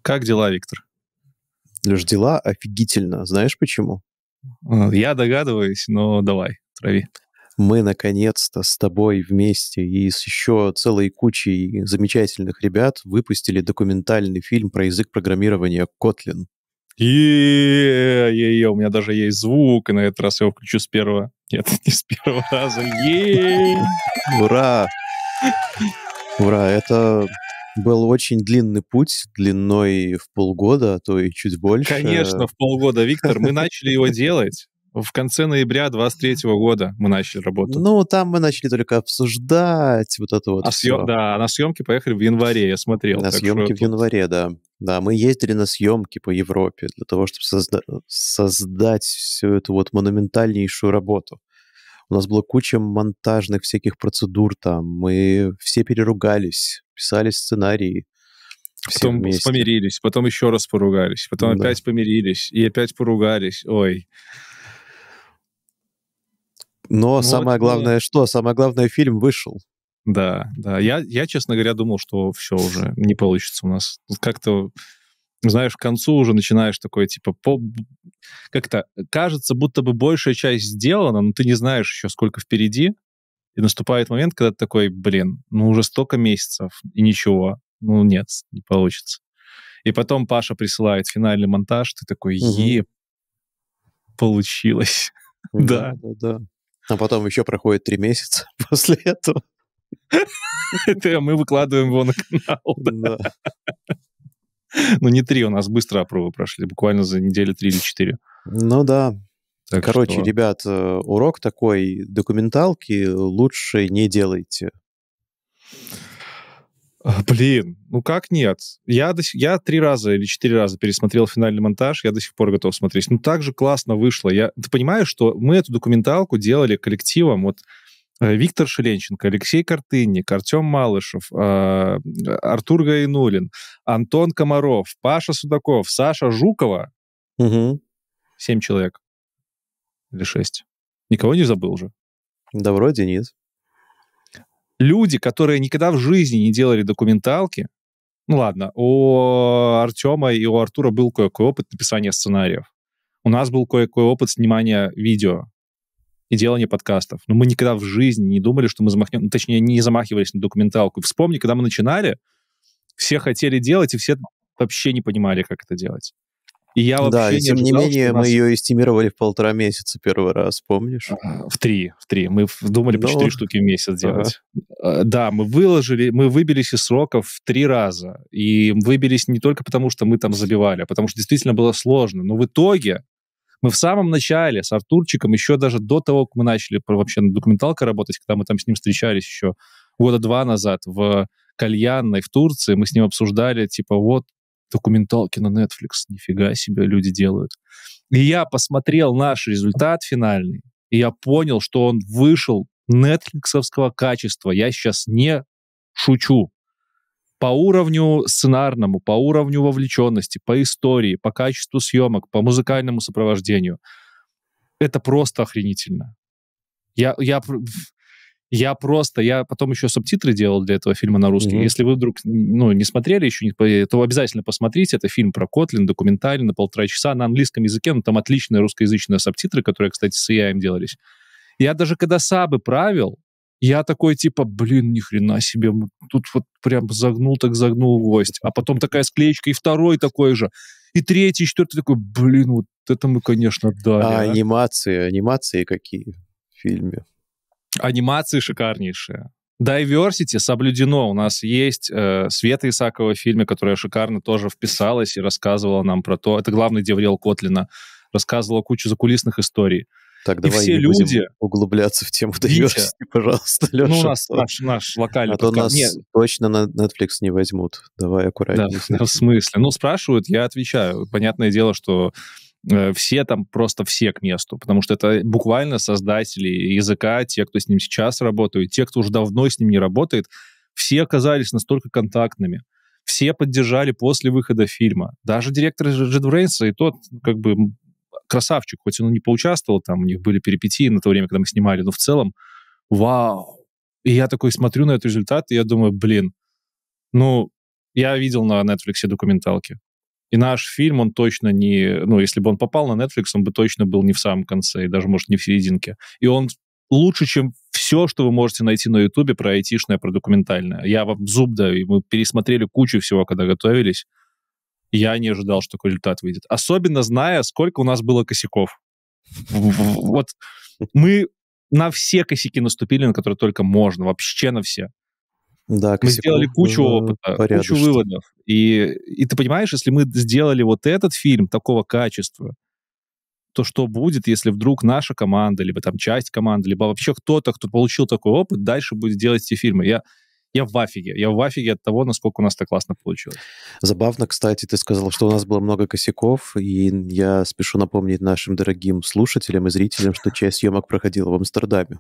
Как дела, Виктор? Леш, дела офигительно. Знаешь почему? Я догадываюсь, но давай, трави. Мы наконец-то с тобой вместе и с еще целой кучей замечательных ребят выпустили документальный фильм про язык программирования Kotlin. У меня даже есть звук, и на этот раз я его включу с первого. Нет, не с первого раза. Ура! Ура! Это был очень длинный путь, длиной в полгода, а то и чуть больше. Конечно, в полгода, Виктор. Мы начали его делать в конце ноября 23 года. Мы начали работу. Ну, там мы начали только обсуждать вот это вот все. Да, на съемки поехали в январе, я смотрел. На съемки в январе, да. Да, мы ездили на съемки по Европе для того, чтобы создать всю эту вот монументальнейшую работу. У нас была куча монтажных всяких процедур там. Мы все переругались, писали сценарии. Потом помирились, потом еще раз поругались, потом опять помирились и опять поругались. Ой. Но самое главное, что? Самое главное, фильм вышел. Да. Я, честно говоря, думал, что все уже не получится у нас. Как-то, знаешь, к концу уже начинаешь такой, типа, как-то кажется, будто бы большая часть сделана, но ты не знаешь еще, сколько впереди. И наступает момент, когда ты такой, уже столько месяцев, и ничего. Нет, не получится. И потом Паша присылает финальный монтаж, ты такой, получилось. Да. А потом еще проходит 3 месяца после этого. Это мы выкладываем его на канал. Да. Не 3, у нас быстро опробы прошли, буквально за недели 3 или 4. Ну да. Так Короче, что... ребят, урок такой, документалки лучше не делайте. Как нет? Я 3 раза или 4 раза пересмотрел финальный монтаж, я до сих пор готов смотреть. Так же классно вышло. Ты понимаешь, что мы эту документалку делали коллективом, Виктор Шеленченко, Алексей Картынник, Артем Малышев, Артур Гайнулин, Антон Комаров, Паша Судаков, Саша Жукова. 7 человек. Или 6. Никого не забыл уже? Да вроде нет. Люди, которые никогда в жизни не делали документалки, ладно, у Артема и у Артура был кое-какой опыт написания сценариев. У нас был кое-какой опыт снимания видео и делания подкастов. Но мы никогда в жизни не думали, что мы замахнем... Точнее, не замахивались на документалку. Вспомни, когда мы начинали, все хотели делать, и все вообще не понимали, как это делать. И я вообще да, и тем не менее, мы ее эстимировали в 1,5 месяца первый раз, помнишь? В 3. Мы думали по 4 штуки в месяц делать. Да, мы выбились из сроков в 3 раза. И выбились не только потому, что мы там забивали, а потому что действительно было сложно. Но в итоге мы в самом начале с Артурчиком, еще даже до того, как мы начали вообще над документалкой работать, когда мы там с ним встречались еще 2 года назад в кальянной в Турции, мы с ним обсуждали, документалки на Netflix, нифига себе люди делают. И я посмотрел наш результат финальный, и я понял, что он вышел нетфликсовского качества. Я сейчас не шучу. По уровню сценарному, по уровню вовлеченности, по истории, по качеству съемок, по музыкальному сопровождению. Это просто охренительно. Я потом еще субтитры делал для этого фильма на русский. Если вы вдруг не смотрели еще, то обязательно посмотрите. Это фильм про Kotlin, документальный, на 1,5 часа на английском языке, но там отличные русскоязычные субтитры, которые, кстати, с AI делались. Я даже когда сабы правил, я такой, ни хрена себе, тут прям загнул гвоздь. А потом такая склеечка, и второй такой же, и третий, и четвертый такой, это мы, конечно, дали. А анимации какие в фильме? Анимации шикарнейшие. Diversity соблюдено. У нас есть Света Исакова в фильме, которая шикарно тоже вписалась и рассказывала нам про то. Это главный деврел Котлина. Рассказывала кучу закулисных историй. Так, давай все не будем углубляться в тему Diversity, пожалуйста, Леша. У нас наш локальный подкаст. А то нас точно на Netflix не возьмут. Давай аккуратнее. Да, в смысле? Спрашивают, я отвечаю. Понятное дело, что все там просто все к месту, потому что это буквально создатели языка, те, кто с ним сейчас работают, те, кто уже давно с ним не работает, все оказались настолько контактными, все поддержали после выхода фильма. Даже директор JetBrains, и тот красавчик, хоть он и не поучаствовал, там у них были перипетии на то время, когда мы снимали, но в целом, вау! И я такой смотрю на этот результат, и я думаю, я видел на Netflix документалки. И наш фильм, он точно не... Ну, если бы он попал на Netflix, он бы точно был не в самом конце, и даже, может, не в серединке. И он лучше, чем все, что вы можете найти на Ютубе про айтишное, про документальное. Я вам зуб даю, и мы пересмотрели кучу всего, когда готовились. Я не ожидал, что такой результат выйдет. Особенно зная, сколько у нас было косяков. Вот мы на все косяки наступили, на которые только можно, вообще на все. Да, Мы сделали кучу опыта, кучу выводов. И ты понимаешь, если мы сделали вот этот фильм такого качества, то что будет, если вдруг наша команда, либо там часть команды, либо вообще кто-то, кто получил такой опыт, дальше будет делать эти фильмы? Я в афиге. Я в афиге от того, насколько у нас так классно получилось. Забавно, кстати, ты сказал, что у нас было много косяков, и я спешу напомнить нашим дорогим слушателям и зрителям, что часть съемок проходила в Амстердаме.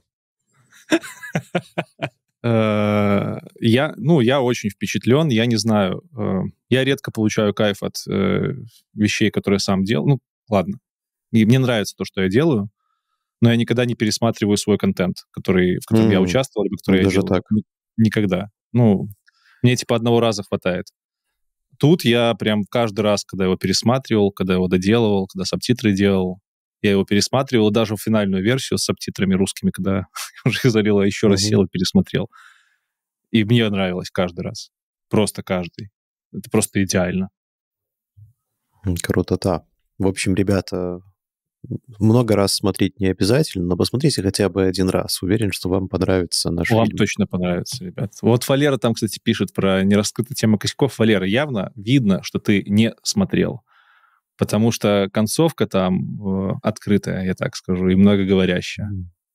Я очень впечатлен, я не знаю. Я редко получаю кайф от вещей, которые сам делал. Ну, ладно. И мне нравится то, что я делаю, но я никогда не пересматриваю свой контент, в котором я участвовал, либо который я делал. Так. Никогда. Ну, мне типа одного раза хватает. Тут я прям каждый раз, когда его пересматривал, когда его доделывал, когда субтитры делал, я его пересматривал, даже финальную версию с субтитрами русскими, когда уже их залила, еще раз сел и пересмотрел. И мне нравилось каждый раз. Просто каждый. Это просто идеально. Круто-то. В общем, ребята, много раз смотреть не обязательно, но посмотрите хотя бы один раз. Уверен, что вам понравится наш фильм. Вам точно понравится, ребят. Вот Валера там, кстати, пишет про нераскрытую тему косяков. Валера, явно видно, что ты не смотрел. Потому что концовка там открытая, я так скажу, и многоговорящая.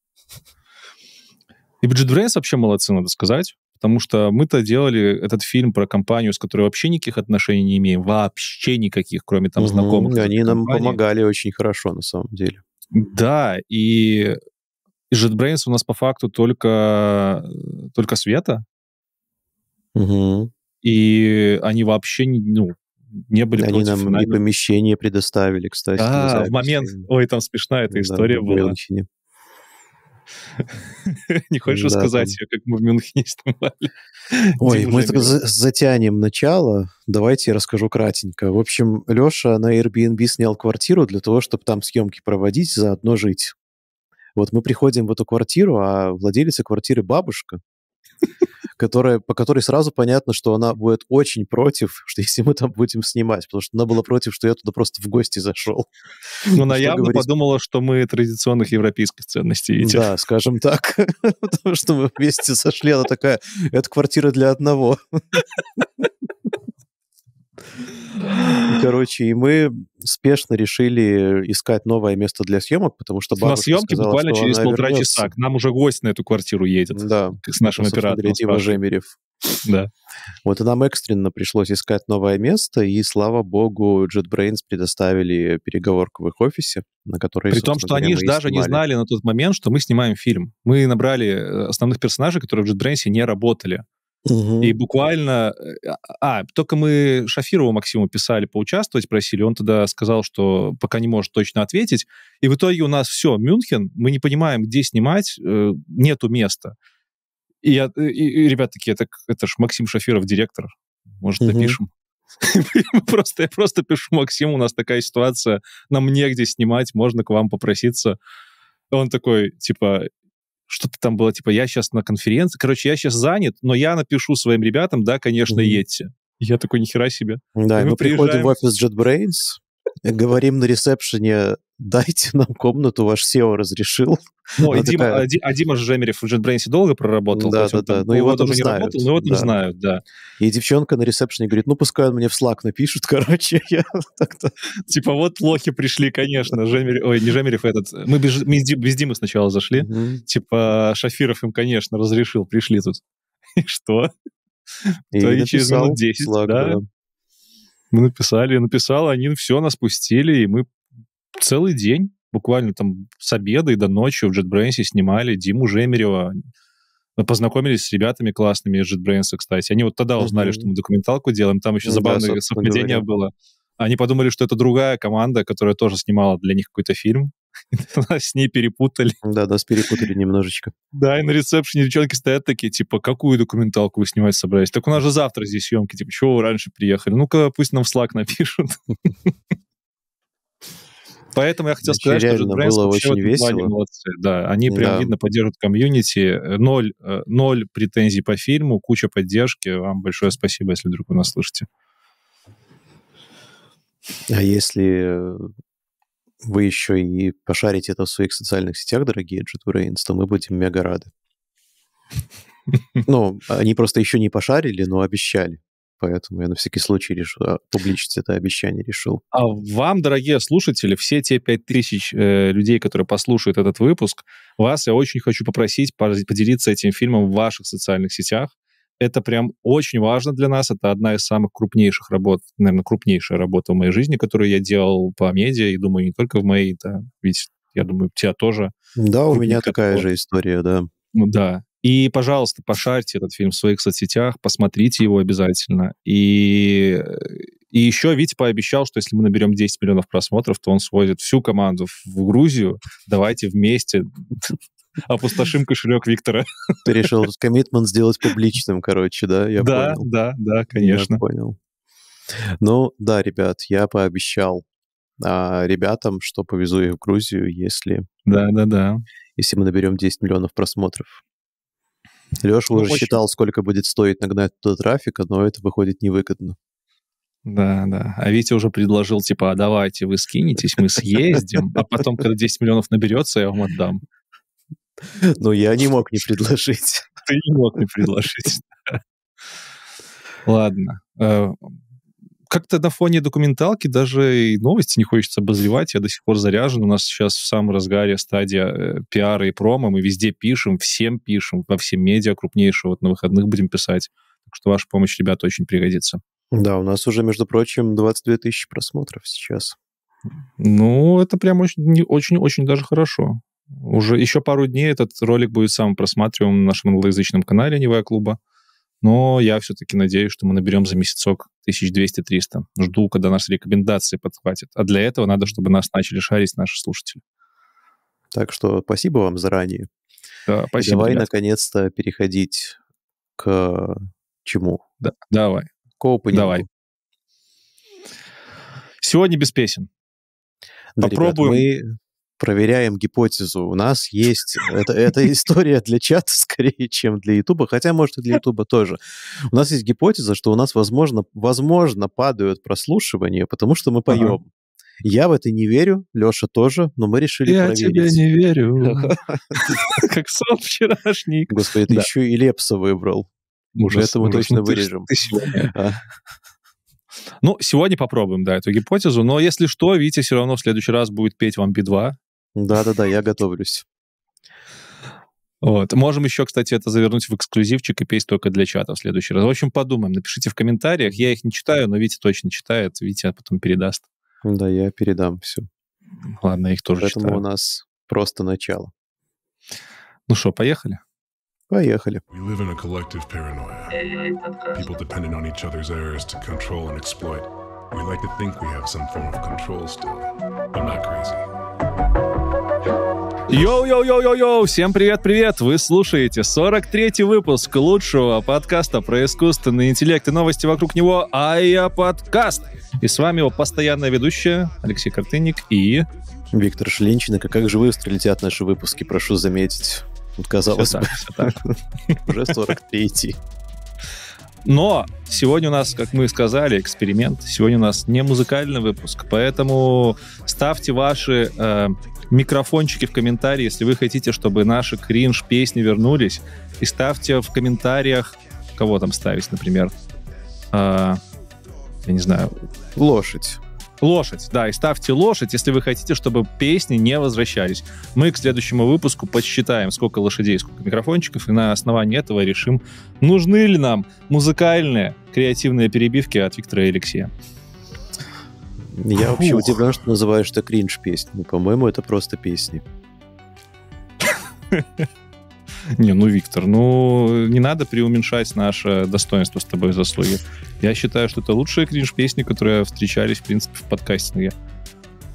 И JetBrains вообще молодцы, надо сказать. Потому что мы-то делали этот фильм про компанию, с которой вообще никаких отношений не имеем. Вообще никаких, кроме там знакомых. Они нам помогали очень хорошо, на самом деле. Да, и JetBrains у нас по факту только Света. И они вообще не были они против. Они нам и помещение предоставили, кстати. Да, в момент... Ой, там смешная эта история была. Мюнхене. Не хочешь рассказать, как мы в Мюнхене снимали? Ой, мы затянем начало. Давайте я расскажу кратенько. В общем, Леша на Airbnb снял квартиру для того, чтобы там съемки проводить, заодно жить. Вот мы приходим в эту квартиру, а владелица квартиры бабушка, по которой сразу понятно, что она будет очень против, что если мы там будем снимать, потому что она была против, что я туда просто в гости зашел. Ну, она явно подумала, что мы традиционных европейских ценностей видим. Да, скажем так. Потому что мы вместе сошли, она такая, это квартира для одного. Короче, и мы спешно решили искать новое место для съемок, потому что бабушка сказала, что на съемки буквально через полтора часа. К нам уже гость на эту квартиру едет. Да. С нашим оператором. Дима Жемерев. Да. Вот и нам экстренно пришлось искать новое место, и, слава богу, JetBrains предоставили переговорку в их офисе, на которой, при том, что они даже не знали на тот момент, что мы снимаем фильм. Мы набрали основных персонажей, которые в JetBrains не работали. И буквально... только мы Шафирову Максиму писали, поучаствовать просили, он тогда сказал, что пока не может точно ответить. И в итоге у нас все, Мюнхен, мы не понимаем, где снимать, нету места. И ребята такие, это ж Максим Шафиров, директор, может, напишем? Я просто пишу Максиму, у нас такая ситуация, нам негде снимать, можно к вам попроситься. Он такой, типа... Что-то там было, типа, я сейчас на конференции, короче, я сейчас занят, но я напишу своим ребятам, да, конечно, едьте. Я такой, нихера себе. Да, мы приходим в офис JetBrains, говорим на ресепшене, дайте нам комнату, ваш SEO разрешил. Ну, Дима Жемерев в JetBrains долго проработал, да. Но его тоже не работал, но его там знают, да. И девчонка на ресепшене говорит, пускай он мне в Slack напишет, короче, я так-то... Типа, вот лохи пришли, конечно, не Жемерев этот, мы без Димы сначала зашли, типа, Шафиров им, конечно, разрешил, пришли тут. И что? И через минут 10, да. Мы написал, они все нас пустили, и мы целый день, буквально там с обеда и до ночи в JetBrains снимали Диму Жемерева. Мы познакомились с ребятами классными из JetBrains, кстати. Они вот тогда узнали, что мы документалку делаем. Там еще забавное совпадение было. Они подумали, что это другая команда, которая тоже снимала для них какой-то фильм. Нас с ней перепутали. Да, нас перепутали немножечко. Да, и на ресепшене девчонки стоят такие, типа, какую документалку вы снимать собрались? Так у нас же завтра здесь съемки, типа, чего вы раньше приехали? Ну-ка, пусть нам в Slack напишут. Поэтому я хотел сказать, что JetBrains вообще очень весело. Молодцы. Да, они прям, видно, поддерживают комьюнити. Ноль претензий по фильму, куча поддержки. Вам большое спасибо, если вдруг вы нас слышите. А если вы еще и пошарите это в своих социальных сетях, дорогие JetBrains, то мы будем мега рады. Ну, они просто еще не пошарили, но обещали. Поэтому я на всякий случай публичить это обещание решил. А вам, дорогие слушатели, все те 5000 людей, которые послушают этот выпуск, вас я очень хочу попросить поделиться этим фильмом в ваших социальных сетях. Это прям очень важно для нас. Это одна из самых крупнейших работ, наверное, крупнейшая работа в моей жизни, которую я делал по медиа, и думаю, не только в моей, да, ведь, я думаю, у тебя тоже. Да, у меня такая же история, да. Ну да. И, пожалуйста, пошарьте этот фильм в своих соцсетях, посмотрите его обязательно. И еще Витя пообещал, что если мы наберем 10 миллионов просмотров, то он свозит всю команду в Грузию. Давайте вместе опустошим кошелек Виктора. Ты решил коммитмент сделать публичным, короче, да? Я понял. Да, конечно. Я понял. Ну, да, ребят, я пообещал ребятам, что повезу их в Грузию, если мы наберем 10 миллионов просмотров. Леша уже считал, сколько будет стоить нагнать туда трафика, но это выходит невыгодно. Да. А Витя уже предложил, типа, а давайте вы скинетесь, мы съездим, а потом, когда 10 миллионов наберется, я вам отдам. Но я не мог не предложить. Ты не мог не предложить. Ладно. Как-то на фоне документалки даже и новости не хочется обозревать. Я до сих пор заряжен. У нас сейчас в самом разгаре стадия пиара и промо. Мы везде пишем, всем пишем, во все медиа крупнейшие. Вот на выходных будем писать. Так что ваша помощь, ребята, очень пригодится. Да, у нас уже, между прочим, 22 тысячи просмотров сейчас. Ну, это прям очень даже хорошо. Уже еще пару дней этот ролик будет самым просматриваемым на нашем англоязычном канале Невая Клуба. Но я все-таки надеюсь, что мы наберем за месяцок 1200-300. Жду, когда наши рекомендации подхватят. А для этого надо, чтобы нас начали шарить наши слушатели. Так что спасибо вам заранее. Да, спасибо, давай, ребят, наконец-то, переходить к чему? Да, давай. К опенингу. Давай. Сегодня без песен. Да, попробуем. Ребят, мы проверяем гипотезу. У нас есть... Это история для чата скорее, чем для Ютуба, хотя, может, и для Ютуба тоже. У нас есть гипотеза, что у нас, возможно, падают прослушивания, потому что мы поем. Ага. Я в это не верю, Леша тоже, но мы решили проверить. Я тебе не верю. Как сон вчерашний. Господи, ты еще и Лепса выбрал. Это мы точно вырежем. Ну, сегодня попробуем, да, эту гипотезу. Но если что, Витя все равно в следующий раз будет петь вам Би-2. Да, я готовлюсь. Вот. Можем еще, кстати, это завернуть в эксклюзивчик и петь только для чата в следующий раз. В общем, подумаем. Напишите в комментариях. Я их не читаю, но Витя точно читает. Витя потом передаст. Да, я передам все. Ладно, я их тоже читаю. Поэтому читаю. У нас просто начало. Ну что, поехали? Поехали. We live in a collective paranoia. People depending on each other's errors to control and exploit. We like to think we have some form of control still, but not crazy. Йоу-йоу-йоу-йоу-йоу! Всем привет-привет! Вы слушаете 43-й выпуск лучшего подкаста про искусственный интеллект и новости вокруг него АЯ Подкаст. И с вами его постоянная ведущая Алексей Картынник и... Виктор Шлинченко. Как же быстро летят наши выпуски, прошу заметить. Вот казалось бы, уже 43-й. Но сегодня у нас, как мы сказали, эксперимент. Сегодня у нас не музыкальный выпуск, поэтому ставьте ваши микрофончики в комментарии, если вы хотите, чтобы наши кринж-песни вернулись. И ставьте в комментариях... Кого там ставить, например? Я не знаю. Лошадь, да, и ставьте лошадь, если вы хотите, чтобы песни не возвращались. Мы к следующему выпуску подсчитаем, сколько лошадей, сколько микрофончиков, и на основании этого решим, нужны ли нам музыкальные креативные перебивки от Виктора и Алексея. Я вообще удивлен, что называешь это кринж-песни. По-моему, это просто песни. Не, Виктор, не надо преуменьшать наше достоинство с тобой заслуги. Я считаю, что это лучшие кринж-песни, которые встречались, в принципе, в подкастинге.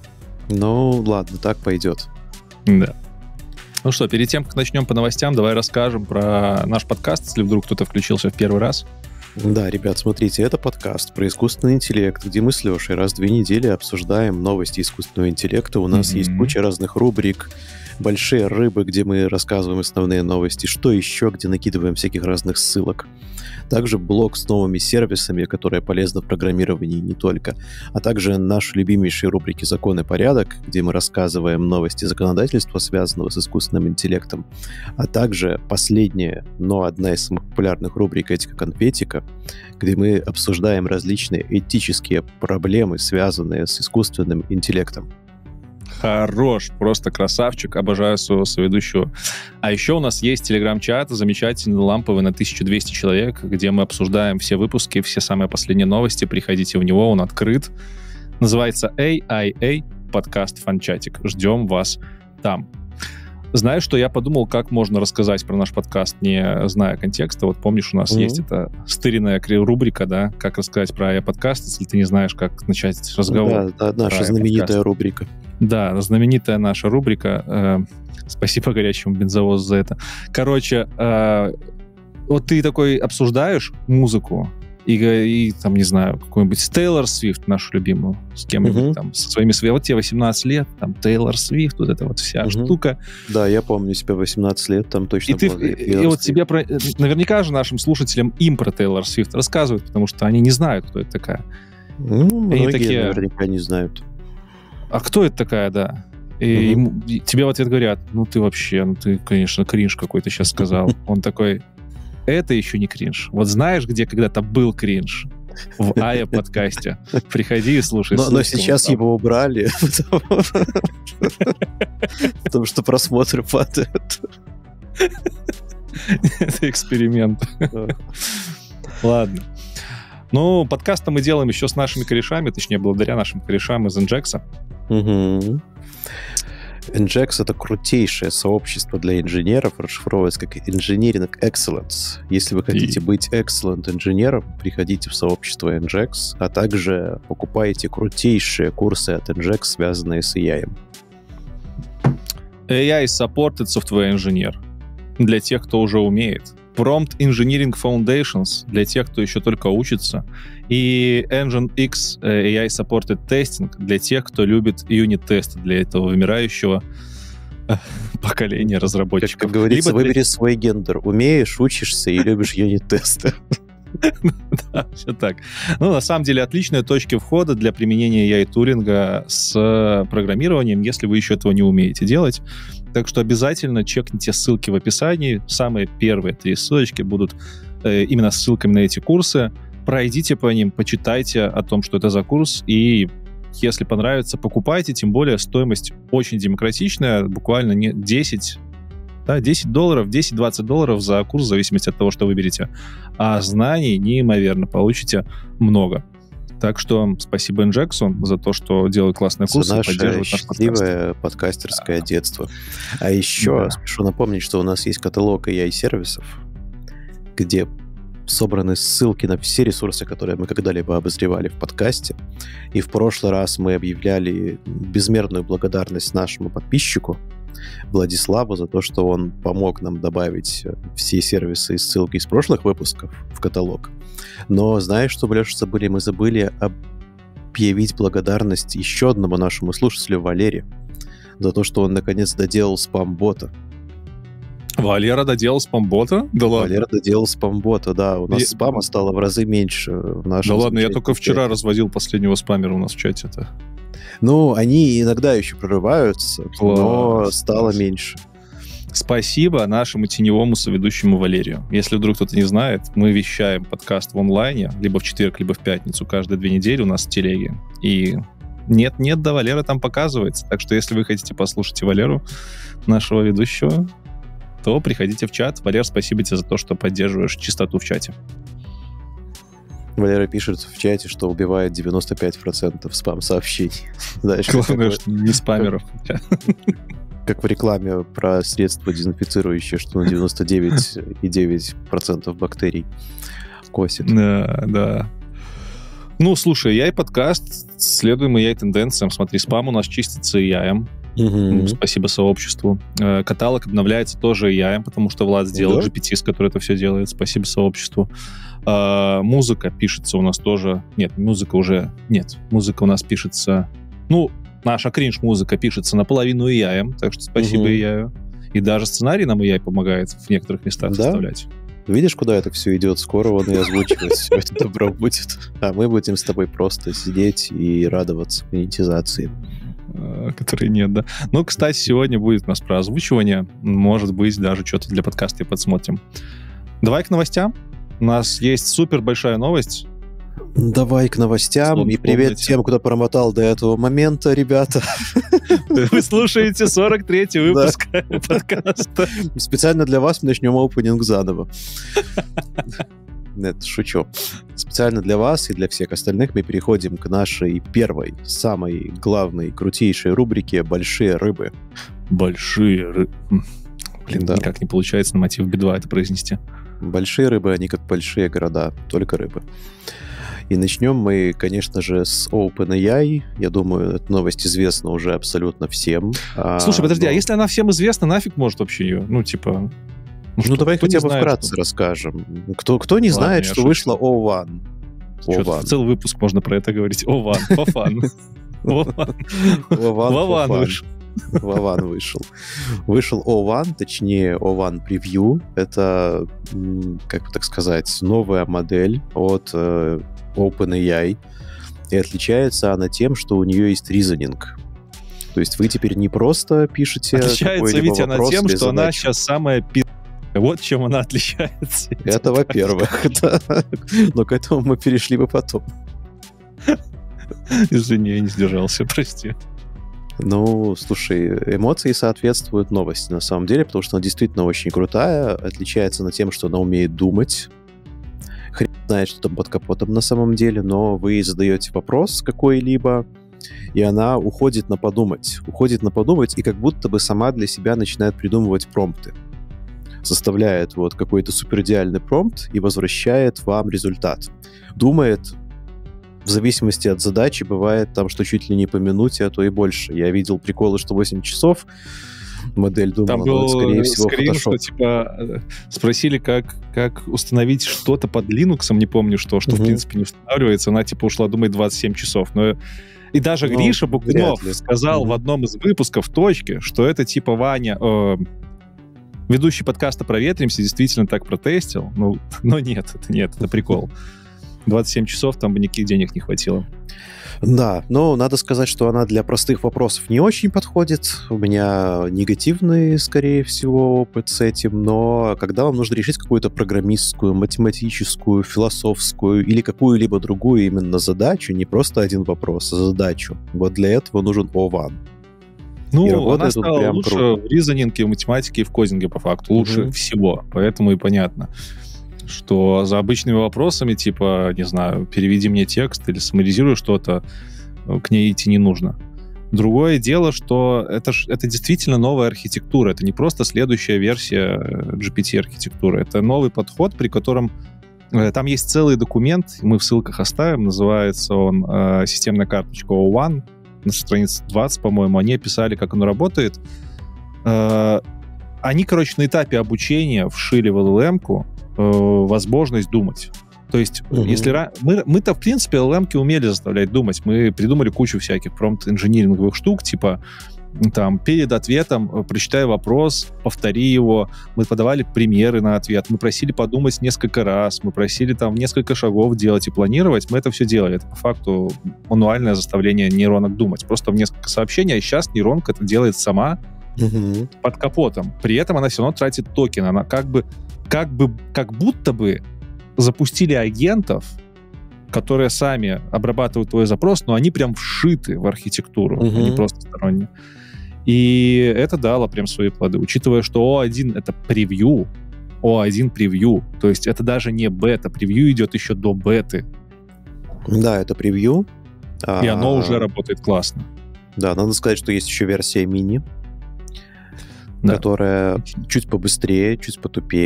Ну, ладно, так пойдет. Да. Ну что, перед тем, как начнем по новостям, давай расскажем про наш подкаст, если вдруг кто-то включился в первый раз. Да, ребят, смотрите, это подкаст про искусственный интеллект, где мы с Лешей раз в 2 недели обсуждаем новости искусственного интеллекта. У нас есть куча разных рубрик, большие рыбы, где мы рассказываем основные новости, что еще, где накидываем всяких разных ссылок. Также блог с новыми сервисами, которые полезны в программировании не только, а также наши любимейшие рубрики «Закон и порядок», где мы рассказываем новости законодательства, связанного с искусственным интеллектом, а также последняя, но одна из самых популярных рубрик «Этика-конфетика», где мы обсуждаем различные этические проблемы, связанные с искусственным интеллектом. Хорош, просто красавчик, обожаю своего соведущего. А еще у нас есть телеграм-чат, замечательный, ламповый, на 1200 человек, где мы обсуждаем все выпуски, все самые последние новости. Приходите в него, он открыт. Называется AIA подкаст Фанчатик. Ждем вас там. Знаешь, что я подумал, как можно рассказать про наш подкаст, не зная контекста? Вот помнишь, у нас есть эта стыренная рубрика, да, как рассказать про AI-подкаст, если ты не знаешь, как начать разговор. Да, наша знаменитая рубрика. Да, знаменитая наша рубрика. Спасибо горячему бензовозу за это. Короче, вот ты такой обсуждаешь музыку, и там, не знаю, какой-нибудь Тейлор Свифт, нашу любимую, с кем-нибудь там, со своими... Вот тебе 18 лет, там, Тейлор Свифт, вот эта вот вся штука. Да, я помню себя 18 лет, там точно было. И вот тебе... Наверняка же нашим слушателям им про Тейлор Свифт рассказывают, потому что они не знают, кто это такая. Многие такие... наверняка не знают. А кто это такая, да? И тебе в ответ говорят, ну ты вообще, ну ты, конечно, кринж какой-то сейчас сказал. Он такой... Это еще не кринж. Вот знаешь, где когда-то был кринж? В AIA-подкасте. Приходи и слушай. Но сейчас его убрали, потому что просмотры падают. Это эксперимент. Ладно. Ну, подкаст мы делаем еще с нашими корешами, точнее, благодаря нашим корешам из Nginx. Nginx — это крутейшее сообщество для инженеров, расшифровывается как Engineering Excellence. Если вы хотите быть excellent инженером, приходите в сообщество Nginx, а также покупайте крутейшие курсы от Nginx, связанные с AI. AI Supported Software Engineer для тех, кто уже умеет. Prompt Engineering Foundations для тех, кто еще только учится. И Nginx AI Supported Testing для тех, кто любит юнит-тесты для этого вымирающего поколения разработчиков. Как говорится, выбери свой гендер. Умеешь, учишься и любишь юнит-тесты. Да, все так. Ну, на самом деле, отличные точки входа для применения AI-туринга с программированием, если вы еще этого не умеете делать. Так что обязательно чекните ссылки в описании. Самые первые 3 ссылочки будут именно ссылками на эти курсы. Пройдите по ним, почитайте о том, что это за курс, и если понравится, покупайте. Тем более стоимость очень демократичная, буквально не 10 долларов, 10-20 долларов за курс, в зависимости от того, что выберете. А знаний неимоверно получите много. Так что спасибо Nginx за то, что делают классные курсы и поддерживают наш подкаст. Подкастерское детство. А еще спешу напомнить, что у нас есть каталог AI-сервисов, где собраны ссылки на все ресурсы, которые мы когда-либо обозревали в подкасте. И в прошлый раз мы объявляли безмерную благодарность нашему подписчику Владиславу за то, что он помог нам добавить все сервисы и ссылки из прошлых выпусков в каталог. Но знаешь, что, Леша, забыли? Мы забыли объявить благодарность еще одному нашему слушателю Валере за то, что он наконец доделал спам-бота. Валера доделал спам-бота? Да ладно. Валера доделал спам-бота, да. У нас спама стало в разы меньше в нашем. Да ладно, я только вчера разводил последнего спамера у нас в чате-то. Ну, они иногда еще прорываются, но стало меньше. Спасибо нашему теневому соведущему Валерию. Если вдруг кто-то не знает, мы вещаем подкаст в онлайне, либо в четверг, либо в пятницу, каждые 2 недели у нас в телеге. И нет-нет, да, Валера там показывается. Так что если вы хотите послушать Валеру, нашего ведущего, то приходите в чат. Валер, спасибо тебе за то, что поддерживаешь чистоту в чате. Валера пишет в чате, что убивает 95% спам-сообщений. Главное, что не спамеров. Как в рекламе про средство дезинфицирующее, что на 99,9% бактерий косит. Да, да. Ну, слушай, AI-подкаст, следуем AI-тенденциям. Смотри, спам у нас чистится AI. Спасибо сообществу. Каталог обновляется тоже AI, потому что Влад сделал GPT, с которой это все делает. Спасибо сообществу. Музыка пишется у нас тоже... Нет, музыка уже... Нет, музыка у нас пишется... Ну, наша кринж-музыка пишется наполовину AI, так что спасибо AI. И даже сценарий нам AI помогает в некоторых местах составлять. Видишь, куда это все идет? Скоро он и озвучивать все это добро будет. А мы будем с тобой просто сидеть и радоваться монетизации. Которые нет, да. Ну, кстати, сегодня будет у нас про озвучивание. Может быть, даже что-то для подкаста и подсмотрим. Давай к новостям. У нас есть супер большая новость. Давай к новостям. И привет тем, кто промотал до этого момента, ребята. Вы слушаете 43-й выпуск подкаста. Специально для вас мы начнем опенинг заново. Нет, шучу. Специально для вас и для всех остальных мы переходим к нашей первой, самой главной, крутейшей рубрике «Большие рыбы». Большие рыбы. Блин, да. Никак не получается на мотив Би-2 это произнести. Большие рыбы, они как большие города, только рыбы. И начнем мы, конечно же, с OpenAI. Я думаю, эта новость известна уже абсолютно всем. Слушай, подожди, а если она всем известна, нафиг может вообще ее? Ну, типа... Ну, давай хотя бы вкратце расскажем. Кто не знает, что вышло O1? Целый выпуск можно про это говорить. O1, for fun. Вован вышел. Вован вышел. Вышел O1, точнее O1 Preview. Это, как бы так сказать, новая модель от OpenAI. И отличается она тем, что у нее есть reasoning. То есть вы теперь не просто пишете... Отличается ведь она тем, что она сейчас самая Вот чем она отличается. Это во-первых, да. Но к этому мы перешли бы потом. Извини, я не сдержался, прости. Ну, слушай, эмоции соответствуют новости, на самом деле, потому что она действительно очень крутая, отличается она тем, что она умеет думать. Хрен знает, что там под капотом на самом деле, но вы задаете вопрос какой-либо, и она уходит на подумать, и как будто бы сама для себя начинает придумывать промпты. Составляет вот какой-то суперидеальный промпт и возвращает вам результат. Думает, в зависимости от задачи, бывает там, что чуть ли не по минуте, а то и больше. Я видел приколы, что 8 часов модель думала, там был скорее всего, скрин, что типа спросили, как установить что-то под Linux, не помню что в принципе не устанавливается. Она типа ушла думать 27 часов. Но... И даже Гриша Букунов сказал в одном из выпусков «Точки», что это типа Ваня... ведущий подкаста «Проветримся» действительно так протестил. Но нет, это прикол. 27 часов, там бы никаких денег не хватило. Да, но надо сказать, что она для простых вопросов не очень подходит. У меня негативный, скорее всего, опыт с этим, но когда вам нужно решить какую-то программистскую, математическую, философскую или какую-либо другую именно задачу, не просто один вопрос, а задачу, вот для этого нужен O1. Ну, она стала лучше круто. В резонинге, в математике и в кодинге, по факту. Лучше всего. Поэтому и понятно, что за обычными вопросами, типа, не знаю, переведи мне текст или саморизируй что-то, к ней идти не нужно. Другое дело, что это действительно новая архитектура. Это не просто следующая версия GPT-архитектуры. Это новый подход, при котором там есть целый документ, мы в ссылках оставим, называется он «Системная карточка O1», на странице 20, по-моему, они описали, как оно работает. Они, короче, на этапе обучения вшили в LLM-ку возможность думать. То есть, если мы-то, в принципе, LLM-ки умели заставлять думать. Мы придумали кучу всяких промпт-инжиниринговых штук, типа, там, перед ответом прочитай вопрос, повтори его. Мы подавали примеры на ответ. Мы просили подумать несколько раз. Мы просили там несколько шагов делать и планировать. Мы это все делали. Это, по факту, мануальное заставление нейронок думать. Просто в несколько сообщений. А сейчас нейронка это делает сама под капотом. При этом она все равно тратит токены. Она как будто бы запустили агентов, которые сами обрабатывают твой запрос, но они прям вшиты в архитектуру, а не просто сторонние. И это дало прям свои плоды. Учитывая, что O1 — это превью, O1 превью, то есть это даже не бета, превью идет еще до беты. Да, это превью. И оно уже работает классно. Да, надо сказать, что есть еще версия мини, которая чуть побыстрее, чуть потупее,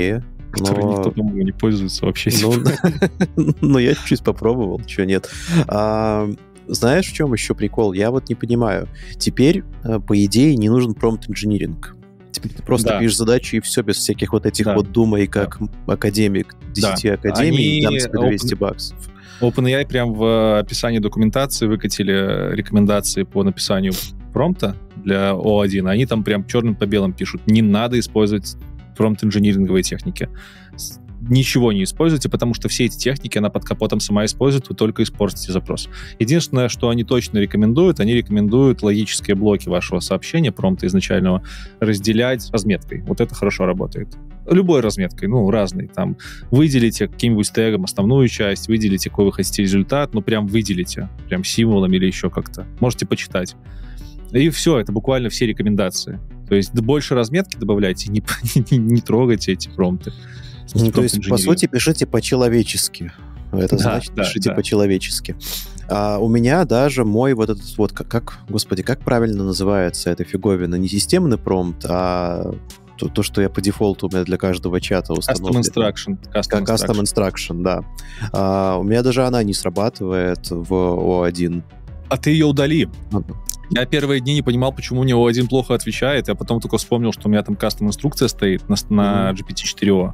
Который никто, по-моему, не пользуется вообще. Ну, я чуть-чуть попробовал, чего нет. Знаешь, в чем еще прикол? Я вот не понимаю. Теперь, по идее, не нужен промпт-инжиниринг. Теперь ты просто пишешь задачи, и все, без всяких вот этих вот думай, как академик, 10 академий, и дам тебе $200. OpenAI прям в описании документации выкатили рекомендации по написанию промпта для O1. Они там прям черным по белому пишут. Не надо использовать промпт-инжиниринговые техники. Ничего не используйте, потому что все эти техники она под капотом сама использует, вы только испортите запрос. Единственное, что они точно рекомендуют, они рекомендуют логические блоки вашего сообщения, промпта изначального, разделять разметкой. Вот это хорошо работает. Любой разметкой, разной. Там выделите каким-нибудь тегом основную часть, выделите, какой вы хотите результат, прям выделите, прям символом или еще как-то. Можете почитать. И все, это буквально все рекомендации. То есть больше разметки добавляйте, не трогайте эти промпты. То есть, по сути, пишите по-человечески. Это значит, пишите по-человечески. А у меня даже мой вот этот вот, как правильно называется эта фиговина? Не системный промпт, а то, что я по дефолту у меня для каждого чата установлен. Custom instruction, да. У меня даже она не срабатывает в O1. А ты ее удали. Я первые дни не понимал, почему у него один плохо отвечает, а потом только вспомнил, что у меня там кастом-инструкция стоит на GPT-4O.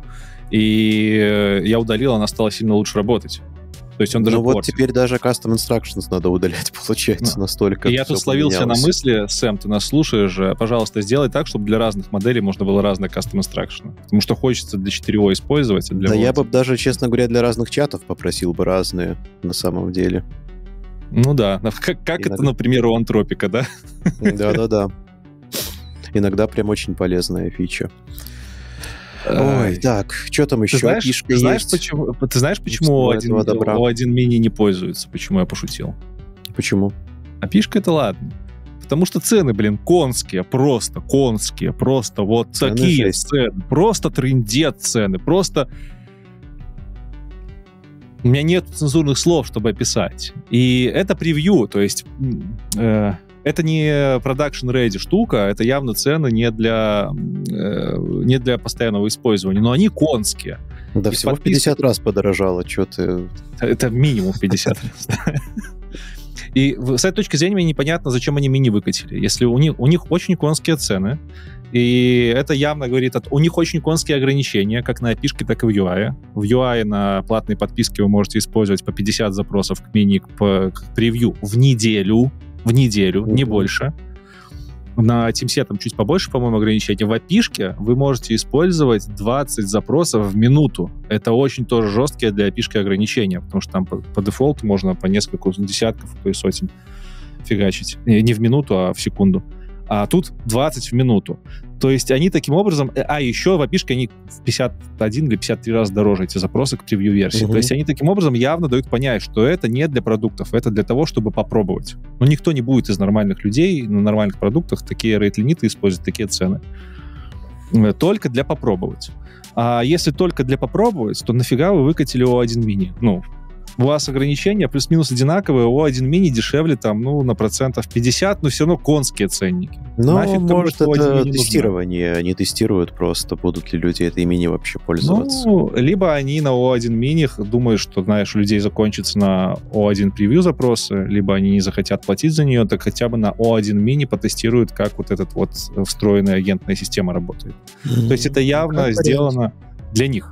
И я удалил, она стала сильно лучше работать. То есть он даже вот теперь даже custom instructions надо удалять, получается, настолько. И я тут словился на мысли, Сэм, ты нас слушаешь же, пожалуйста, сделай так, чтобы для разных моделей можно было разные custom instructions. Потому что хочется для 4O использовать. А для я бы даже, честно говоря, для разных чатов попросил бы разные на самом деле. Ну да, как это, например, у Антропика, да? Да. Иногда прям очень полезная фича. Ой, так, что там еще? Ты знаешь, почему O1 Mini не пользуется? Почему я пошутил? Почему? А пишка это ладно. Потому что цены, конские, просто вот такие цены. Просто трындец цены, просто... У меня нет цензурных слов, чтобы описать. И это превью, то есть это не production-ready штука, это явно цены не для постоянного использования, но они конские. Да, всего в 50 раз подорожало, что ты... Это минимум 50 раз. И с этой точки зрения мне непонятно, зачем они мини выкатили. Если у них очень конские цены, и это явно говорит, у них очень конские ограничения, как на API-шке, так и в UI. В UI на платной подписке вы можете использовать по 50 запросов к мини, к превью в неделю, не больше. На Teams там чуть побольше, по-моему, ограничения. В API-шке вы можете использовать 20 запросов в минуту. Это очень тоже жесткие для API-шки ограничения, потому что там по дефолту можно по несколько десятков, то есть сотен фигачить. Не в минуту, а в секунду. А тут 20 в минуту. То есть они таким образом... А еще в API-шке они в 51 или 53 раза дороже, эти запросы к превью-версии. То есть они таким образом явно дают понять, что это не для продуктов, это для того, чтобы попробовать. Но никто не будет из нормальных людей на нормальных продуктах такие рейт-лимиты использовать, такие цены. Только для попробовать. А если только для попробовать, то нафига вы выкатили O1 Mini? У вас ограничения плюс-минус одинаковые, O1 Mini дешевле там, на 50%, но все равно конские ценники. Может, это тестирование, они тестируют просто, будут ли люди этой мини вообще пользоваться. Либо они на O1 Mini думают, что, у людей закончится на O1 превью запросы, либо они не захотят платить за нее, так хотя бы на O1 Mini потестируют, как вот эта вот встроенная агентная система работает. То есть это явно сделано для них.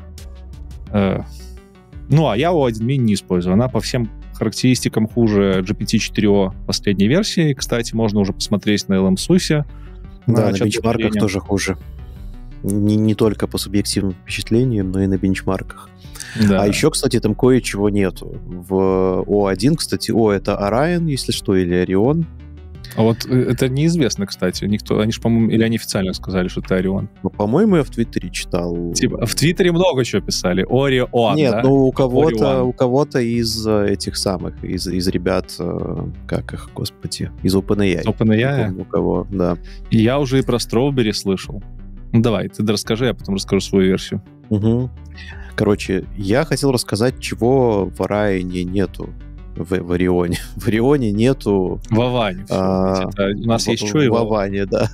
А я O1 Mini не использую. Она по всем характеристикам хуже GPT-4O последней версии. Кстати, можно уже посмотреть на LM-SUSE. Да, на бенчмарках тоже хуже. Не только по субъективным впечатлениям, но и на бенчмарках. Да. А еще, кстати, там кое-чего нету. В O1, кстати, это Orion, если что, или Orion. А вот это неизвестно, кстати. Они же, по-моему, или они официально сказали, что это Орион. По-моему, я в Твиттере читал. В Твиттере много чего писали. Орион, нет, да? У кого-то из этих самых, из ребят, как их, господи, из OpenAI. OpenAI? У кого, да. И я уже и про Strawberry слышал. Давай, ты расскажи, я потом расскажу свою версию. Угу. Короче, я хотел рассказать, чего в Орионе нету. В Орионе. В Орионе нету... В Аване. У нас есть что и в Аване, да.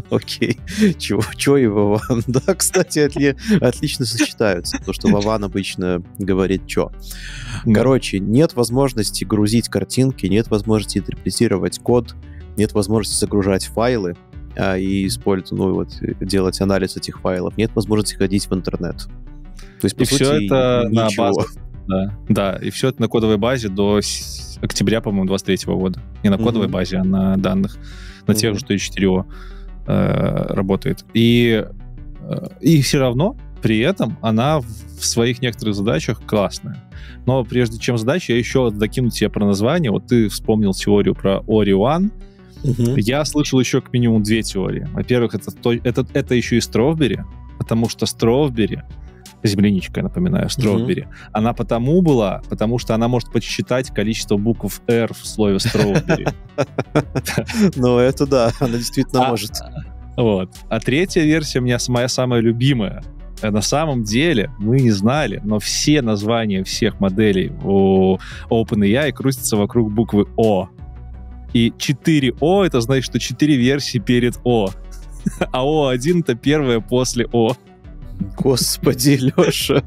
Окей. Чё и Вован? Да, кстати, отлично сочетаются, потому что Вован обычно говорит чё. Короче, нет возможности грузить картинки, нет возможности интерпретировать код, нет возможности загружать файлы и использовать, делать анализ этих файлов, нет возможности ходить в интернет. То есть, по сути, все это ничего. На базах. Да, и все это на кодовой базе до октября, по-моему, 23 года. Не на кодовой базе, а на данных, на тех же, что и 4О работает. И все равно при этом она в своих некоторых задачах классная. Но прежде чем задача, я еще докину тебе про название. Вот ты вспомнил теорию про Ori-One. Я слышал еще как минимум 2 теории. Во-первых, это еще и Strawberry, потому что Strawberry, земляничка, я напоминаю, Strawberry, она потому что она может подсчитать количество букв R в слове Strawberry. Ну, это да, она действительно может. Вот. А третья версия у меня моя самая любимая. На самом деле мы не знали, но все названия всех моделей у OpenAI крутятся вокруг буквы О. И 4О — это значит, что 4 версии перед О. А О1 — это первая после О. Господи, Леша.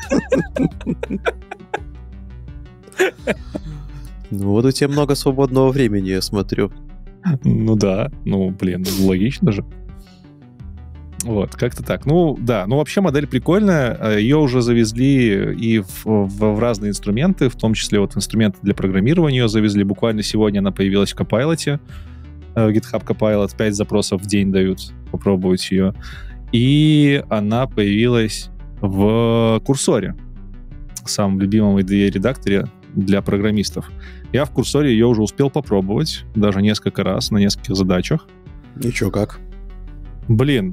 Ну вот у тебя много свободного времени, я смотрю. Ну да, логично же. Вот, как-то так. Ну, да, вообще модель прикольная. Ее уже завезли и в разные инструменты, в том числе вот инструменты для программирования ее завезли. Буквально сегодня она появилась в Copilot. GitHub Copilot 5 запросов в день дают попробовать ее. И она появилась в Курсоре, самом любимом IDE-редакторе для программистов. Я в Курсоре ее уже успел попробовать, даже несколько раз, на нескольких задачах. Ничего как. Блин,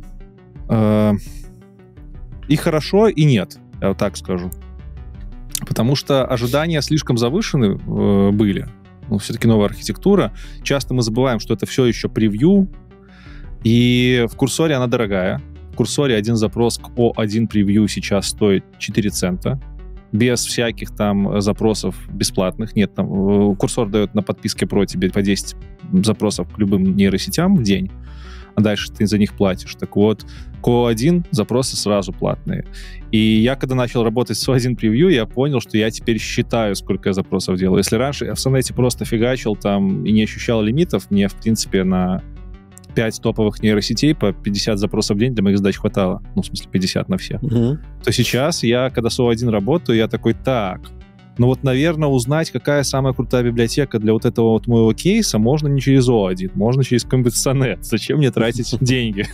и хорошо, и нет, я вот так скажу. Потому что ожидания слишком завышены были. Все-таки новая архитектура. Часто мы забываем, что это все еще превью, и в Курсоре она дорогая. В Курсоре один запрос к O1 превью сейчас стоит 4 цента. Без всяких там запросов бесплатных. Нет, там Курсор дает на подписке Pro тебе по 10 запросов к любым нейросетям в день, а дальше ты за них платишь. Так вот, к O1 запросы сразу платные. И я, когда начал работать с O1 превью, я понял, что я теперь считаю, сколько я запросов делаю. Если раньше я в Сонете просто фигачил там и не ощущал лимитов, мне, в принципе, на 5 топовых нейросетей по 50 запросов в день для моих задач хватало. В смысле, 50 на все. То сейчас я, когда с O1 работаю, я такой, наверное, узнать, какая самая крутая библиотека для вот этого вот моего кейса, можно не через O1, можно через какой-нибудь Sonnet. Зачем мне тратить деньги?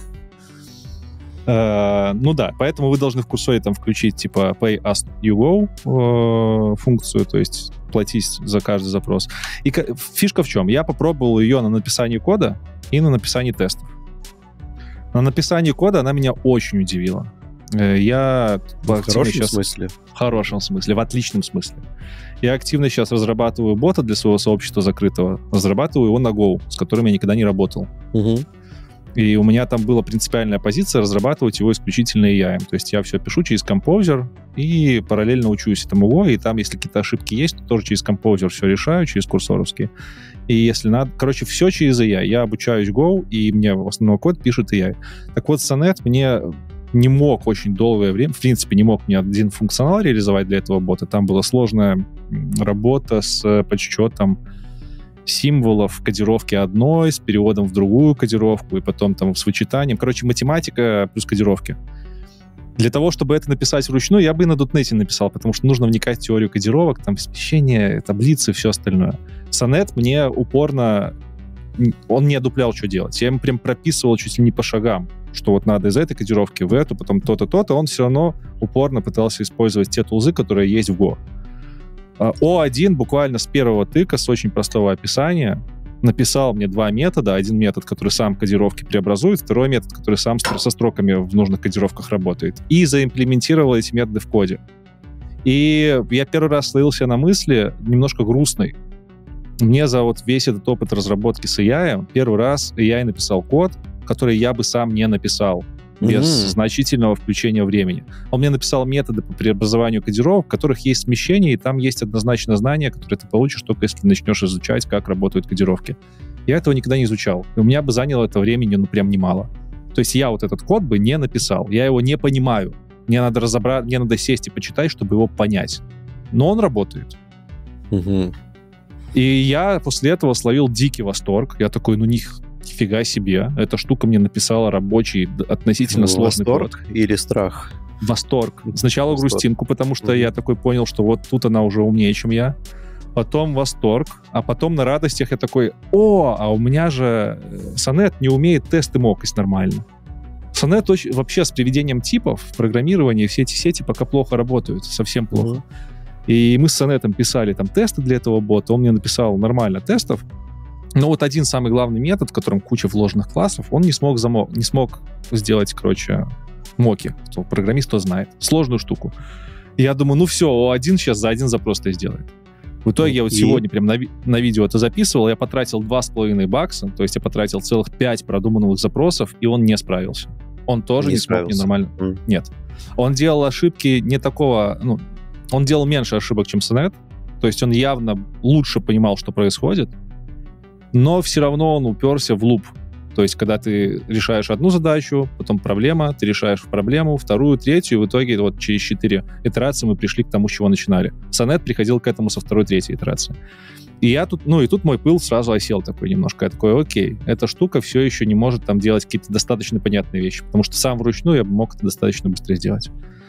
Поэтому вы должны в Курсоре там включить типа Pay as you go функцию, то есть платить за каждый запрос. И фишка в чем? Я попробовал ее на написании кода и на написании тестов. На написании кода она меня очень удивила. Я в хорошем смысле? В хорошем смысле, в отличном смысле. Я активно сейчас разрабатываю бота для своего сообщества закрытого. Разрабатываю его на Go, с которым я никогда не работал. И у меня там была принципиальная позиция разрабатывать его исключительно AI. То есть я все пишу через Composer и параллельно учусь этому Go, и там, если какие-то ошибки есть, то тоже через Composer все решаю, через курсоровские. И если надо... все через AI. Я обучаюсь Go, и мне в основном код пишет AI. Так вот, Sonnet мне не мог очень долгое время, в принципе, не мог мне один функционал реализовать для этого бота. Там была сложная работа с подсчетом символов кодировки одной, с переводом в другую кодировку, и потом там с вычитанием. Математика плюс кодировки. Для того, чтобы это написать вручную, я бы и на .NET написал, потому что нужно вникать в теорию кодировок, там смещение, таблицы, все остальное. Sonnet мне упорно... Он не одуплял, что делать. Я ему прям прописывал чуть ли не по шагам, что вот надо из этой кодировки в эту, потом то-то, то-то. Он все равно упорно пытался использовать те тулзы, которые есть в Go. O1 буквально с первого тыка, с очень простого описания, написал мне 2 метода. Один метод, который сам кодировки преобразует, второй метод, который сам со строками в нужных кодировках работает. И заимплементировал эти методы в коде. И я первый раз словился на мысли немножко грустной. Мне за вот весь этот опыт разработки с AI первый раз AI написал код, который я бы сам не написал без значительного включения времени. Он мне написал методы по преобразованию кодировок, в которых есть смещение, и там есть однозначно знания, которые ты получишь только если начнешь изучать, как работают кодировки. Я этого никогда не изучал. И у меня бы заняло это времени, прям немало. То есть я вот этот код бы не написал, я его не понимаю. Мне надо разобрать, мне надо сесть и почитать, чтобы его понять. Но он работает. Угу. И я после этого словил дикий восторг. Я такой, нифига себе. Эта штука мне написала рабочий, относительно сложный код. Восторг или страх? Восторг. Сначала грустинку, потому что я такой понял, что вот тут она уже умнее, чем я. Потом восторг, а потом на радостях я такой, а у меня же Sonnet не умеет тесты мокать нормально. Sonnet вообще с приведением типов в программировании все эти сети пока плохо работают, совсем плохо. И мы с Sonnet писали там тесты для этого бота, он мне написал нормально тестов, но вот один самый главный метод, в котором куча вложенных классов, он не смог сделать, моки. Кто программист, кто знает. Сложную штуку. И я думаю, все, O1 сейчас за один запрос это сделает. В итоге я вот сегодня прям на видео это записывал, я потратил $2.5, то есть я потратил целых 5 продуманных запросов, и он не справился. Он тоже не смог мне нормально. Нет. Он делал ошибки не такого... он делал меньше ошибок, чем Sonnet, то есть он явно лучше понимал, что происходит, но все равно он уперся в луп. То есть когда ты решаешь одну задачу, потом проблема, ты решаешь проблему, вторую, третью, и в итоге вот через 4 итерации мы пришли к тому, с чего начинали. Sonnet приходил к этому со второй, третьей итерации. И я тут, и тут мой пыл сразу осел такой немножко. Я такой, окей, эта штука все еще не может там делать какие-то достаточно понятные вещи, потому что сам вручную я бы мог это достаточно быстро сделать.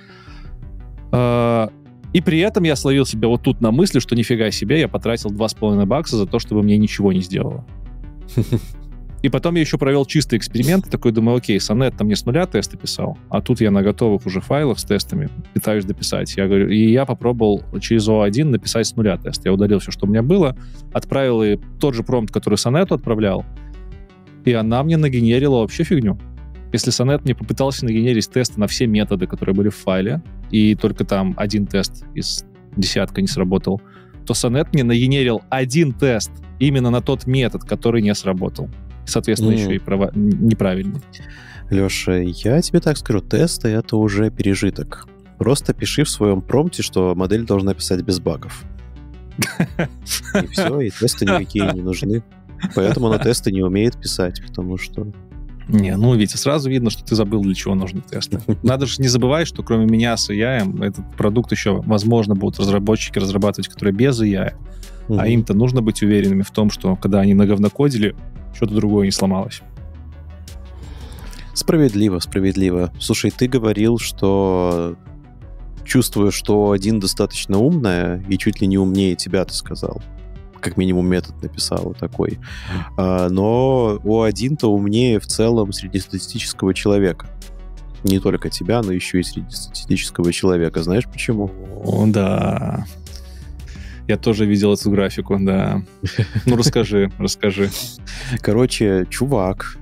И при этом я словил себя вот тут на мысли, что нифига себе, я потратил $2.5 за то, чтобы мне ничего не сделало. И потом я еще провел чистый эксперимент, такой думаю, окей, Sonnet там мне с нуля тесты писал, а тут я на готовых уже файлах с тестами пытаюсь дописать. Я говорю, и я попробовал через O1 написать с нуля тест. Я удалил все, что у меня было, отправил и тот же промпт, который Sonnet отправлял, и она мне нагенерила вообще фигню. Если Sonnet мне попытался нагенерить тесты на все методы, которые были в файле, и только там один тест из десятка не сработал, то Sonnet мне нагенерил один тест именно на тот метод, который не сработал. Соответственно, еще и неправильный. Леша, я тебе так скажу, тесты — это уже пережиток. Просто пиши в своем промпте, что модель должна писать без багов. И все, и тесты никакие не нужны. Поэтому она тесты не умеет писать, потому что... Витя, сразу видно, что ты забыл, для чего нужны тесты. Надо же не забывать, что кроме меня с AI, этот продукт еще, возможно, будут разработчики разрабатывать, которые без AI. А им-то нужно быть уверенными в том, что когда они наговнокодили, что-то другое не сломалось. Справедливо. Слушай, ты говорил, что чувствуешь, что один достаточно умная и чуть ли не умнее тебя, ты сказал. Как минимум метод написал такой. Но O1-то умнее в целом среднестатистического человека. Не только тебя, но еще и среднестатистического человека. Знаешь почему? Да. Я тоже видел эту графику, да. Расскажи. Короче, чувак,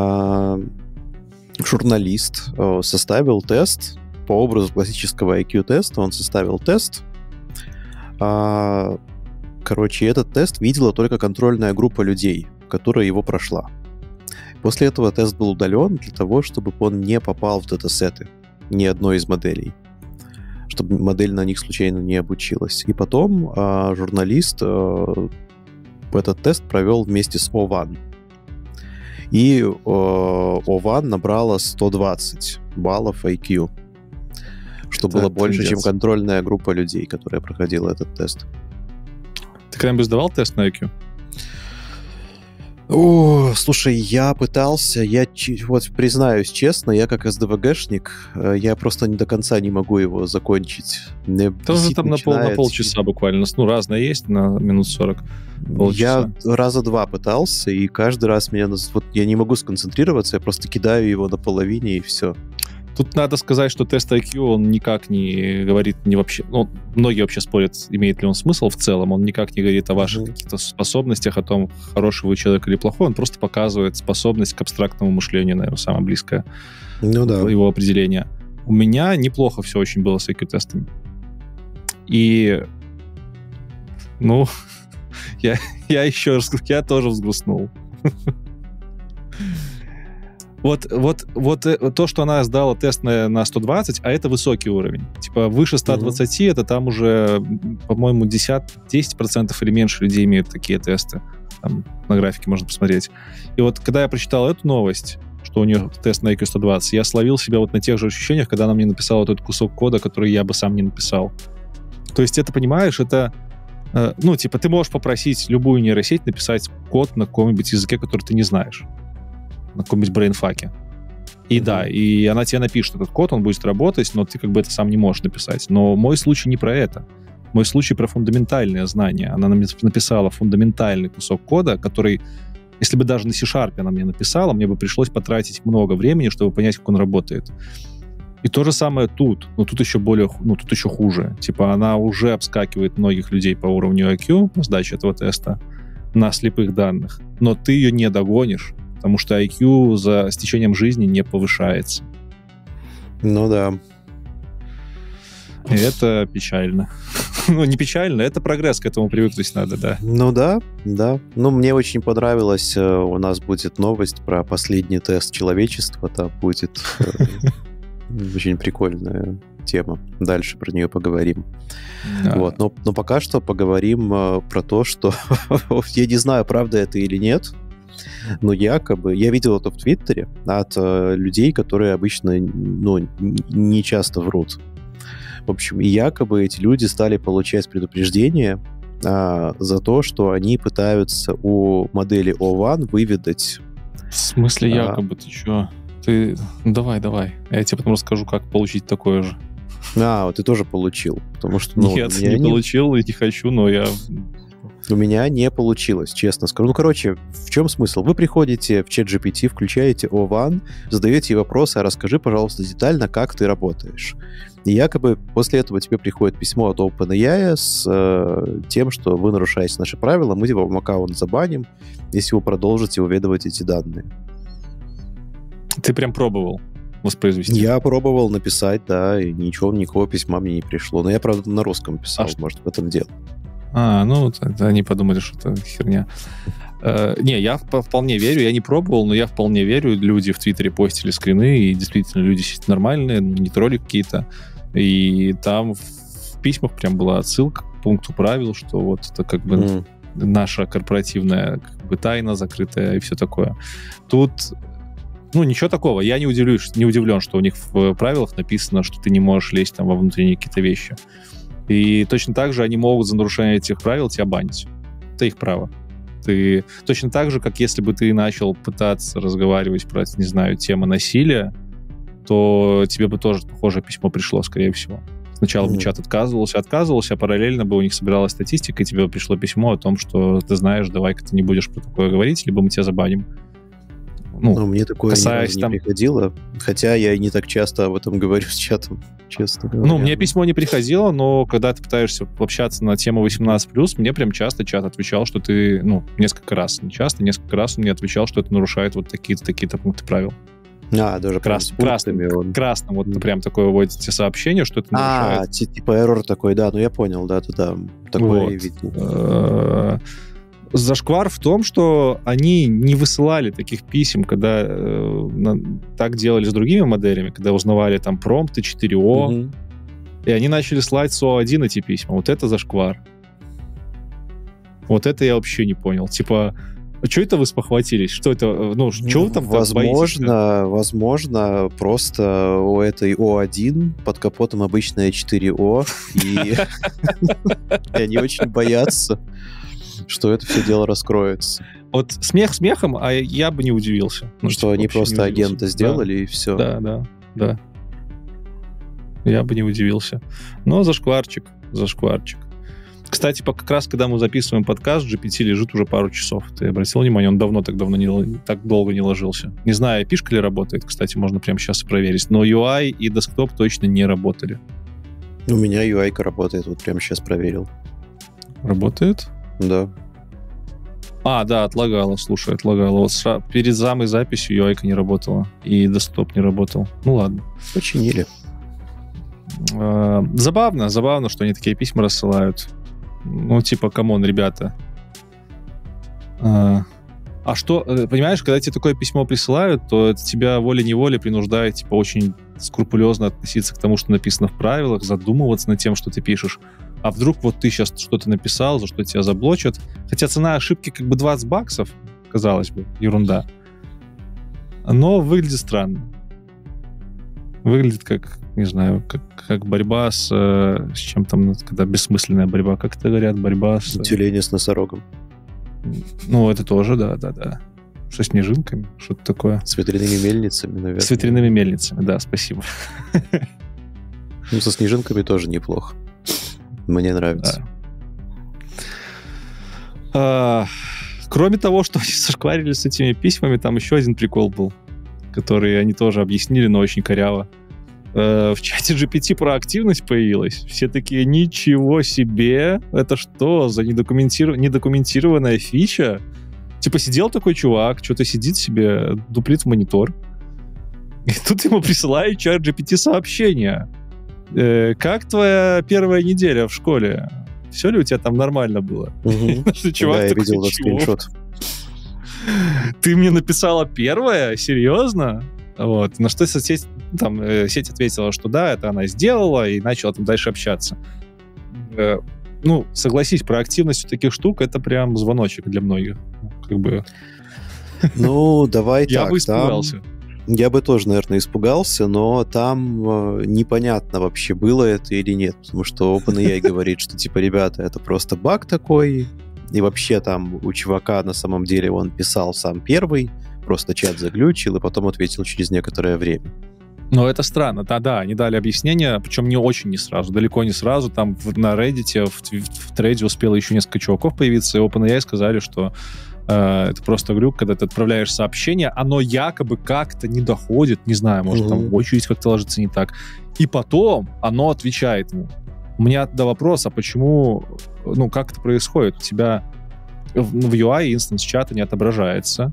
журналист, составил тест по образу классического IQ-теста. Он составил тест. Короче, этот тест видела только контрольная группа людей, которая его прошла. После этого тест был удален для того, чтобы он не попал в датасеты ни одной из моделей, чтобы модель на них случайно не обучилась. И потом журналист этот тест провел вместе с O1. И O1 набрала 120 баллов IQ, что было больше, чем контрольная группа людей, которая проходила этот тест. Ты когда-нибудь сдавал тест на IQ? Слушай, я пытался, вот признаюсь честно, я как СДВГшник, я просто до конца не могу его закончить. Тоже там на полчаса буквально, разное есть, на минут 40. Полчаса. Я раза 2 пытался, и каждый раз я не могу сконцентрироваться, я просто кидаю его на половине, и все. Тут надо сказать, что тест IQ, он никак не говорит, не вообще... многие вообще спорят, имеет ли он смысл в целом. Он никак не говорит о ваших каких-то способностях, о том, хороший вы человек или плохой. Он просто показывает способность к абстрактному мышлению, наверное, самое близкое его определение. У меня неплохо все очень было с IQ-тестами. И... я тоже взгрустнул. Вот то, что она сдала тест на 120, а это высокий уровень. Типа выше 120, это там уже, по-моему, 10% или меньше людей имеют такие тесты. Там на графике можно посмотреть. И вот когда я прочитал эту новость, что у нее тест на IQ 120, я словил себя вот на тех же ощущениях, когда она мне написала вот этот кусок кода, который я бы сам не написал. То есть это, понимаешь, это... Ну, типа, ты можешь попросить любую нейросеть написать код на каком-нибудь языке, который ты не знаешь. На каком-нибудь брейнфаке. И да, и она тебе напишет этот код, он будет работать, но ты как бы это сам не можешь написать. Но мой случай не про это. Мой случай про фундаментальное знание. Она написала фундаментальный кусок кода, который, если бы даже на C# она мне написала, мне бы пришлось потратить много времени, чтобы понять, как он работает. И то же самое тут. Но тут еще тут еще хуже. Типа она уже обскакивает многих людей по уровню IQ по сдаче этого теста на слепых данных. Но ты ее не догонишь, потому что IQ с течением жизни не повышается. Ну да. И это печально. Ну, не печально, это прогресс, к этому привыкнуть надо, да. Ну да. Ну, мне очень понравилось, у нас будет новость про последний тест человечества, там будет очень прикольная тема. Дальше про нее поговорим. Вот. Но пока что поговорим про то, что я не знаю, правда это или нет, но якобы... Я видел это в Твиттере от людей, которые обычно не часто врут. В общем, и якобы эти люди стали получать предупреждение за то, что они пытаются у модели O1 выведать... В смысле якобы? Ты чё? Ты... Давай. Я тебе потом расскажу, как получить такое же. Вот ты тоже получил. Потому что, нет, не получил и не хочу, но я... У меня не получилось, честно скажу. Ну, короче, в чем смысл? Вы приходите в ChatGPT, включаете O1, задаете ей вопросы, расскажи, пожалуйста, детально, как ты работаешь. И якобы после этого тебе приходит письмо от OpenAI с тем, что вы нарушаете наши правила, мы вам аккаунт забаним, если вы продолжите выведывать эти данные. Ты прям пробовал воспроизвести? Я пробовал написать, да, и никакого письма мне не пришло. Но я, правда, на русском писал, может, в этом дело. Ну, они подумали, что это херня. Не, я вполне верю, я не пробовал, но я вполне верю. Люди в Твиттере постили скрины, и действительно люди сидят нормальные, не тролли какие-то. И там в письмах прям была отсылка к пункту правил, что вот это как бы наша корпоративная как бы тайна закрытая и все такое. Тут, ничего такого. Я не удивлен, что у них в правилах написано, что ты не можешь лезть там во внутренние какие-то вещи. И точно так же они могут за нарушение этих правил тебя банить. Это их право. Ты точно так же, как если бы ты начал пытаться разговаривать про, не знаю, тему насилия, то тебе бы тоже похожее письмо пришло, скорее всего. Сначала бы чат отказывался, а параллельно бы у них собиралась статистика, и тебе пришло письмо о том, что ты знаешь, давай-ка ты не будешь про такое говорить, либо мы тебя забаним. Мне такое ни разу не приходило, хотя я и не так часто об этом говорю с чатом, честно говоря. Мне письмо не приходило, но когда ты пытаешься общаться на тему 18+, мне прям часто чат отвечал, что ты, несколько раз, не часто, несколько раз он мне отвечал, что это нарушает вот такие-то пункты правил. Даже красным вот прям такое вводите сообщение, что это нарушает. Типа error такой, да, я понял, да, такое я видел. Зашквар в том, что они не высылали таких писем, когда так делали с другими моделями, когда узнавали там промпты 4О, и они начали слать с О1 эти письма. Вот это зашквар. Вот это я вообще не понял. Типа, что это вы спохватились? Что это? Что вы там возможно, просто у этой О1 под капотом обычная 4О, и они очень боятся, что это все дело раскроется. Вот смех смехом, а я бы не удивился. Что они просто агента сделали, и все. Да. Я бы не удивился. Но зашкварчик. Кстати, как раз, когда мы записываем подкаст, GPT лежит уже пару часов. Ты обратил внимание? Он так долго не ложился. Не знаю, API-шка ли работает. Кстати, можно прямо сейчас проверить. Но UI и десктоп точно не работали. У меня UI-ка работает. Вот прямо сейчас проверил. Работает? Да. Да, отлагало. Вот перед самой записью UI-ка не работала. И десктоп не работал. Ладно. Починили. Забавно, что они такие письма рассылают. Камон, ребята. Что, понимаешь, когда тебе такое письмо присылают, то это тебя волей-неволей принуждает, очень скрупулезно относиться к тому, что написано в правилах, задумываться над тем, что ты пишешь. А вдруг вот ты сейчас что-то написал, за что тебя заблочат. Хотя цена ошибки $20, казалось бы, ерунда. Но выглядит странно. Выглядит как, не знаю, как борьба с чем там, когда бессмысленная борьба, как это говорят, борьба с... Тюлени с носорогом. Ну, это тоже, да. Со снежинками, что-то такое. С ветряными мельницами, наверное. С ветряными мельницами, да, спасибо. Ну, со снежинками тоже неплохо. Мне нравится. Да. Кроме того, что они зашкварили с этими письмами, там еще один прикол был, который они тоже объяснили, но очень коряво. В чате GPT проактивность появилась. Все такие, ничего себе! Это что за недокументированная фича? Типа сидел такой чувак, что-то сидит себе, дуплит в монитор, и тут ему присылает чат GPT сообщение. Как твоя первая неделя в школе? Все ли у тебя там нормально было? Чувак, да, я видел этот скриншот. Ты мне написала первая? Серьезно? Вот. На что сеть ответила, что да, это она сделала, и начала там дальше общаться. Ну, согласись, проактивность таких штук — это прям звоночек для многих. Как бы... Ну, давай так. Я бы испугался. Я бы тоже, наверное, испугался, но там непонятно вообще, было это или нет, потому что OpenAI говорит, что, типа, ребята, это просто баг такой, и вообще там у чувака на самом деле он писал сам первый, просто чат заглючил, и потом ответил через некоторое время. Но это странно. Да, они дали объяснение, причем не сразу, далеко не сразу. Там на Reddit, в трейде успело еще несколько чуваков появиться, и OpenAI сказали, что это просто глюк, когда ты отправляешь сообщение, оно якобы как-то не доходит, не знаю, может, там очередь как-то ложится не так. И потом оно отвечает ему. У меня тогда вопрос, а почему, ну, как это происходит? У тебя в UI инстанс чата не отображается.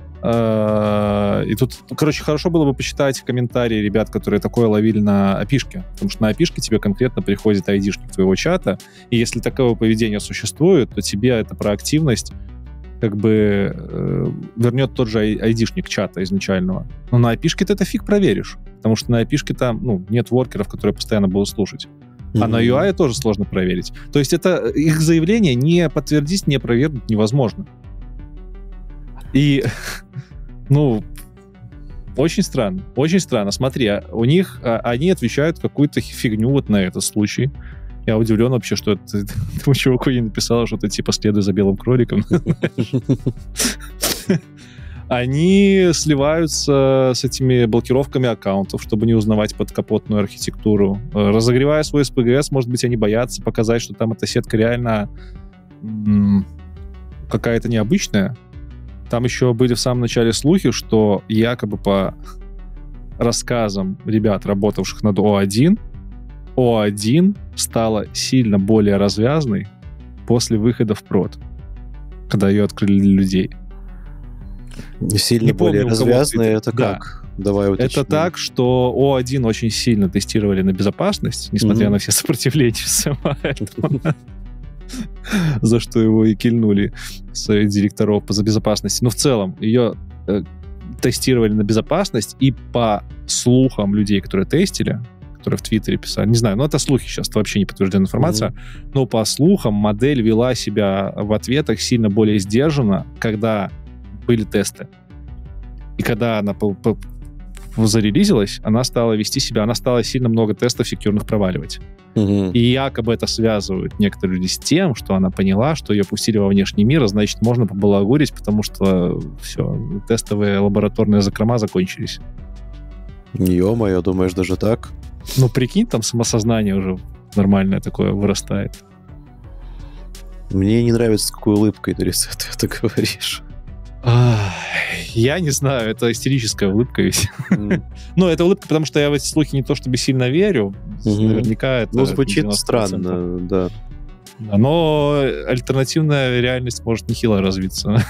И тут, короче, хорошо было бы почитать комментарии ребят, которые такое ловили на API-шке, потому что на API-шке тебе конкретно приходит айдишник твоего чата, и если такое поведение существует, то тебе эта проактивность как бы вернет тот же айдишник чата изначального. Но на API-шке ты это фиг проверишь, потому что на API-шке там нет воркеров, которые постоянно будут слушать. А на UI тоже сложно проверить. То есть это их заявление не подтвердить, не опровергнуть невозможно. И, ну, очень странно, очень странно. Смотри, у них, они отвечают какую-то фигню вот на этот случай. Я удивлен вообще, что этому чуваку не написала что-то типа «следуй за белым кроликом». Они сливаются с этими блокировками аккаунтов, чтобы не узнавать подкапотную архитектуру. Разогревая свой SPGS, может быть, они боятся показать, что там эта сетка реально какая-то необычная. Там еще были в самом начале слухи, что якобы по рассказам ребят, работавших над O1 стала сильно более развязной после выхода в прод, когда ее открыли для людей. Сильно не более развязная, это да. Как? Давай уточним. Это так, что O1 очень сильно тестировали на безопасность, несмотря на все сопротивления Сэма Альтмана, за что его и кильнули совет директоров по безопасности. Но в целом ее тестировали на безопасность, и по слухам людей, которые тестили, которые в Твиттере писали, не знаю, но это слухи сейчас, это вообще не подтвержденная информация, но по слухам модель вела себя в ответах сильно более сдержанно, когда были тесты. И когда она зарелизилась, она стала вести себя, она стала сильно много тестов секьюрных проваливать. И якобы это связывают некоторые люди с тем, что она поняла, что ее пустили во внешний мир, а значит, можно побалагурить, потому что все, тестовые лабораторные закрома закончились. Ё-моё, думаешь, даже так? Ну, прикинь, там самосознание уже нормальное такое вырастает. Мне не нравится, с какой улыбкой ты это говоришь. Я не знаю, это истерическая улыбка ведь. Ну, это улыбка, потому что я в эти слухи не то чтобы сильно верю. Наверняка это... Ну, звучит странно, да. Но альтернативная реальность может нехило развиться.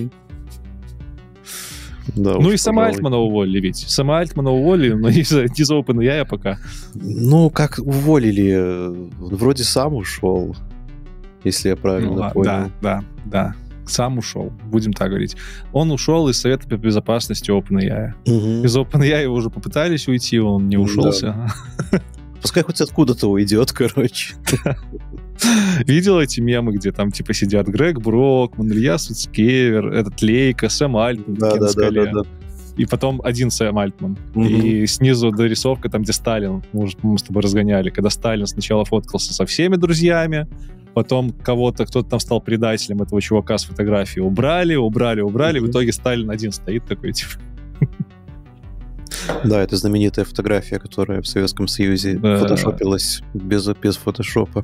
Да, ну и Сэма Альтмана уволили ведь. Сэма Альтмана уволили, но не за OpenAI пока. Ну, как уволили? Вроде сам ушел, если я правильно понял. Да. Сам ушел, будем так говорить. Он ушел из Совета по безопасности OpenAI. Из OpenAI его уже попытались уйти, он не ушелся. Да. Пускай хоть откуда-то уйдет, короче. Видел эти мемы, где там типа сидят Грег Брокман, Илья Суцкевер, этот Лейка, Сэм Альтман на скале? И потом один Сэм Альтман. И снизу дорисовка, там, где Сталин. Мы с тобой разгоняли. Когда Сталин сначала фоткался со всеми друзьями, потом кто-то там стал предателем, этого чувака с фотографией убрали. В итоге Сталин один стоит такой, типа... Да, это знаменитая фотография, которая в Советском Союзе фотошопилась без фотошопа.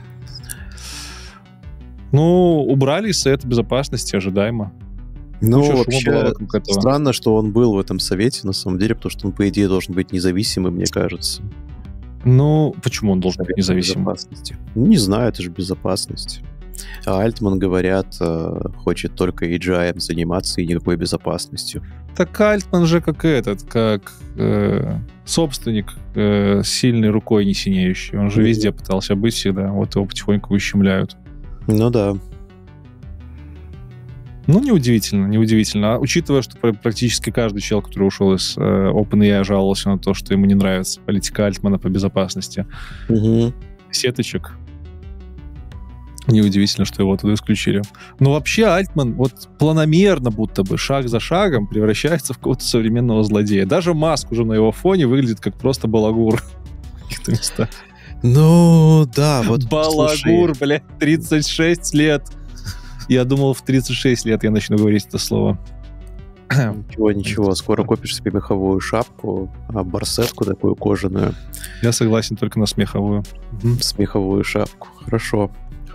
Ну, убрали из Совета Безопасности ожидаемо. Ну, вообще, странно, что он был в этом совете, на самом деле, потому что он, по идее, должен быть независимым, мне кажется. Ну, почему он должен быть независимым? Ну, не знаю, это же безопасность. А Альтман, говорят, хочет только AGI заниматься и никакой безопасностью. Так Альтман же как собственник с сильной рукой не синеющий. Он же везде пытался быть всегда. Вот его потихоньку ущемляют. Ну да. Ну, неудивительно. А учитывая, что практически каждый чел, который ушел из OpenAI, жаловался на то, что ему не нравится политика Альтмана по безопасности сеточек, неудивительно, что его оттуда исключили. Но вообще Альтман вот планомерно, будто бы шаг за шагом превращается в какого-то современного злодея. Даже Маск уже на его фоне выглядит как просто балагур в каких-то местах. Ну, да, вот балагур, блядь, 36 лет. Я думал, в 36 лет я начну говорить это слово. Ничего, скоро купишь себе меховую шапку, барсетку такую кожаную. Я согласен только на смеховую. Смеховую шапку. Хорошо.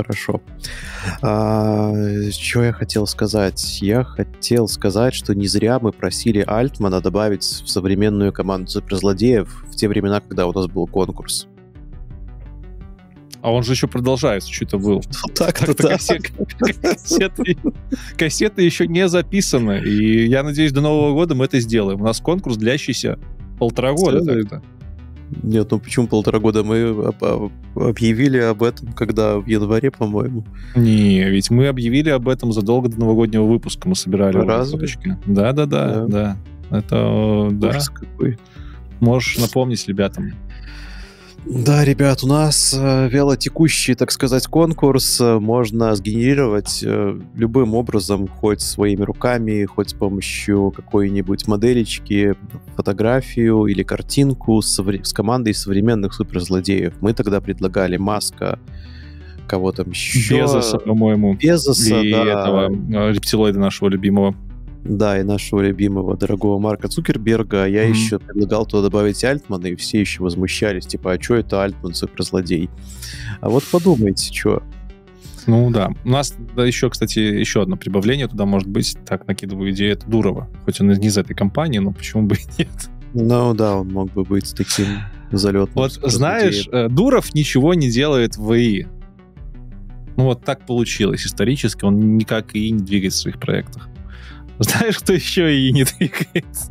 Что я хотел сказать? Я хотел сказать, что не зря мы просили Альтмана добавить в современную команду суперзлодеев в те времена, когда у нас был конкурс. А он же еще продолжается, что-то был. Так-то да. Кассеты еще не записаны. И я надеюсь, до Нового года мы это сделаем. У нас конкурс, длящийся 1,5 года. Так-то. Нет, ну почему 1,5 года? Мы объявили об этом, когда в январе, по-моему. Не, ведь мы объявили об этом задолго до новогоднего выпуска. Мы собирали фоточки. Да. Это, да. Какой. Можешь напомнить ребятам. Да, ребят, у нас вялотекущий, так сказать, конкурс. Можно сгенерировать любым образом, хоть своими руками, хоть с помощью какой-нибудь моделечки, фотографию или картинку с командой современных суперзлодеев. Мы тогда предлагали Маска, кого там еще? Безоса, по-моему. Безоса, и да. этого рептилоида нашего любимого. Да, и нашего любимого, дорогого Марка Цукерберга. Я еще предлагал туда добавить Альтмана, и все еще возмущались. Типа, а что это Альтман, суперзлодей? А вот подумайте, что. Ну да. У нас еще, кстати, еще одно прибавление туда может быть. Так, накидываю идею. Это Дурова. Хоть он не из этой компании, но почему бы и нет? Ну да, он мог бы быть таким залетным. Вот знаешь, Дуров ничего не делает в ИИ. Ну вот так получилось. Исторически он никак ИИ не двигает в своих проектах. Знаешь, кто еще и не двигается?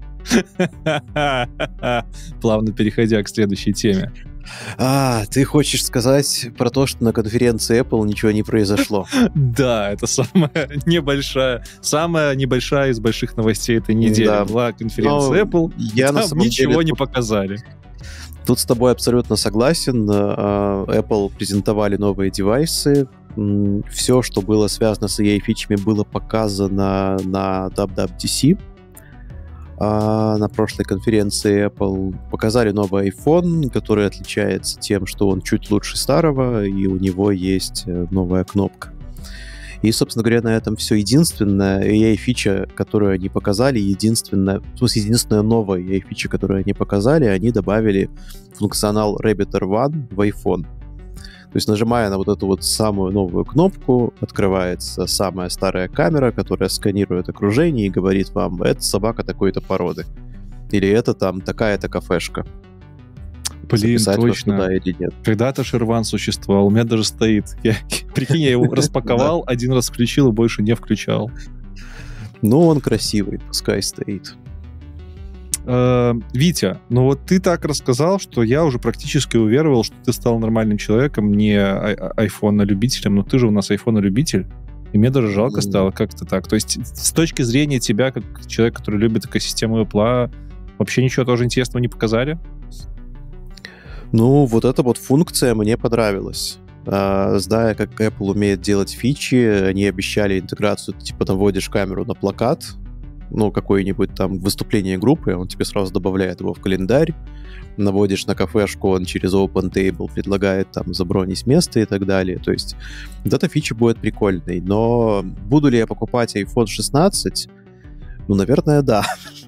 Плавно переходя к следующей теме. Ты хочешь сказать про то, что на конференции Apple ничего не произошло? Да, это самая небольшая из больших новостей этой недели. Была конференция Apple, там ничего не показали. Тут с тобой абсолютно согласен. Apple презентовали новые девайсы. Все, что было связано с AI-фичами, было показано на WWDC. На прошлой конференции Apple показали новый iPhone, который отличается тем, что он чуть лучше старого, и у него есть новая кнопка. И, собственно говоря, на этом все. Единственная AI-фича, которую они показали, единственная новая AI-фича, которую они показали, они добавили функционал Rabbit R1 в iPhone. То есть, нажимая на вот эту вот самую новую кнопку, открывается самая старая камера, которая сканирует окружение и говорит вам, это собака такой-то породы. Или это там такая-то кафешка. Блин, точно. Туда или нет. Когда-то Шерван существовал, у меня даже стоит. Прикинь, я его распаковал, один раз включил и больше не включал. Ну, он красивый, пускай стоит. Витя, ну вот ты так рассказал, что я уже практически уверовал, что ты стал нормальным человеком, не айфона-любителем, но ты же у нас айфона-любитель, и мне даже жалко стало как-то так. То есть с точки зрения тебя, как человека, который любит экосистему Apple, вообще ничего тоже интересного не показали? Ну, вот эта вот функция мне понравилась. Зная, как Apple умеет делать фичи, они обещали интеграцию, ты типа наводишь камеру на плакат, какое-нибудь там выступление группы, он тебе сразу добавляет его в календарь, наводишь на кафешку, он через OpenTable предлагает там забронить место и так далее. То есть вот эта фича будет прикольной. Но буду ли я покупать iPhone 16? Наверное, да.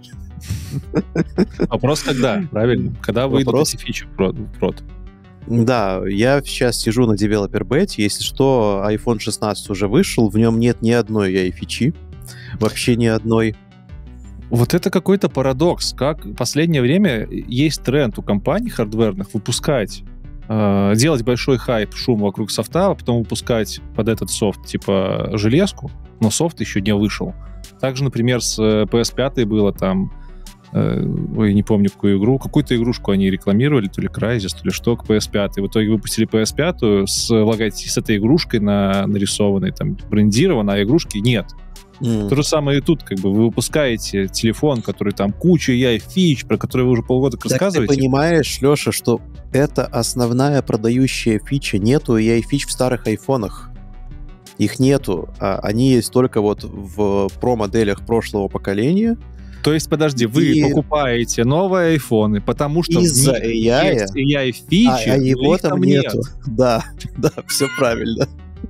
Вопрос когда, правильно? Когда выйдут эти фичи в прод? Да, я сейчас сижу на Developer Beta. Если что, iPhone 16 уже вышел, в нем нет ни одной AI-фичи. Вообще ни одной. Вот это какой-то парадокс. Как в последнее время есть тренд у компаний хардверных выпускать, делать большой хайп, шум вокруг софта, а потом выпускать под этот софт типа железку, но софт еще не вышел. Также, например, с PS5 было там, не помню какую игру, какую-то игрушку они рекламировали, то ли Crysis, то ли что, к PS5. В итоге выпустили PS5 с этой игрушкой нарисованной, там, брендированной, а игрушки нет. То же самое и тут, как бы, вы выпускаете телефон, который там куча AI-фич, про который вы уже полгода рассказываете. Ты понимаешь, Леша, что это основная продающая фича. Нету AI-фич в старых айфонах. Их нету. Они есть только вот в Pro-моделях прошлого поколения. То есть, подожди, вы покупаете новые айфоны, потому что из-за AI есть AI-фичи, а его там нету. Да, все правильно.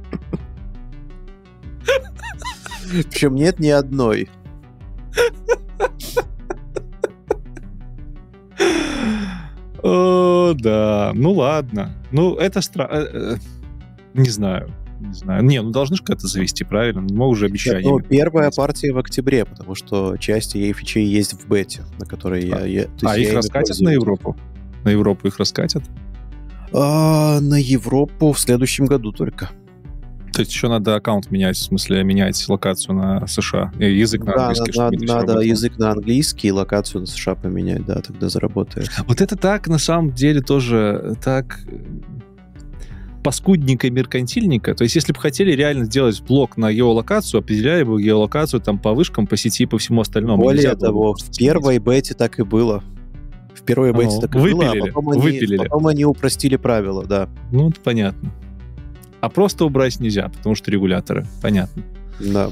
Причем нет ни одной. О, да. Ну, ладно. Ну, это странно. Не знаю. Не, должны же как-то завести, правильно? Не могу же обещать. Ну, первая партия в октябре, потому что часть ей фичей есть в бете, на которой я... их раскатят на Европу? На Европу их раскатят? На Европу в следующем году только. То есть еще надо аккаунт менять, в смысле менять локацию на США, язык на английский. Надо язык на английский и локацию на США поменять, да, тогда заработает. Вот это так, на самом деле, тоже так паскудненько и меркантильненько. То есть если бы хотели реально сделать блок на геолокацию, определяли бы геолокацию там по вышкам, по сети и по всему остальному. Более того, в первой бете так и было. В первой бете так и было, а потом они упростили правила, да. Ну, это понятно. А просто убрать нельзя, потому что регуляторы. Понятно. Да.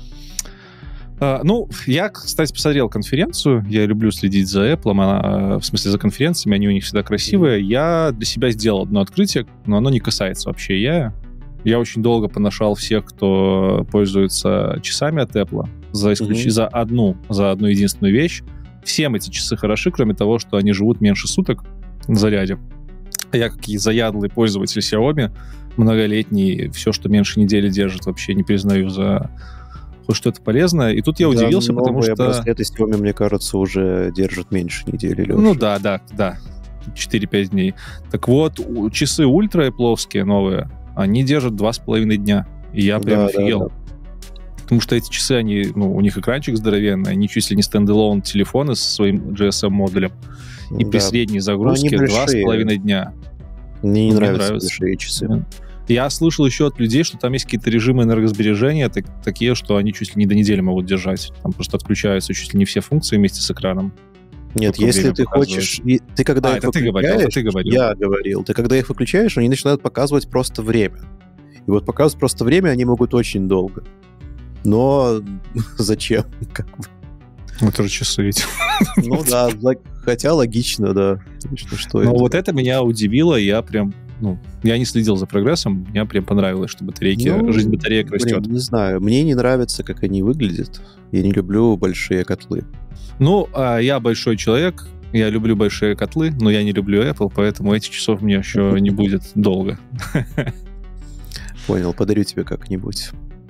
Я, кстати, посмотрел конференцию. Я люблю следить за Apple, в смысле за конференциями, они у них всегда красивые. Я для себя сделал одно открытие, но оно не касается вообще я. Я очень долго поношал всех, кто пользуется часами от Apple, за одну единственную вещь. Всем эти часы хороши, кроме того, что они живут меньше суток на заряде. Я, как и заядлый пользователь Xiaomi, многолетний, все, что меньше недели держит, вообще не признаю за хоть что-то полезное. И тут я удивился, потому что... браслеты Xiaomi, мне кажется, уже держат меньше недели, Леша. Ну да. 4-5 дней. Так вот, часы ультра Apple-овские новые, они держат 2,5 дня. И я прям офигел. Да. Потому что эти часы, они, у них экранчик здоровенный, они чуть ли не стендалон телефоны со своим GSM-модулем. И при средней загрузке 2,5 дня. Мне не нравятся большие часы. Я слышал еще от людей, что там есть какие-то режимы энергосбережения, такие, что они чуть ли не до недели могут держать. Там просто отключаются чуть ли не все функции вместе с экраном. Нет, если ты хочешь... Ты когда их выключаешь... Я говорил. Ты когда их выключаешь, они начинают показывать просто время. И вот показывать просто время они могут очень долго. Но зачем? Это же часы ведь. Ну да, хотя логично, да. Но вот это меня удивило, я прям... я не следил за прогрессом, мне прям понравилось, что жизнь батареек растет. Не знаю, мне не нравится, как они выглядят. Я не люблю большие котлы. Я большой человек, я люблю большие котлы, но я не люблю Apple, поэтому этих часов мне еще не будет долго. Понял, подарю тебе как-нибудь.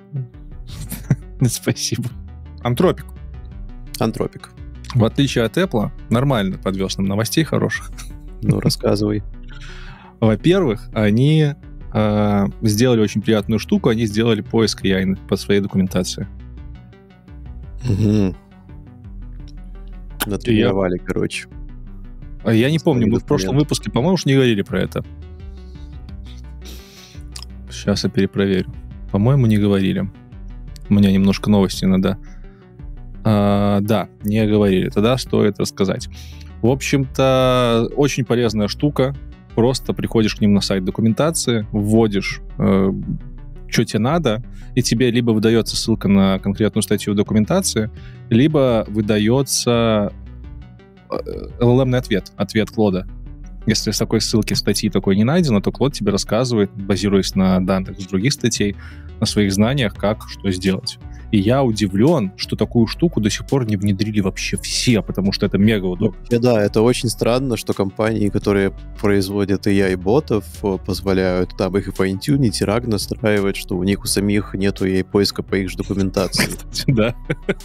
Спасибо. Антропик. В отличие от Apple, нормально подвез нам новостей хороших. Рассказывай. Во-первых, они сделали очень приятную штуку, они сделали поиск AI по своей документации. Натренировали, короче. Я не помню, мы в прошлом выпуске, по-моему, уж не говорили про это. Сейчас я перепроверю. По-моему, не говорили. У меня немножко новости иногда. Да, не говорили. Тогда стоит рассказать. В общем-то, очень полезная штука. Просто приходишь к ним на сайт документации, вводишь что тебе надо, и тебе либо выдается ссылка на конкретную статью в документации, либо выдается LLM-ный ответ Клода. Если с такой ссылки статьи такой не найдено, то Клод тебе рассказывает, базируясь на данных с других статей, на своих знаниях, как, что сделать. И я удивлен, что такую штуку до сих пор не внедрили вообще все, потому что это мега удобно. Да, это очень странно, что компании, которые производят AI-ботов, позволяют там их и файн-тюнить, и RAG настраивать, что у них у самих нету AI-поиска по их же документации. Да.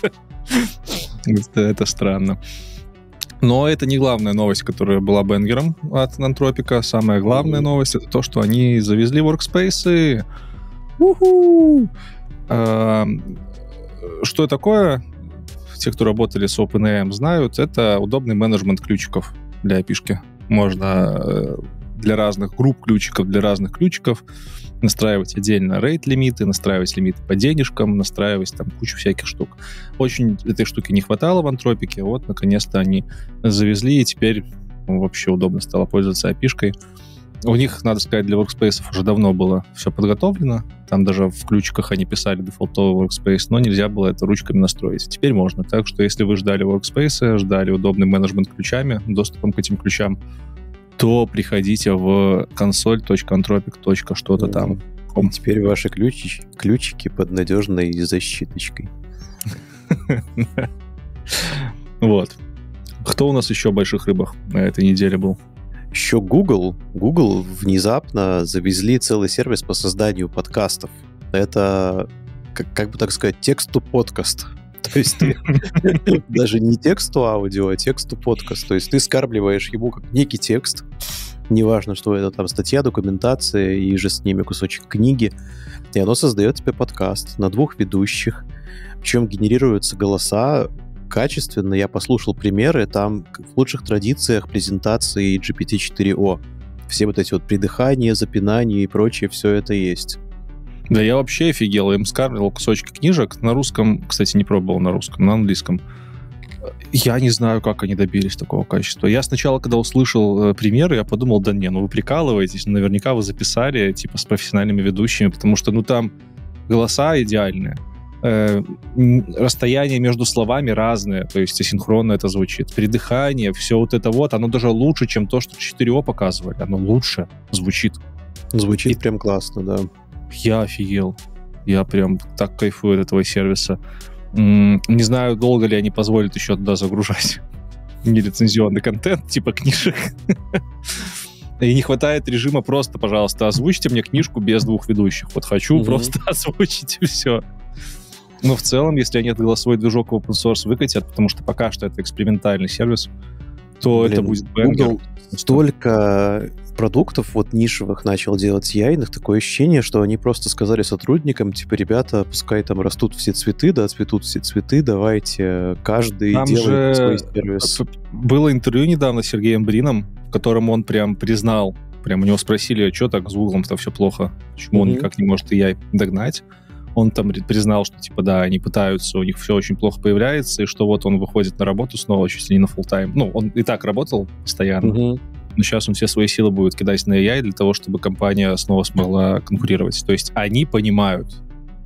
Это странно. Но это не главная новость, которая была бенгером от Anthropic. Самая главная новость — это то, что они завезли workspace. Уху! Что такое? Те, кто работали с OpenAI, знают. Это удобный менеджмент ключиков для API-шки. Можно для разных групп ключиков, для разных ключиков настраивать отдельно рейт-лимиты, настраивать лимиты по денежкам, настраивать там кучу всяких штук. Очень этой штуки не хватало в Anthropic. Вот, наконец-то они завезли, и теперь вообще удобно стало пользоваться API-шкой. У них, надо сказать, для workspace уже давно было все подготовлено. Там даже в ключиках они писали дефолтовый workspace, но нельзя было это ручками настроить. Теперь можно. Так что если вы ждали workspace, ждали удобный менеджмент ключами, доступом к этим ключам, то приходите в console.anthropic. Что-то там. Теперь ваши ключики под надежной защиточкой. Вот. Кто у нас еще в больших рыбах на этой неделе был? Еще Google внезапно завезли целый сервис по созданию подкастов. Это, как бы так сказать, текст-то-подкаст. То есть ты даже не текст-то-аудио, а текст-то-подкаст. То есть ты скармливаешь ему как некий текст, неважно, что это там статья, документация и же с ними кусочек книги, и оно создает тебе подкаст на 2 ведущих, причем генерируются голоса качественно. Я послушал примеры, там в лучших традициях презентации GPT-4o. Все вот эти вот придыхания, запинания и прочее, все это есть. Да я вообще офигел. Я им скармливал кусочки книжек. На русском, кстати, не пробовал на русском, на английском. Я не знаю, как они добились такого качества. Я сначала, когда услышал примеры, я подумал, да не, ну вы прикалываетесь, наверняка вы записали, типа, с профессиональными ведущими, потому что, ну, там голоса идеальные. Расстояние между словами разное, то есть асинхронно это звучит. Придыхание, все вот это вот, оно даже лучше, чем то, что 4O показывали. Оно лучше звучит. Звучит прям классно, да. Я офигел. Я прям так кайфую от этого сервиса. Не знаю, долго ли они позволят еще туда загружать нелицензионный контент, типа книжек. И не хватает режима просто, пожалуйста, озвучьте мне книжку без 2 ведущих. Вот хочу просто озвучить, и все. Но в целом, если они этот голосовой движок в open source выкатят, потому что пока что это экспериментальный сервис, то это будет бэнгер. Google столько продуктов вот нишевых начал делать яйных, такое ощущение, что они просто сказали сотрудникам, типа, ребята, пускай там растут все цветы, да, цветут все цветы, давайте каждый там делает свой сервис. Было интервью недавно с Сергеем Брином, в котором он прям признал, прям у него спросили, что так с Гуглом-то все плохо, почему он никак не может AI догнать. Он там признал, что, типа, да, они пытаются, у них все очень плохо появляется, и что вот он выходит на работу снова, чуть ли не на фулл-тайм. Ну, он и так работал постоянно, но сейчас он все свои силы будет кидать на AI для того, чтобы компания снова смогла конкурировать. То есть они понимают.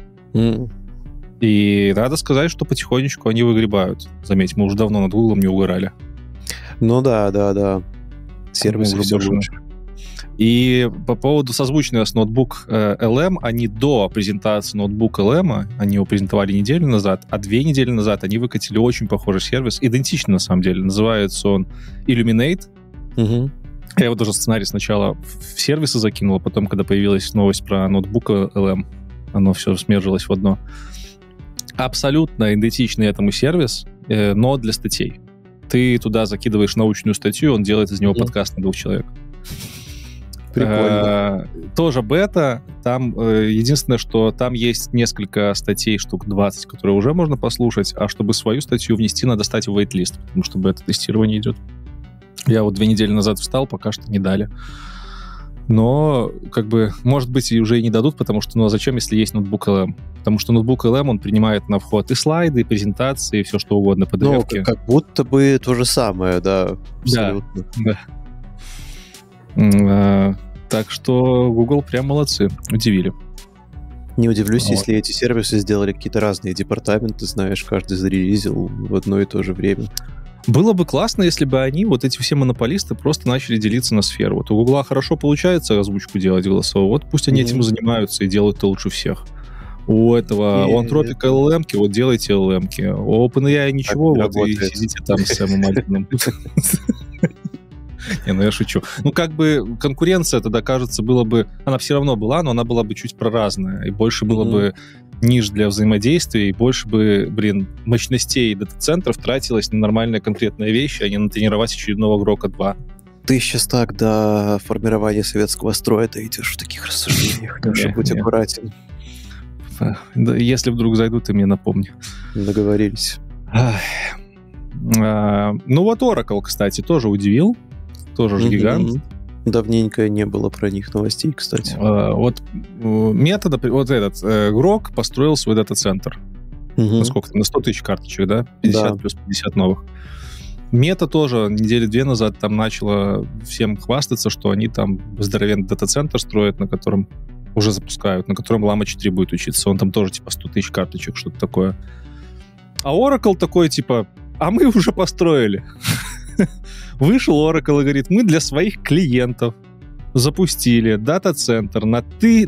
И надо сказать, что потихонечку они выгребают. Заметь, мы уже давно над Гуглом не угорали. Ну да. Сервис все лучше. И по поводу созвучного с ноутбук LM, они до презентации ноутбука LM, они его презентовали неделю назад, а 2 недели назад они выкатили очень похожий сервис, идентичный на самом деле. Называется он Illuminate. Я его даже сценарий сначала в сервисы закинул, а потом, когда появилась новость про ноутбук LM, оно все смержилось в одно. Абсолютно идентичный этому сервис, но для статей. Ты туда закидываешь научную статью, он делает из него подкаст на 2 человек. Прикольно. Тоже бета. Там единственное, что там есть несколько статей, штук 20, которые уже можно послушать, а чтобы свою статью внести, надо стать в wait-лист, потому что бета-тестирование идет. Я вот 2 недели назад встал, пока что не дали. Но, как бы, может быть, и уже и не дадут, потому что, ну а зачем, если есть ноутбук LM? Потому что ноутбук LM, он принимает на вход и слайды, и презентации, и все что угодно, PDF-ки. Ну, как будто бы то же самое, да. Абсолютно. Да. Так что Google прям молодцы, удивили. Не удивлюсь, если эти сервисы сделали какие-то разные департаменты, знаешь, каждый зарелизил в одно и то же время. Было бы классно, если бы они, вот эти все монополисты, просто начали делиться на сферы. Вот у Гугла хорошо получается озвучку делать голосовую, вот пусть они этим занимаются и делают это лучше всех. У этого, у Anthropic LLM-ки, вот делайте LLM-ки. У OpenAI ничего, вот и сидите там с самым Альтином. Не, ну я шучу. Ну, как бы конкуренция тогда, кажется, была бы... Она все равно была, но она была бы чуть проразная. И больше было бы ниш для взаимодействия, и больше бы, мощностей дата-центров тратилось на нормальные конкретные вещи, а не на тренировать очередного Грока 2. Ты сейчас так до формирования советского строя идешь в таких рассуждениях. Даже будь аккуратен. Если вдруг зайдут, ты мне напомни. Договорились. Ну вот Oracle, кстати, тоже удивил. Тоже же гигант. Давненько не было про них новостей, кстати. Вот метод, вот этот Грок построил свой дата-центр. Сколько там? На 100 тысяч карточек, да? 50 плюс 50 новых. Мета тоже недели 2 назад там начала всем хвастаться, что они там здоровенный дата-центр строят, на котором уже запускают, на котором Llama 4 будет учиться. Он там тоже типа 100 тысяч карточек, что-то такое. А Oracle такой типа, а мы уже построили. Вышел Oracle и говорит, мы для своих клиентов запустили дата-центр на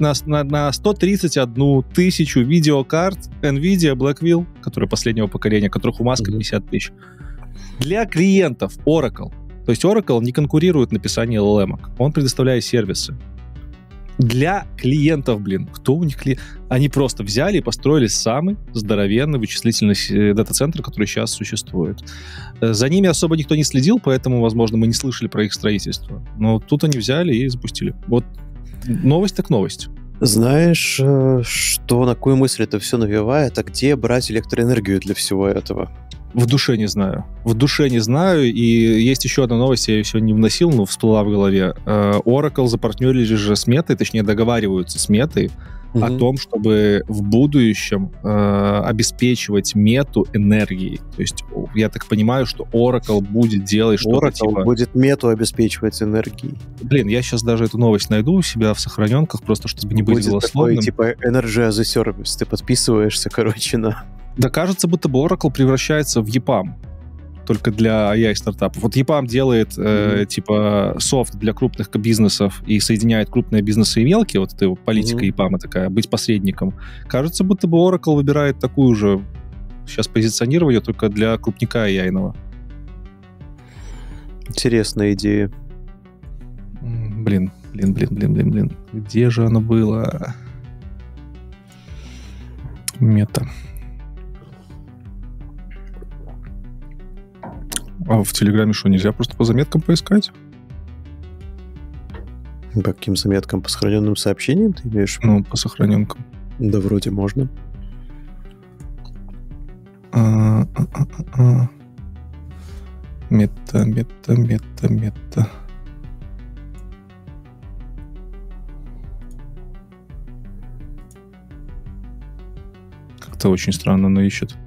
131 тысячу видеокарт NVIDIA Blackwell, которые последнего поколения, которых у Маска 50 тысяч. Для клиентов Oracle. То есть Oracle не конкурирует написание LLM. Он предоставляет сервисы. Для клиентов, кто у них клиент? Они просто взяли и построили самый здоровенный вычислительный дата-центр, который сейчас существует. За ними особо никто не следил, поэтому, возможно, мы не слышали про их строительство. Но тут они взяли и запустили. Вот новость так новость. Знаешь, что, на какую мысль это все навевает? А где брать электроэнергию для всего этого? В душе не знаю. И есть еще одна новость, я ее сегодня не вносил, но всплыла в голове. Oracle запартнерились же с Метой, точнее договариваются с Метой о том, чтобы в будущем обеспечивать Мету энергией. То есть я так понимаю, что Oracle будет делать что-то Oracle будет Мету обеспечивать энергией. Я сейчас даже эту новость найду у себя в сохраненках, просто чтобы не быть голословным. Будет такой, типа, Energy as a Service. Ты подписываешься, на... Да кажется, будто бы Oracle превращается в EPAM, только для AI-стартапов. Вот EPAM делает типа софт для крупных бизнесов и соединяет крупные бизнесы и мелкие, вот это политика EPAM такая, быть посредником. Кажется, будто бы Oracle выбирает такую же сейчас позиционирование, только для крупника AI-ного. Интересная идея. Блин. Где же оно было? Мета. А в Телеграме что, нельзя просто по заметкам поискать? По каким заметкам? По сохраненным сообщениям ты имеешь? Ну, по сохраненкам. Да, вроде можно. Мета. Как-то очень странно оно ищет.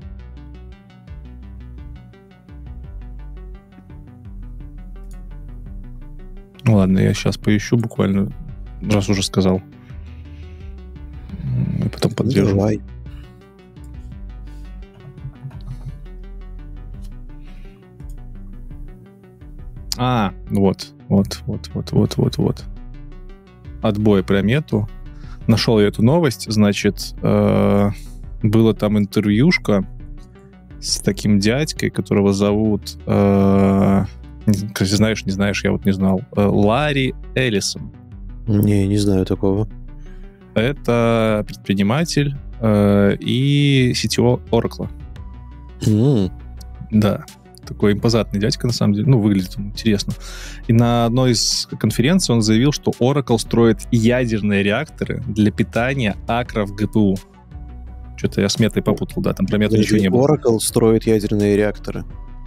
Ладно, я сейчас поищу буквально, раз уже сказал. И потом поддержу. Давай. Вот. Отбой про Мету. Нашел я эту новость. Значит, было там интервьюшка с таким дядькой, которого зовут... Знаешь, не знаешь, я вот не знал. Ларри Эллисон. Не знаю такого. Это предприниматель и CTO Oracle. Да. Такой импозантный дядька, на самом деле. Ну, выглядит он интересно. И на одной из конференций он заявил, что Oracle строит ядерные реакторы для питания акров ГПУ. Что-то я с Метой попутал, да, там про Мету ничего не было. Oracle строит ядерные реакторы.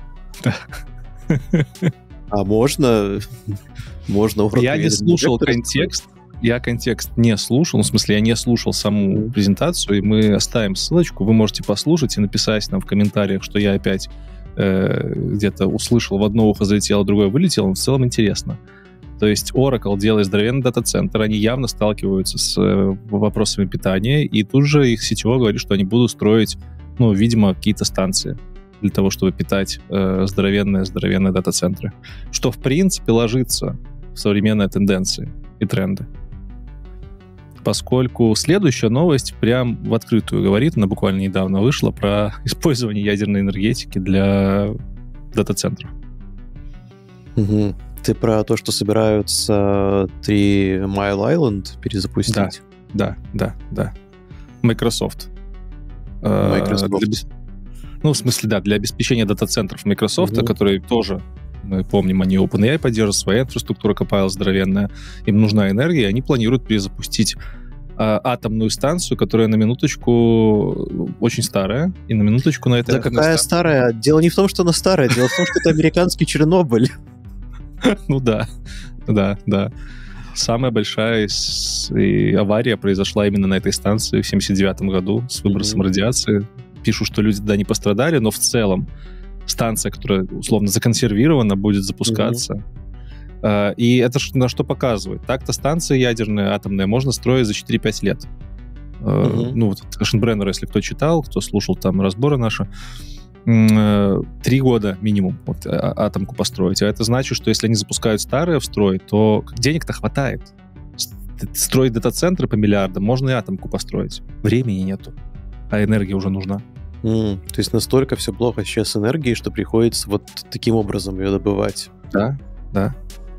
А можно Я не слушал контекст. Я контекст не слушал. Ну, в смысле, я не слушал саму презентацию, и мы оставим ссылочку. Вы можете послушать и написать нам в комментариях, что я опять где-то услышал, в одно ухо залетело, в другое вылетело. В целом интересно. То есть Oracle делает здоровенный дата-центр, они явно сталкиваются с вопросами питания, и тут же их сетево говорит, что они будут строить, ну, видимо, какие-то станции для того, чтобы питать здоровенные дата-центры. Что, в принципе, ложится в современные тенденции и тренды. Поскольку следующая новость прям в открытую говорит, она буквально недавно вышла, про использование ядерной энергетики для дата-центров. Угу. Ты про то, что собираются 3 Mile Island перезапустить? Да. Microsoft. Ну, в смысле, да, для обеспечения дата-центров Microsoft, которые тоже, мы помним, они OpenAI поддерживают, своя инфраструктура копалась здоровенная, им нужна энергия, и они планируют перезапустить атомную станцию, которая на минуточку очень старая, и на минуточку на этой... Да какая старая? Дело не в том, что она старая, дело в том, что это американский Чернобыль. Ну да. Самая большая авария произошла именно на этой станции в 1979 году с выбросом радиации. Пишут, что люди туда не пострадали, но в целом станция, которая условно законсервирована, будет запускаться. И это на что показывает? Так-то станция ядерная, атомная, можно строить за 4-5 лет. Ну, вот Эшенбреннер, если кто читал, кто слушал там разборы наши, 3 года минимум вот, атомку построить. А это значит, что если они запускают старые в строй, то денег-то хватает. Строить дата-центры по миллиардам, можно и атомку построить. Времени нету, а энергия уже нужна. То есть настолько все плохо сейчас с энергией, что приходится вот таким образом ее добывать. Да.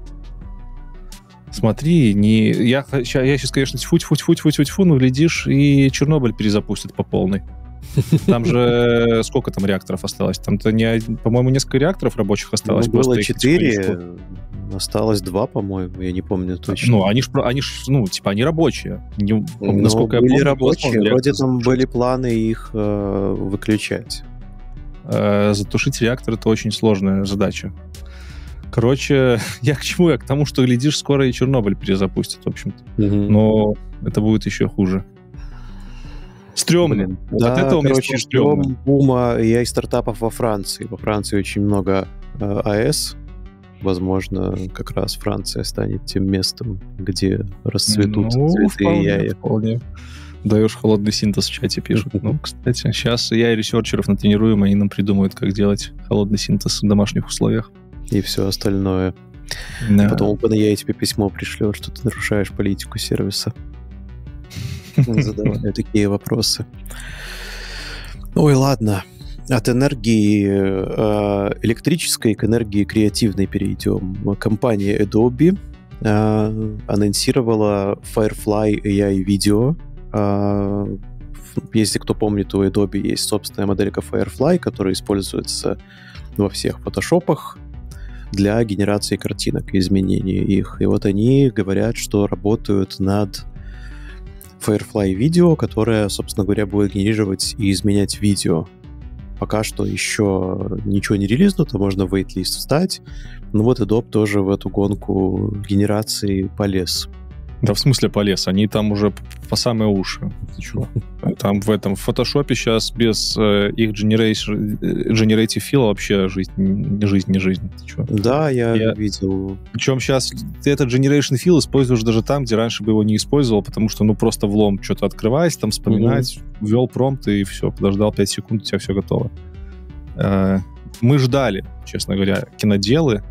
Смотри, я сейчас, конечно, тьфу-тьфу-тьфу-тьфу, но глядишь, и Чернобыль перезапустят по полной. Там же сколько там реакторов осталось? Там-то, по-моему, несколько реакторов рабочих осталось. Было 4, осталось 2, по-моему, я не помню точно. Ну, они рабочие. Насколько я помню, рабочие. Вроде там были планы их выключать. Затушить реактор — это очень сложная задача. Короче, я к чему? Я к тому, что, глядишь, скоро и Чернобыль перезапустят, в общем-то. Но это будет еще хуже. Стрёмно. Да, от этого, короче, ждем бума AI-стартапов во Франции. Во Франции очень много АЭС. Возможно, как раз Франция станет тем местом, где расцветут цветы AI. Вполне. Даешь холодный синтез в чате, пишут. Ну, кстати, сейчас AI-ресерчеров натренируем, они нам придумают, как делать холодный синтез в домашних условиях. И все остальное. Да. Потом OpenAI тебе письмо пришлет, что ты нарушаешь политику сервиса. Задавая такие вопросы. Ой, ладно. От энергии электрической к энергии креативной перейдем. Компания Adobe анонсировала Firefly AI Video. Если кто помнит, у Adobe есть собственная моделька Firefly, которая используется во всех фотошопах для генерации картинок и изменения их. И вот они говорят, что работают над Firefly Video, которое, собственно говоря, будет генерировать и изменять видео. Пока что еще ничего не релизнуто, можно в waitlist встать. Но вот Adobe тоже в эту гонку генерации полез. Да в смысле полез? Они там уже по самые уши. Ты чего? Там в этом фотошопе сейчас без их Generative Fill вообще жизнь не жизнь. Ты чего? Да, я видел. Причем сейчас ты этот Generation Fill используешь даже там, где раньше бы его не использовал, потому что просто влом что-то открывать, там вспоминать, ввел промпт и все, подождал 5 секунд, у тебя все готово. Мы ждали, честно говоря, киноделы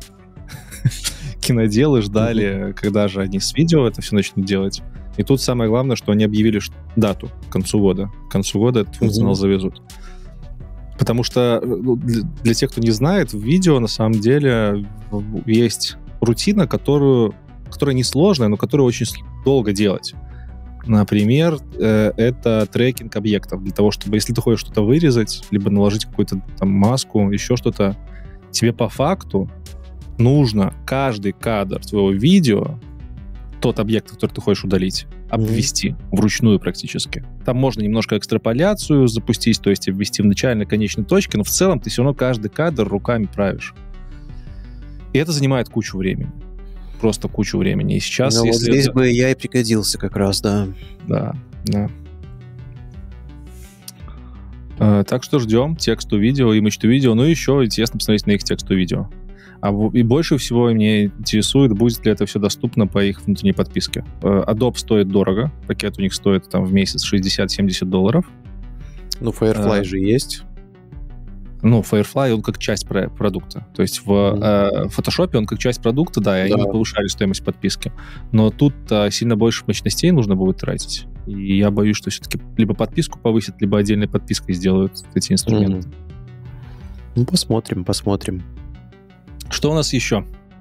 ждали, когда же они с видео это все начнут делать. И тут самое главное, что они объявили дату к концу года. К концу года этот функционал завезут. Потому что для тех, кто не знает, в видео на самом деле есть рутина, которая несложная, но которую очень долго делать. Например, это трекинг объектов. Для того, чтобы, если ты хочешь что-то вырезать, либо наложить какую-то там маску, еще что-то, тебе по факту нужно каждый кадр твоего видео, тот объект, который ты хочешь удалить, обвести вручную практически. Там можно немножко экстраполяцию запустить, то есть обвести в начальной и конечной точке, но в целом ты все равно каждый кадр руками правишь. И это занимает кучу времени. Просто кучу времени. И сейчас, вот здесь бы я и пригодился как раз, да. Да. Так что ждем тексту видео, image to видео, ну и еще интересно посмотреть на их тексту видео. И больше всего меня интересует, будет ли это все доступно по их внутренней подписке. Adobe стоит дорого, пакет у них стоит там в месяц $60-70. Ну, Firefly же есть. Ну, Firefly, он как часть продукта. То есть в Photoshop он как часть продукта, да, и они повышали стоимость подписки. Но тут сильно больше мощностей нужно будет тратить. И я боюсь, что все-таки либо подписку повысят, либо отдельной подпиской сделают эти инструменты. Ну, посмотрим. Что у нас еще?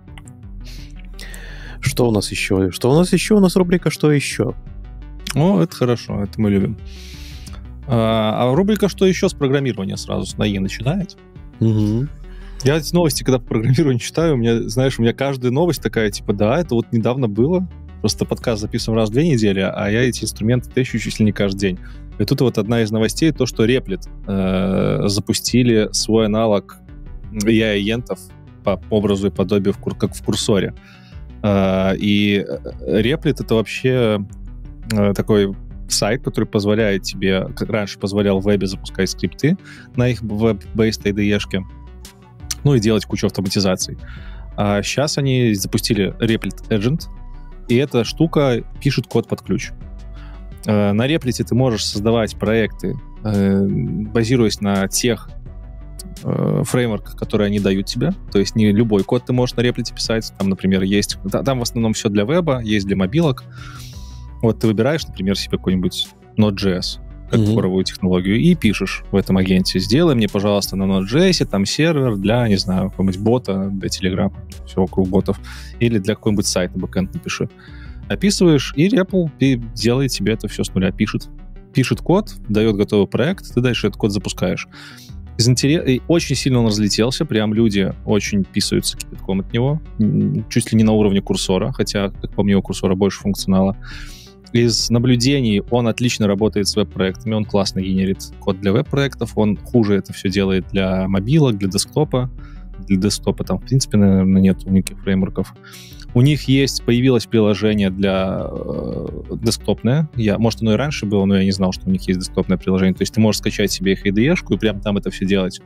Что у нас еще? У нас рубрика «Что еще?». О, это хорошо, это мы любим. А рубрика «Что еще?» с программирования сразу с НАИ начинает. Я эти новости, когда по программированию читаю, у меня каждая новость такая, типа, да, это вот недавно было. Просто подкаст записываем раз в 2 недели, а я эти инструменты тещу чуть ли не каждый день. И тут вот одна из новостей, то, что Replit запустили свой аналог AI-агентов по образу и подобию, как в курсоре. И Replit — это вообще такой сайт, который позволяет тебе, как раньше позволял в вебе запускать скрипты на их веб-based IDE-шке, ну и делать кучу автоматизаций. А сейчас они запустили Replit Agent, и эта штука пишет код под ключ. На Replit ты можешь создавать проекты, базируясь на тех фреймворках, которые они дают тебе. То есть не любой код ты можешь на Replit писать. Там, например, есть... Там в основном все для веба, есть для мобилок. Вот ты выбираешь, например, себе какой-нибудь Node.js, как коровую технологию, и пишешь в этом агенте: сделай мне, пожалуйста, на Node.js там сервер для, не знаю, какого-нибудь бота, для Telegram, все вокруг ботов, или для какого-нибудь сайта бэкэнд напиши. Описываешь, и REPL делает тебе это все с нуля, пишет код, дает готовый проект, ты дальше этот код запускаешь. Очень сильно он разлетелся, прям люди очень писаются кипятком от него, чуть ли не на уровне курсора, хотя, как по мне, у курсора больше функционала. Из наблюдений он отлично работает с веб-проектами, он классно генерит код для веб-проектов, он хуже это все делает для мобилок, для десктопа. Для десктопа там, в принципе, наверное, нет никаких фреймворков. У них появилось приложение для десктопное. Может, оно и раньше было, но я не знал, что у них есть десктопное приложение. То есть ты можешь скачать себе их IDE-шку и прямо там это все делать.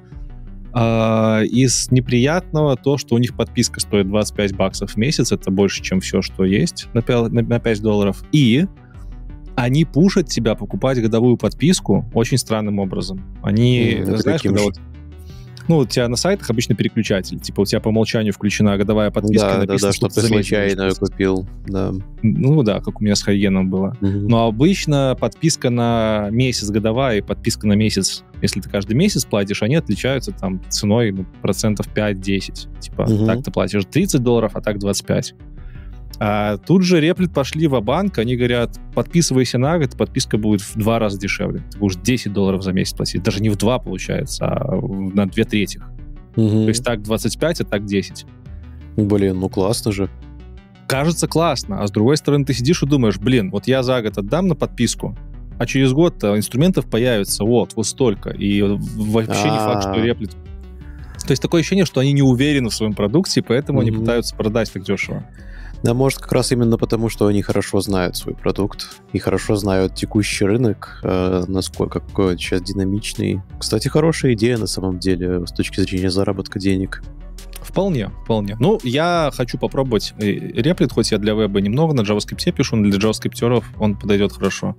Из неприятного то, что у них подписка стоит $25 в месяц. Это больше, чем все, что есть на $5. И они пушат тебя покупать годовую подписку очень странным образом. Они, знаешь, когда вот... Ну, у тебя на сайтах обычно переключатель. Типа у тебя по умолчанию включена годовая подписка. Да, что ты случайно купил. Да. Ну да, как у меня с Хайгеном было. Но обычно подписка на месяц годовая и подписка на месяц, если ты каждый месяц платишь, они отличаются там ценой процентов 5-10. Типа так ты платишь $30, а так 25. А тут же Replit пошли ва-банк, они говорят: подписывайся на год, подписка будет в 2 раза дешевле. Ты будешь $10 за месяц платить. Даже не в 2 получается, а на 2/3. То есть так 25, а так 10. Блин, ну классно же. Кажется классно, а с другой стороны ты сидишь и думаешь: блин, вот я за год отдам на подписку, а через год инструментов появится вот столько. И вообще не факт, что Replit... То есть такое ощущение, что они не уверены в своем продукте, поэтому они пытаются продать так дешево. Да, может, как раз именно потому, что они хорошо знают свой продукт и хорошо знают текущий рынок, насколько какой он сейчас динамичный. Кстати, хорошая идея на самом деле с точки зрения заработка денег. Вполне. Ну, я хочу попробовать Replit, хоть я для веба немного на JavaScript пишу, но для JavaScript-еров он подойдет хорошо.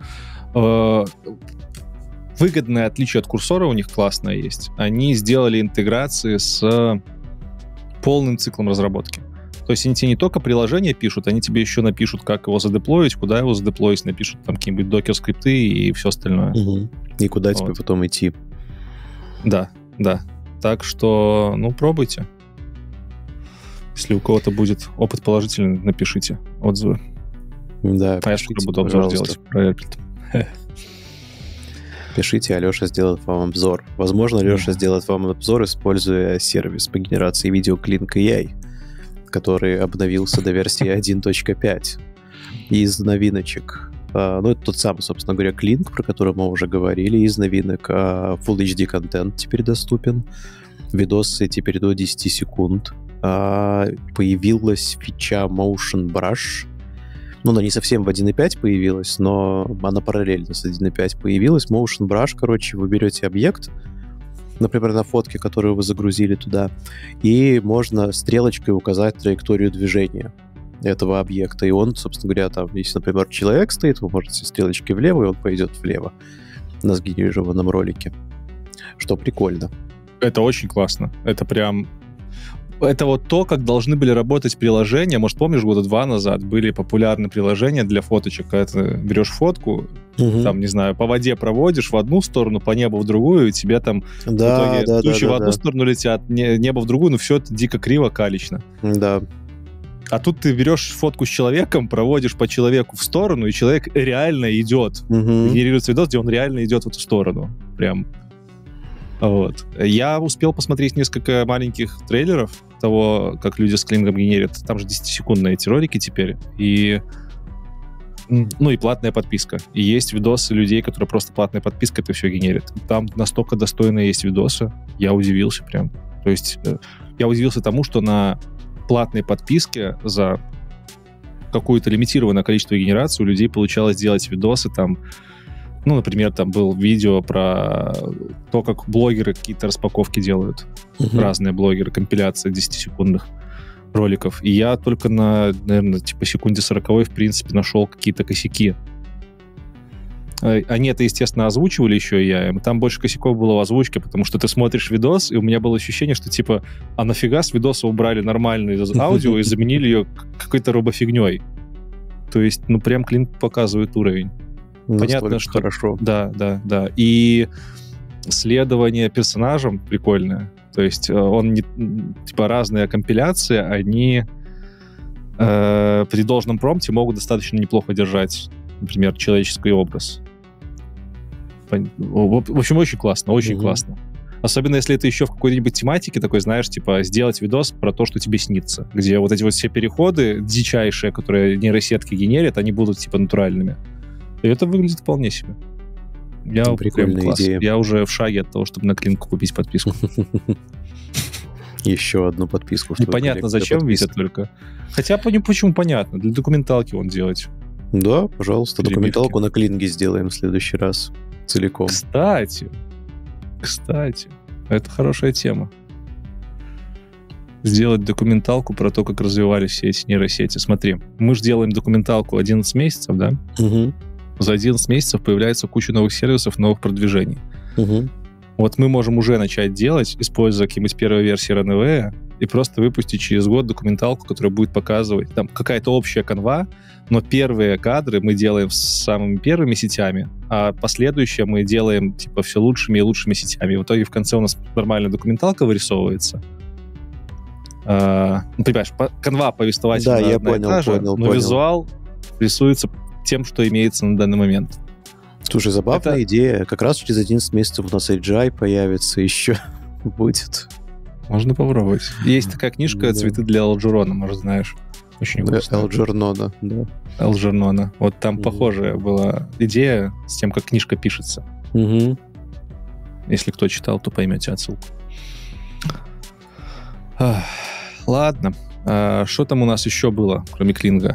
Выгодное отличие от курсора у них классное есть. Они сделали интеграции с полным циклом разработки. То есть они тебе не только приложение пишут, они тебе еще напишут, как его задеплоить, куда его задеплоить, напишут там какие-нибудь докер-скрипты и все остальное. И куда тебе потом идти. Да. Так что, пробуйте. Если у кого-то будет опыт положительный, напишите отзывы. Да, я скоро буду обзор делать про Replit. Пишите, Алеша сделает вам обзор. Возможно, Алеша сделает вам обзор, используя сервис по генерации видео Clink.ai, который обновился до версии 1.5. Из новиночек, это тот самый, собственно говоря, Clink, про который мы уже говорили. Из новинок Full HD контент теперь доступен. Видосы теперь до 10 секунд. Появилась фича Motion Brush. Она не совсем в 1.5 появилась, но она параллельно с 1.5 появилась. Motion Brush, вы берете объект, например, на фотке, которую вы загрузили туда, и можно стрелочкой указать траекторию движения этого объекта. И он, собственно говоря, там, если, например, человек стоит, вы можете стрелочкой влево, и он пойдет влево на сгенерированном ролике. Что прикольно. Это очень классно. Это прям... Это вот то, как должны были работать приложения. Может, помнишь, года 2 назад были популярны приложения для фоточек, когда ты берешь фотку, там, не знаю, по воде проводишь в одну сторону, по небу в другую, и тебе там в итоге тучи в одну сторону летят, небо в другую, но все это дико криво, калечно. Да. А тут ты берешь фотку с человеком, проводишь по человеку в сторону, и человек реально идет. Генерируется видос, где он реально идет в эту сторону. Прям... Вот. Я успел посмотреть несколько маленьких трейлеров того, как люди с Клингом генерят. Там же 10-секундные эти ролики теперь. И... Ну и платная подписка. И есть видосы людей, которые просто платная подписка это все генерят. Там настолько достойные есть видосы. Я удивился прям. То есть я удивился тому, что на платной подписке за какое-то лимитированное количество генераций у людей получалось делать видосы там. Ну, например, там был видео про то, как блогеры какие-то распаковки делают. Разные блогеры, компиляции 10-секундных роликов. И я только на, наверное, типа секунде 40-й, в принципе, нашел какие-то косяки. Они это, естественно, озвучивали еще, и я. Там больше косяков было в озвучке, потому что ты смотришь видос, и у меня было ощущение, что типа, а нафига с видоса убрали нормальное аудио и заменили ее какой-то робофигней. То есть, ну, прям Клинк показывает уровень. Понятно, что... Хорошо. Да. И следование персонажам прикольное. То есть он не... Типа разные компиляции, они при должном промпте могут достаточно неплохо держать, например, человеческий образ. В общем, очень классно, очень классно. Особенно, если это еще в какой-нибудь тематике такой, знаешь, типа сделать видос про то, что тебе снится. Где вот эти вот все переходы дичайшие, которые нейросетки генерят, они будут типа натуральными. И это выглядит вполне себе. Прикольная идея. Я уже в шаге от того, чтобы на Клинку купить подписку. Еще одну подписку. Непонятно, зачем висят только. Хотя почему понятно. Для документалки вон делать. Да, пожалуйста, документалку на Клинге сделаем в следующий раз целиком. Кстати, это хорошая тема. Сделать документалку про то, как развивались все эти нейросети. Смотри, мы же делаем документалку 11 месяцев, да? За 11 месяцев появляется куча новых сервисов, новых продвижений. Вот мы можем уже начать делать, используя какие-нибудь первые версии Runway, и просто выпустить через год документалку, которая будет показывать, там какая-то общая канва, но первые кадры мы делаем с самыми первыми сетями, а последующие мы делаем типа все лучшими и лучшими сетями. И в итоге в конце у нас нормальная документалка вырисовывается. Ну, понимаешь, канва повествовательная, да, я понял, но визуал рисуется тем, что имеется на данный момент. Слушай, забавная идея. Как раз через 11 месяцев у нас AGI появится еще. Будет. Можно попробовать. Есть такая книжка «Цветы для Алджернона», может, знаешь. Очень вкусная. Алджернона, да. Алджернона. Вот там похожая была идея с тем, как книжка пишется. Если кто читал, то поймете отсылку. Ладно. Что там у нас еще было, кроме Клинга?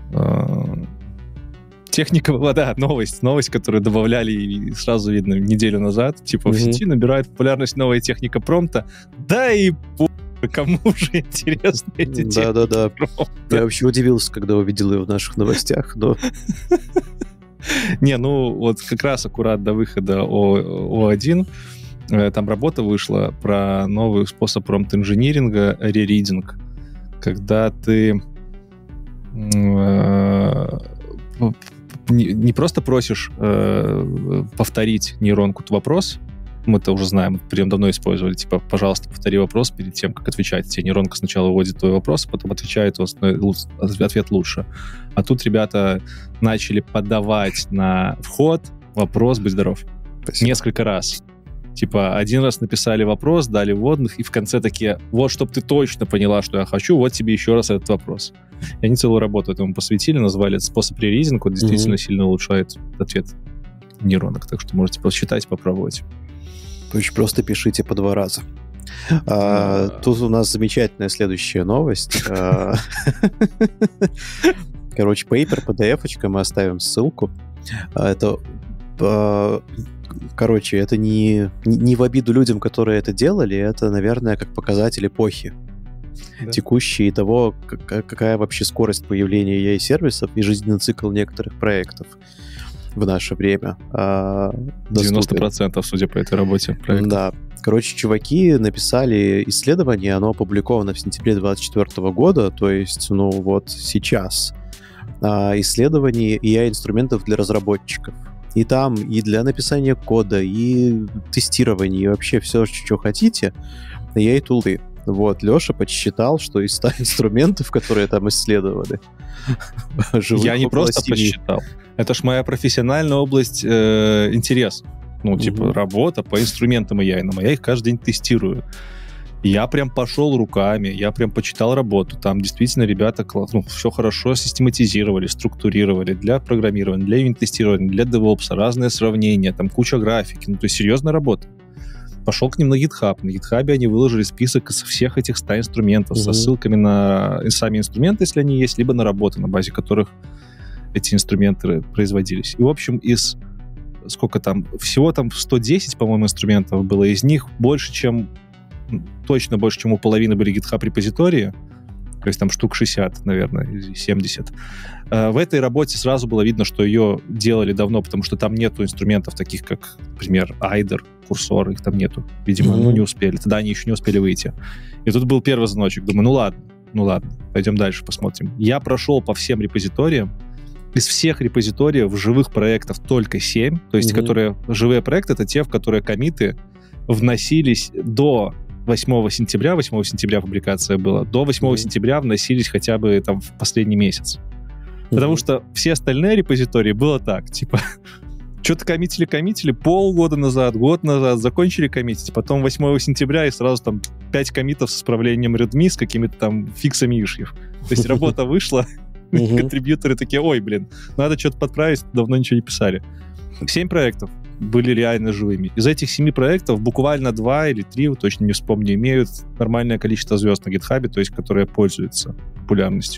Техника была, да, новость, которую добавляли и сразу видно неделю назад. Типа в сети набирает популярность новая техника промпта. Да и кому же интересны эти техники промпта? Я вообще удивился, когда увидел ее в наших новостях, но... Не, ну вот как раз аккурат до выхода О1 там работа вышла про новый способ промпт-инжиниринга, реридинг, когда ты не просто просишь повторить нейронку вопрос, мы это уже знаем, прям давно использовали, типа, пожалуйста, повтори вопрос перед тем, как отвечать. Тебе нейронка сначала вводит твой вопрос, потом отвечает, ответ лучше. А тут ребята начали подавать на вход вопрос «Будь здоров». Спасибо. Несколько раз. Типа, один раз написали вопрос, дали вводных, и в конце такие, вот, чтобы ты точно поняла, что я хочу, вот тебе еще раз этот вопрос. И они целую работу этому посвятили, назвали это способ реридинга, он действительно сильно улучшает ответ нейронок, так что можете посчитать, попробовать. Очень просто пишите по 2 раза. Тут у нас замечательная следующая новость. Короче, пейпер, PDF-очка, мы оставим ссылку. Это короче, это не в обиду людям, которые это делали, это, наверное, как показатель эпохи текущей и того, какая вообще скорость появления AI-сервисов и жизненный цикл некоторых проектов в наше время. 90%, судя по этой работе проекта. Да. Короче, чуваки написали исследование, оно опубликовано в сентябре 2024 года, то есть, ну, вот сейчас. Исследование AI-инструментов для разработчиков. И там и для написания кода, и тестирования, и вообще все, что хотите, AI-тулы. Вот, Леша подсчитал, что из 100 инструментов, которые там исследовали, я не просто посчитал. Это ж моя профессиональная область интереса. Ну, типа, работа по инструментам AI, но я их каждый день тестирую. Я прям пошел руками, я прям почитал работу. Там действительно ребята все хорошо систематизировали, структурировали для программирования, для юнит-тестирования, для DevOps, разные сравнения, там куча графики. Ну, то есть серьезная работа. Пошел к ним на GitHub. На GitHub они выложили список из всех этих 100 инструментов со ссылками на сами инструменты, если они есть, либо на работы, на базе которых эти инструменты производились. И, в общем, из сколько там, всего там 110, по-моему, инструментов было, из них точно больше, чем у половины были GitHub-репозитории, то есть там штук 60, наверное, или 70. В этой работе сразу было видно, что ее делали давно, потому что там нету инструментов таких, как, например, Айдер, Курсор, их там нету. Видимо, не успели. Тогда они еще не успели выйти. И тут был первый звоночек. Думаю, ну ладно, пойдем дальше, посмотрим. Я прошел по всем репозиториям. Из всех репозиториев живых проектов только 7, то есть которые живые проекты, это те, в которые коммиты вносились до 8 сентября, 8 сентября публикация была, до 8 сентября вносились хотя бы там в последний месяц. Потому что все остальные репозитории было так, типа, что-то коммитили полгода назад, год назад, закончили коммитить, потом 8 сентября и сразу там 5 коммитов с исправлением Redmi, с какими-то там фиксами ишьев. То есть работа вышла, контрибьюторы такие, ой, блин, надо что-то подправить, давно ничего не писали. 7 проектов были реально живыми. Из этих 7 проектов буквально 2 или 3, точно не вспомню, имеют нормальное количество звезд на GitHub, то есть которые пользуются популярностью.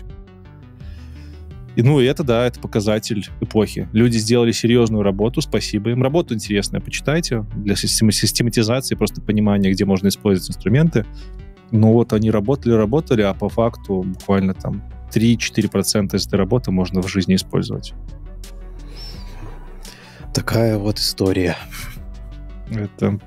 И, ну, и это, да, это показатель эпохи. Люди сделали серьезную работу, спасибо им. Работа интересная, почитайте, для систематизации, просто понимания, где можно использовать инструменты. Ну, вот они работали, а по факту буквально там 3-4% из этой работы можно в жизни использовать. Такая вот история. Это...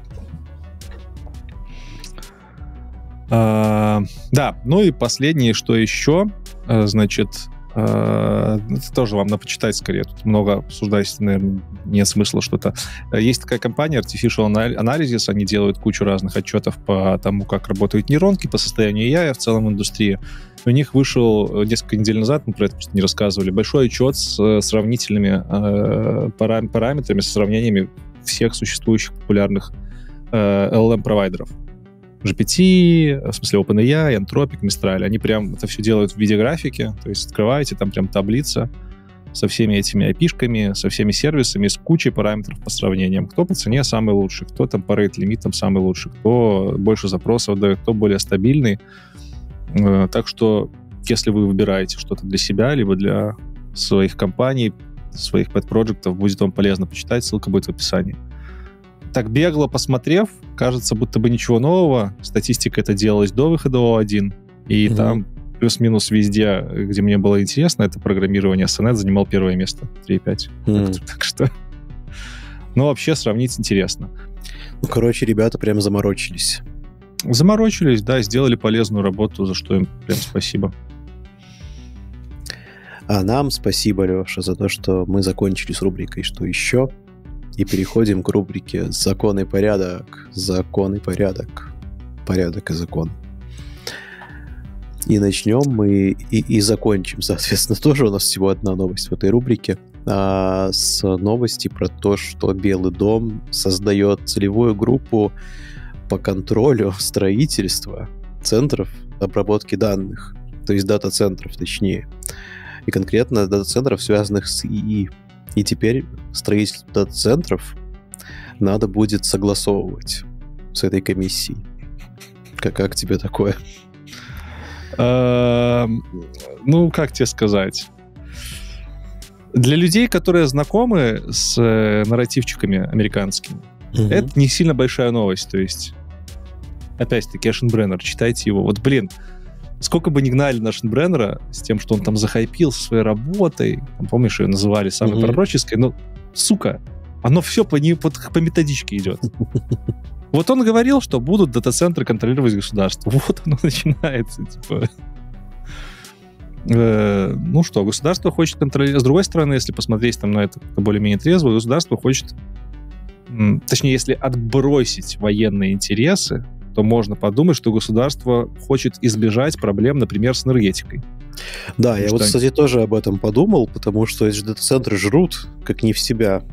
да, ну и последнее, что еще, значит, это тоже вам надо почитать скорее, тут много обсуждать, наверное, нет смысла что-то. Есть такая компания Artificial Analysis, они делают кучу разных отчетов по тому, как работают нейронки, по состоянию AI в целом индустрии. У них вышел несколько недель назад, мы про это просто не рассказывали, большой отчет с сравнительными параметрами, со сравнениями всех существующих популярных LLM-провайдеров. GPT, в смысле OpenAI, Anthropic, Mistral. Они прям это все делают в виде графики, то есть открываете, там прям таблица со всеми этими API-шками, со всеми сервисами, с кучей параметров по сравнениям. Кто по цене самый лучший, кто там по рейт-лимитам самый лучший, кто больше запросов дает, кто более стабильный. Так что, если вы выбираете что-то для себя, либо для своих компаний, своих pet-проектов, будет вам полезно почитать, ссылка будет в описании. Так бегло посмотрев, кажется, будто бы ничего нового. Статистика это делалась до выхода O1, и там плюс-минус везде, где мне было интересно, это программирование Sonnet занимал первое место, 3,5. Так что... Ну, вообще, сравнить интересно. Ну, короче, ребята прям заморочились. Заморочились, да, сделали полезную работу, за что им прям спасибо. А нам спасибо, Леша, за то, что мы закончили с рубрикой «Что еще?» и переходим к рубрике «Закон и порядок». Закон и порядок. Порядок и закон. И начнем мы, и закончим, соответственно, тоже у нас всего одна новость в этой рубрике, с новости про то, что Белый дом создает целевую группу по контролю строительства центров обработки данных, то есть дата-центров, точнее. И конкретно дата-центров, связанных с ИИ. И теперь строительство дата-центров надо будет согласовывать с этой комиссией. Как тебе такое? Ну, как тебе сказать? Для людей, которые знакомы с нарративчиками американскими, это не сильно большая новость. То есть, опять-таки, Эшенбреннер, читайте его. Вот, блин, сколько бы ни гнали на Эшенбреннера с тем, что он там захайпил со своей работой, там, помнишь, ее называли самой пророческой, но, сука, оно все по методичке идет. Вот он говорил, что будут дата-центры контролировать государство. Вот оно начинается, типа... Ну что, государство хочет контролировать. С другой стороны, если посмотреть там на это более-менее трезво, государство хочет... Точнее, если отбросить военные интересы, то можно подумать, что государство хочет избежать проблем, например, с энергетикой. Да, я вот, кстати, тоже об этом подумал, потому что эти дата-центры жрут, как не в себя.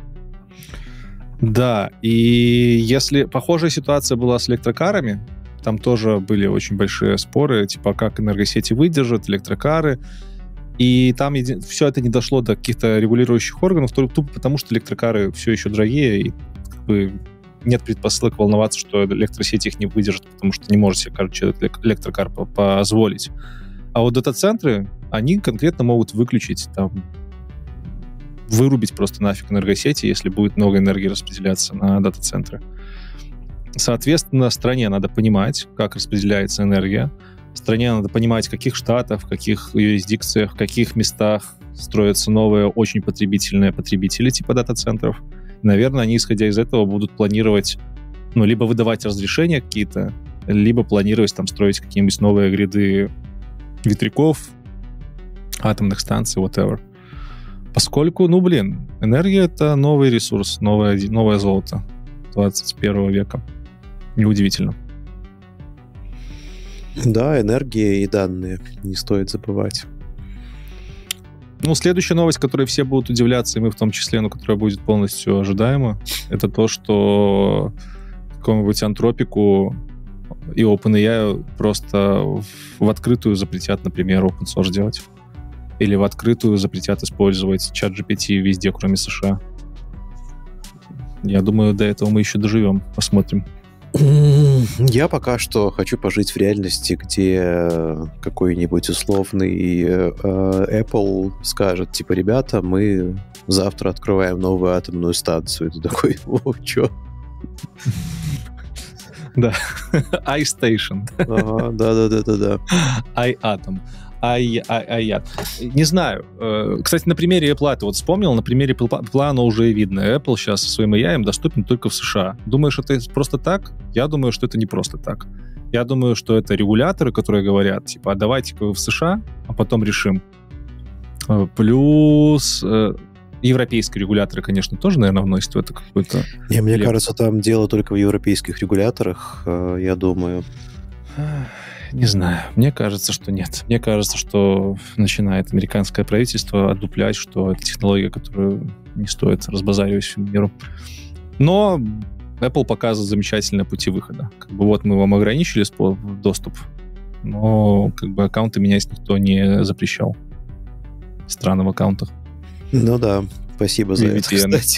Да, и если похожая ситуация была с электрокарами, там тоже были очень большие споры, типа, как энергосети выдержат, электрокары. И там все это не дошло до каких-то регулирующих органов, тупо потому, что электрокары все еще дорогие, и как бы нет предпосылок волноваться, что электросеть их не выдержит, потому что не может себе каждый человек электрокар позволить. А вот дата-центры, они конкретно могут выключить, там, вырубить просто нафиг энергосети, если будет много энергии распределяться на дата-центры. Соответственно, стране надо понимать, как распределяется энергия. Стране надо понимать, в каких штатах, в каких юрисдикциях, в каких местах строятся новые, очень потребительные потребители типа дата-центров. И, наверное, они, исходя из этого, будут планировать, ну, либо выдавать разрешения какие-то, либо планировать там строить какие-нибудь новые гряды ветряков, атомных станций, whatever. Поскольку, ну, блин, энергия — это новый ресурс, новое золото 21 века. Неудивительно. Да, энергия и данные, не стоит забывать. Ну, следующая новость, которой все будут удивляться, и мы в том числе, но которая будет полностью ожидаема, это то, что какому-нибудь антропику и OpenAI просто в открытую запретят, например, open source делать. Или в открытую запретят использовать ChatGPT везде, кроме США. Я думаю, до этого мы еще доживем. Посмотрим. Я пока что хочу пожить в реальности, где какой-нибудь условный Apple скажет, типа, ребята, мы завтра открываем новую атомную станцию. И ты такой, о, чё? Да. iStation. Да. iAtom. Не знаю. Кстати, на примере Apple ты вот вспомнил, на примере Apple оно уже видно. Apple сейчас со своим AI доступен только в США. Думаешь, это просто так? Я думаю, что это не просто так. Я думаю, что это регуляторы, которые говорят, типа, а давайте-ка вы в США, а потом решим. Плюс европейские регуляторы, конечно, тоже, наверное, вносят в это какой-то... Мне кажется, там дело только в европейских регуляторах, я думаю. Не знаю. Мне кажется, что нет. Мне кажется, что начинает американское правительство отдуплять, что это технология, которую не стоит разбазаривать всему миру. Но Apple показывает замечательные пути выхода. Как бы вот мы вам ограничили доступ, но как бы аккаунты менять никто не запрещал. Странно в аккаунтах. Ну да, спасибо за это, кстати.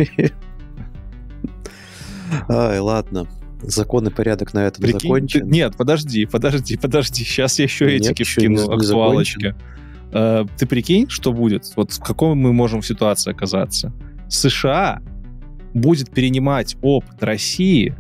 Ай, ладно. Закон и порядок на этом закончен. Нет, подожди. Сейчас я еще этики вкину, актуалочки. Ты прикинь, что будет? Вот в какой мы можем ситуации оказаться? США будет перенимать опыт России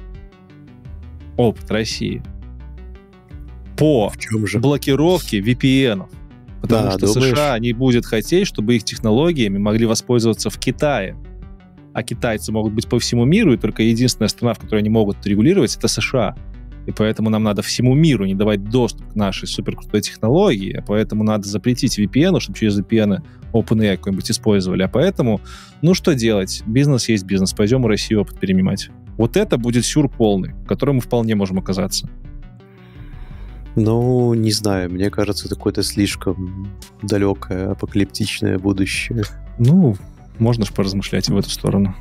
по блокировке VPN-ов. Потому что думаешь? США не будет хотеть, чтобы их технологиями могли воспользоваться в Китае. А китайцы могут быть по всему миру, и только единственная страна, в которой они могут регулировать, это США. И поэтому нам надо всему миру не давать доступ к нашей суперкрутой технологии, а поэтому надо запретить VPN, чтобы через VPN OpenAI какой-нибудь использовали. А поэтому, ну что делать? Бизнес есть бизнес. Пойдем в Россию опыт перенимать. Вот это будет сюр полный, в котором мы вполне можем оказаться. Ну, не знаю. Мне кажется, это какое-то слишком далекое, апокалиптичное будущее. Ну, можно же поразмышлять и в эту сторону.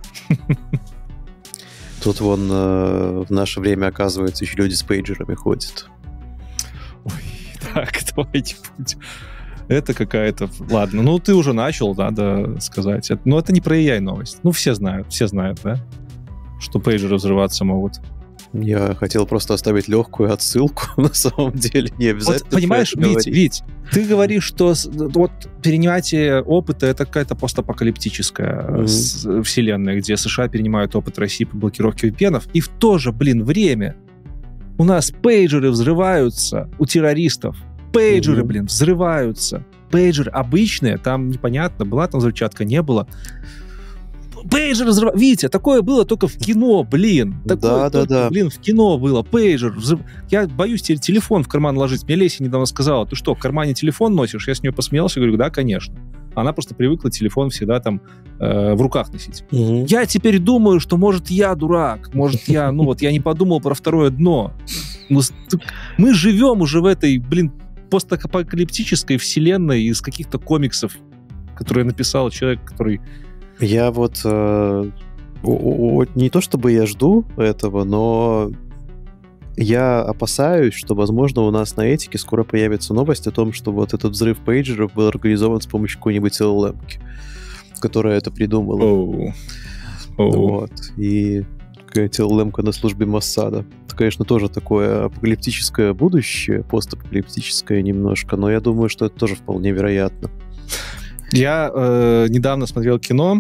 Тут вон в наше время, оказывается, еще люди с пейджерами ходят. Ой, так, давайте будем. Это какая-то... Ладно, ну ты уже начал, надо сказать. Но это не про AI новость. Ну, все знают, да? Что пейджеры взрываться могут. Я хотел просто оставить легкую отсылку, на самом деле, не обязательно. Вот, понимаешь, Вить, ты говоришь, что вот перенимание опыта — это какая-то постапокалиптическая вселенная, где США перенимают опыт России по блокировке VPN-ов, и в то же, время у нас пейджеры взрываются у террористов. Пейджеры, взрываются. Пейджеры обычные, там непонятно, была там взрывчатка, не было. Пейджер взрывается. Витя, такое было только в кино, Такое только, в кино было. Пейджер. Я боюсь теперь телефон в карман ложить. Мне Леся недавно сказала: ты что, в кармане телефон носишь? Я с нее посмеялся, говорю: да, конечно. Она просто привыкла телефон всегда там в руках носить. Я теперь думаю, что, может, я дурак. Может, я, я не подумал про второе дно. Мы живем уже в этой, постапокалиптической вселенной из каких-то комиксов, которые написал человек, который... Я вот не то чтобы я жду этого, но я опасаюсь, что, возможно, у нас на этике скоро появится новость о том, что вот этот взрыв пейджеров был организован с помощью какой-нибудь LLM-ки, которая это придумала. Вот. И какая-то LLM-ка на службе Моссада. Это, конечно, тоже такое апокалиптическое будущее, постапокалиптическое немножко, но я думаю, что это тоже вполне вероятно. Я недавно смотрел кино.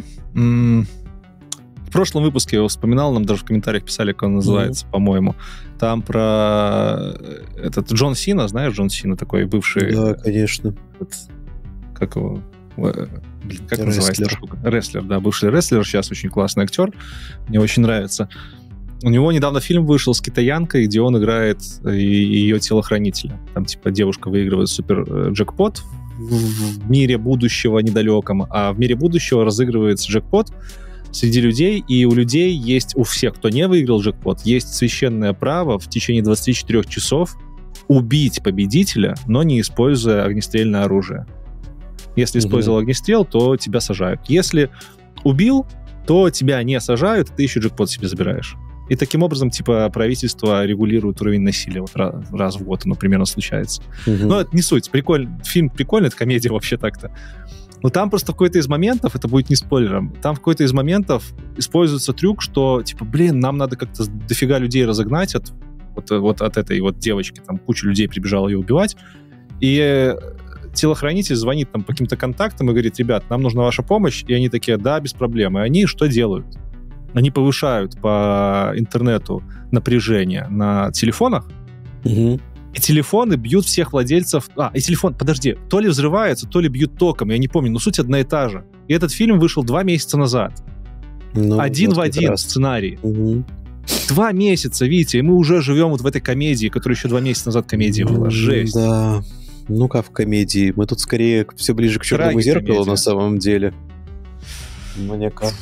В прошлом выпуске я его вспоминал, нам даже в комментариях писали, как он называется, по-моему. Там про этот Джон Сина, знаешь, Джон Сина такой бывший... Да, конечно. Как его... Как называется? Рестлер, да, бывший рестлер, сейчас очень классный актер. Мне очень нравится. У него недавно фильм вышел с китаянкой, где он играет ее телохранителя. Там, типа, девушка выигрывает супер джекпот в мире будущего недалеком, а в мире будущего разыгрывается джекпот среди людей, и у людей есть, у всех, кто не выиграл джекпот, есть священное право в течение 24 часов убить победителя, но не используя огнестрельное оружие. Если использовал огнестрел, то тебя сажают. Если убил, то тебя не сажают, ты еще джекпот себе забираешь. И таким образом, типа, правительство регулирует уровень насилия. Вот раз в год оно примерно случается. Но это не суть. Фильм прикольный, это комедия вообще так-то. Но там просто в какой-то из моментов, это будет не спойлером, там в какой-то из моментов используется трюк, что, типа, нам надо как-то дофига людей разогнать от этой вот девочки. Там куча людей прибежала ее убивать. И телохранитель звонит там по каким-то контактам и говорит: ребят, нам нужна ваша помощь. И они такие: да, без проблем. И они что делают? Они повышают по интернету напряжение на телефонах, и телефоны бьют всех владельцев... и телефон, то ли взрывается, то ли бьют током, я не помню, но суть одна и та же. И этот фильм вышел 2 месяца назад. Один в один сценарий. 2 месяца, видите, и мы уже живем вот в этой комедии, которая еще 2 месяца назад комедия была. Жесть. Да, ну как в комедии. Мы тут скорее все ближе к черному зеркалу на самом деле. Мне кажется.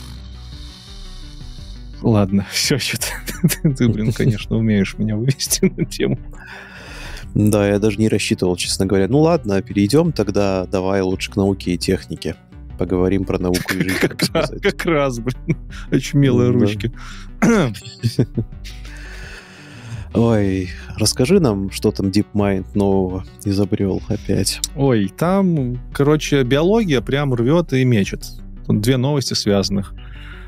Ладно, все, что-то ты, конечно, умеешь меня вывести на тему. Да, я даже не рассчитывал, честно говоря. Ну ладно, перейдем тогда, давай лучше к науке и технике. Поговорим про науку и жизнь. Как раз, очумелые ручки. Ой, расскажи нам, что там DeepMind нового изобрел опять. Ой, там, биология прям рвет и мечет. Тут 2 новости связанных.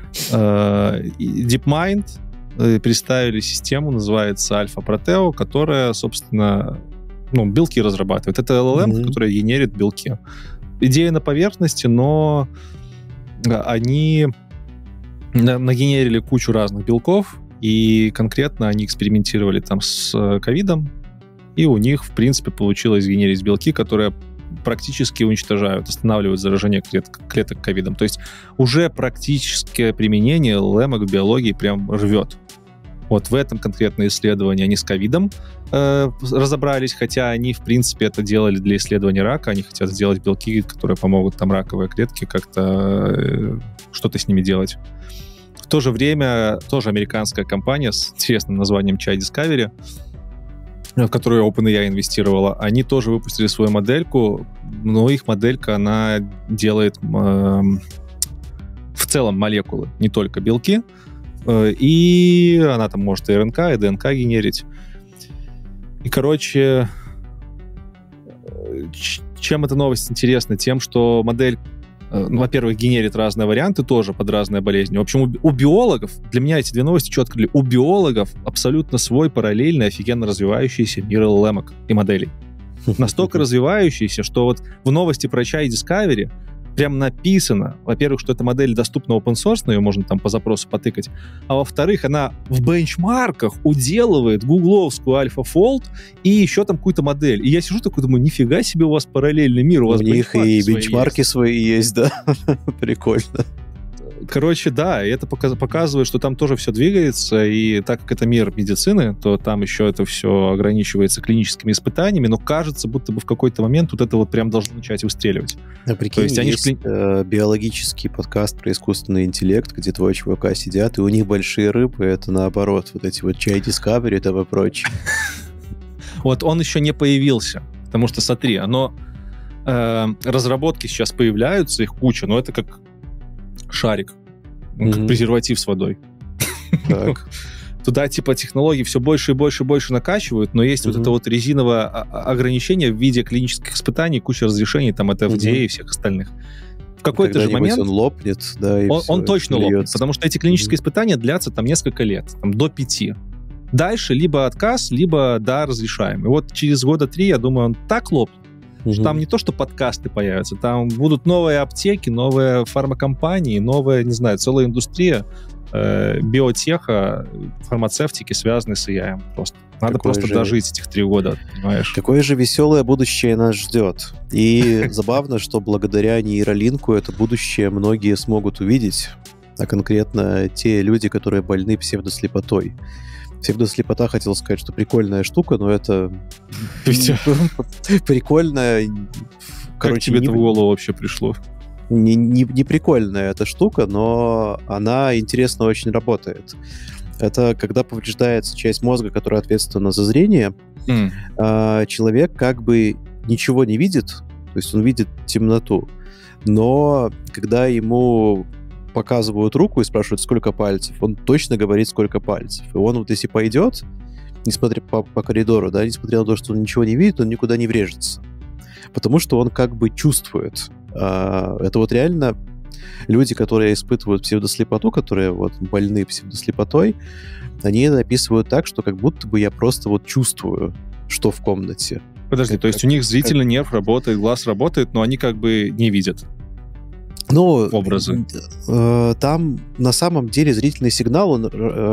DeepMind представили систему, называется Alpha Proteo, которая, собственно, белки разрабатывает. Это LLM, которая генерит белки. Идея на поверхности, но они нагенерили кучу разных белков, и конкретно они экспериментировали там с ковидом, и у них, в принципе, получилось генерить белки, которые практически уничтожают, останавливают заражение клеток ковидом. То есть уже практическое применение LLM в биологии прям рвет. Вот в этом конкретное исследование они с ковидом разобрались, хотя они, в принципе, это делали для исследования рака. Они хотят сделать белки, которые помогут там раковые клетки как-то что-то с ними делать. В то же время тоже американская компания с интересным названием Chai Discovery, в которую OpenAI инвестировала, они тоже выпустили свою модельку, но их моделька, она делает в целом молекулы, не только белки, и она там может и РНК, и ДНК генерить. И, чем эта новость интересна? Тем, что модель во-первых, генерит разные варианты тоже под разные болезни. В общем, у биологов, для меня эти две новости что открыли, у биологов абсолютно свой параллельный, офигенно развивающийся мир LLM и моделей. Настолько развивающийся, что вот в новости про чай Discovery прям написано, во-первых, что эта модель доступна open source, ее можно там по запросу потыкать, а во-вторых, она в бенчмарках уделывает гугловскую AlphaFold и еще там какую-то модель. И я сижу такой, думаю, нифига себе у вас параллельный мир, у вас у них и бенчмарки свои есть, да? Прикольно. Короче, да, и это показывает, что там тоже все двигается, и так как это мир медицины, то там еще это все ограничивается клиническими испытаниями, но кажется, будто бы в какой-то момент вот это вот прям должно начать выстреливать. А прикинь, есть биологический подкаст про искусственный интеллект, где твои чувака сидят, и у них большие рыбы, это наоборот, вот эти вот чай Discovery и тому прочее. Вот он еще не появился, потому что, смотри, разработки сейчас появляются, их куча, но это как шарик, как презерватив с водой. Так. Туда, типа, технологии все больше и больше и больше накачивают, но есть вот это вот резиновое ограничение в виде клинических испытаний, куча разрешений, там, от FDA и всех остальных. В какой-то же момент... он лопнет, да, и он точно лопнет, потому что эти клинические испытания длятся там несколько лет, там, до 5. Дальше либо отказ, либо да, разрешаем. И вот через года 3, я думаю, он так лопнет, что там не то, что подкасты появятся, там будут новые аптеки, новые фармакомпании, новая, не знаю, целая индустрия биотеха, фармацевтики, связанные с AI. Просто. Надо просто дожить этих 3 года, понимаешь? Какое же веселое будущее нас ждет. И забавно, что благодаря нейролинку это будущее многие смогут увидеть, а конкретно те люди, которые больны псевдослепотой. Псевдослепота, хотел сказать, что прикольная штука, но это прикольная... Как тебе это в голову вообще пришло? Не прикольная эта штука, но она интересно очень работает. Это когда повреждается часть мозга, которая ответственна за зрение, человек как бы ничего не видит, то есть он видит темноту, но когда ему показывают руку и спрашивают, сколько пальцев, он точно говорит, сколько пальцев. И он вот если пойдет, несмотря по коридору, да, несмотря на то, что он ничего не видит, он никуда не врежется. Потому что он как бы чувствует. Это вот реально люди, которые испытывают псевдослепоту, которые вот больны псевдослепотой, они это описывают так, что как будто бы я просто вот чувствую, что в комнате. Подожди, то есть у них зрительный нерв работает, глаз работает, но они как бы не видят. Ну, образы. Там на самом деле зрительный сигнал он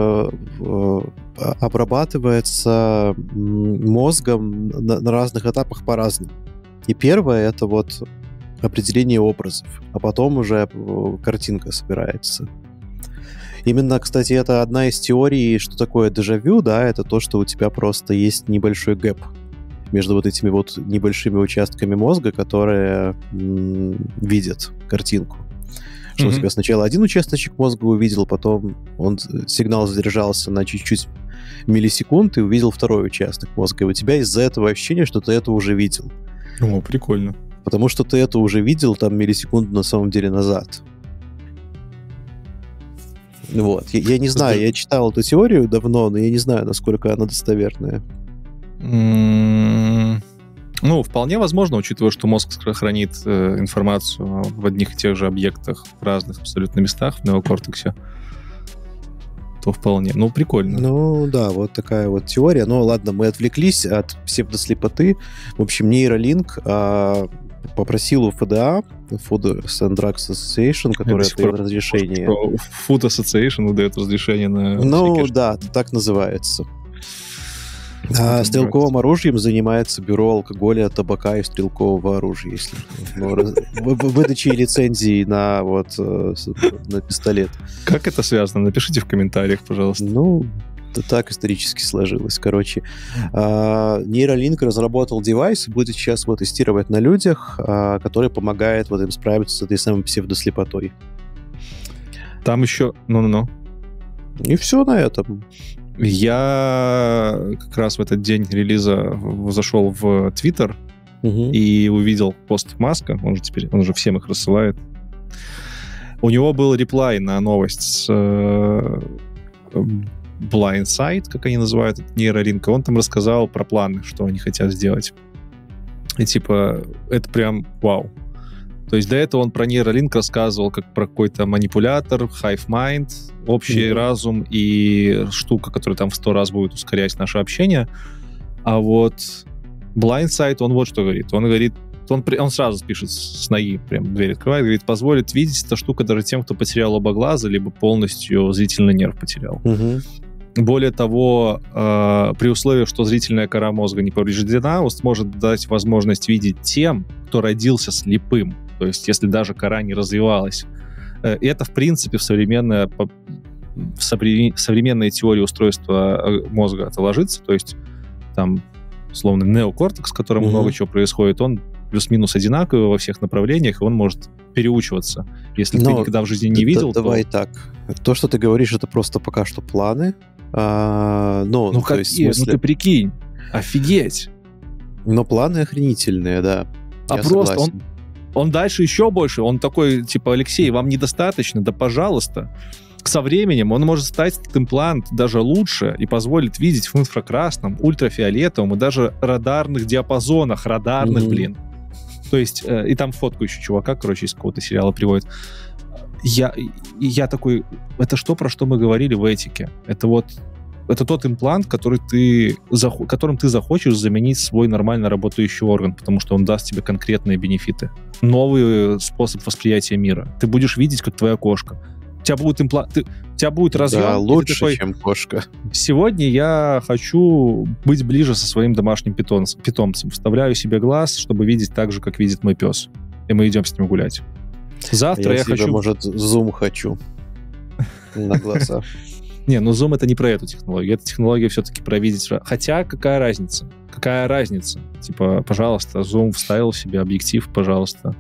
обрабатывается мозгом на разных этапах по-разному. И первое — это вот определение образов, а потом уже картинка собирается. Именно, кстати, это одна из теорий, что такое дежавю, да, это то, что у тебя просто есть небольшой гэп между вот этими вот небольшими участками мозга, которые видят картинку. Что у тебя сначала один участочек мозга увидел, потом сигнал задержался на чуть-чуть миллисекунд и увидел второй участок мозга. И у тебя из-за этого ощущение, что ты это уже видел. О, прикольно. Потому что ты это уже видел там миллисекунду на самом деле назад. Вот. Я не знаю, я читал эту теорию давно, но я не знаю, насколько она достоверная. Ну, вполне возможно, учитывая, что мозг хранит информацию в одних и тех же объектах в разных абсолютно местах в неокортексе, то вполне. Ну, прикольно. Ну, да, вот такая вот теория. Ну, ладно, мы отвлеклись от псевдослепоты. В общем, нейролинк попросил у FDA, Food and Drugs Association, которая дает разрешение. Food Association выдает разрешение на... Ну, да, так называется. Стрелковым оружием занимается бюро алкоголя, табака и стрелкового оружия, если выдачей лицензии на пистолет. Как это связано? Напишите в комментариях, пожалуйста. Ну, так исторически сложилось. Короче, нейролинк разработал девайс, будет сейчас его тестировать на людях, который помогает им справиться с этой самой псевдослепотой. Там еще... Ну-ну-ну. И все на этом. Я как раз в этот день релиза зашел в Твиттер и увидел пост Маска, он же всем их рассылает. У него был реплай на новость с Blindside, как они называют, нейролинка. Он там рассказал про планы, что они хотят сделать. И типа, это прям вау. То есть до этого он про нейролинк рассказывал как про какой-то манипулятор, hive mind, общий разум и штука, которая там в 100 раз будет ускорять наше общение. А вот Blindsight, он вот что говорит. Он говорит, он сразу пишет с ноги, прям дверь открывает, говорит, позволит видеть эта штука даже тем, кто потерял оба глаза, либо полностью зрительный нерв потерял. Более того, при условии, что зрительная кора мозга не повреждена, он сможет дать возможность видеть тем, кто родился слепым. То есть, если даже кора не развивалась. И это, в принципе, в современной теории устройства мозга это ложится. То есть, там, условно, неокортекс, с которым много чего происходит, он плюс-минус одинаковый во всех направлениях, и он может переучиваться. Если ты никогда в жизни не видел, давай так. То, что ты говоришь, это просто пока что планы. Ну, то есть, в смысле... ну ты прикинь, офигеть. Но планы охренительные, да. А просто он дальше еще больше. Он такой, типа, Алексей, вам недостаточно? Да пожалуйста. Со временем он может стать этот имплант даже лучше и позволит видеть в инфракрасном, ультрафиолетовом и даже радарных диапазонах. Блин. То есть, и там фотку еще чувака, короче, из какого-то сериала приводит. Я такой, это что, про что мы говорили в этике? Это тот имплант, которым ты захочешь заменить свой нормально работающий орган, потому что он даст тебе конкретные бенефиты. Новый способ восприятия мира. Ты будешь видеть, как твоя кошка. У тебя будет разъем. Да, лучше, чем кошка. Сегодня я хочу быть ближе со своим домашним питомцем. Вставляю себе глаз, чтобы видеть так же, как видит мой пес. И мы идем с ним гулять. Завтра я хочу... может, зум хочу на глаза. Не, ну зум это не про эту технологию. Эта технология все-таки про видеть... Хотя какая разница? Какая разница? Типа, пожалуйста, зум вставил себе объектив, пожалуйста.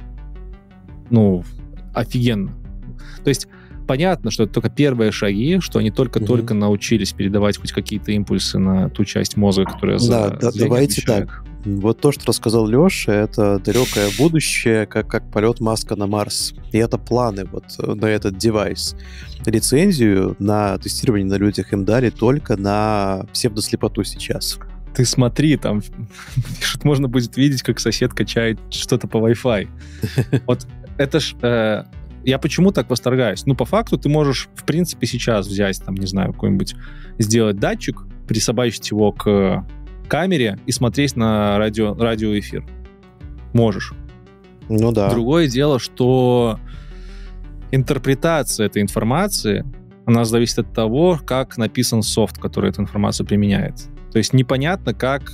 Ну, офигенно. То есть понятно, что это только первые шаги, что они только-только научились передавать хоть какие-то импульсы на ту часть мозга, которая за давайте отвечает. Так. Вот то, что рассказал Леша, это далекое будущее, как полет Маска на Марс. И это планы вот на этот девайс. Лицензию на тестирование на людях им дали только на псевдослепоту сейчас. Ты смотри, там пишут, можно будет видеть, как сосед качает что-то по Wi-Fi. Вот это ж... Я почему так восторгаюсь? Ну, по факту ты можешь, в принципе, сейчас взять, там, не знаю, какой-нибудь, сделать датчик, присобачить его к камере и смотреть на радиоэфир. Можешь. Ну да. Другое дело, что интерпретация этой информации, она зависит от того, как написан софт, который эту информацию применяет. То есть непонятно, как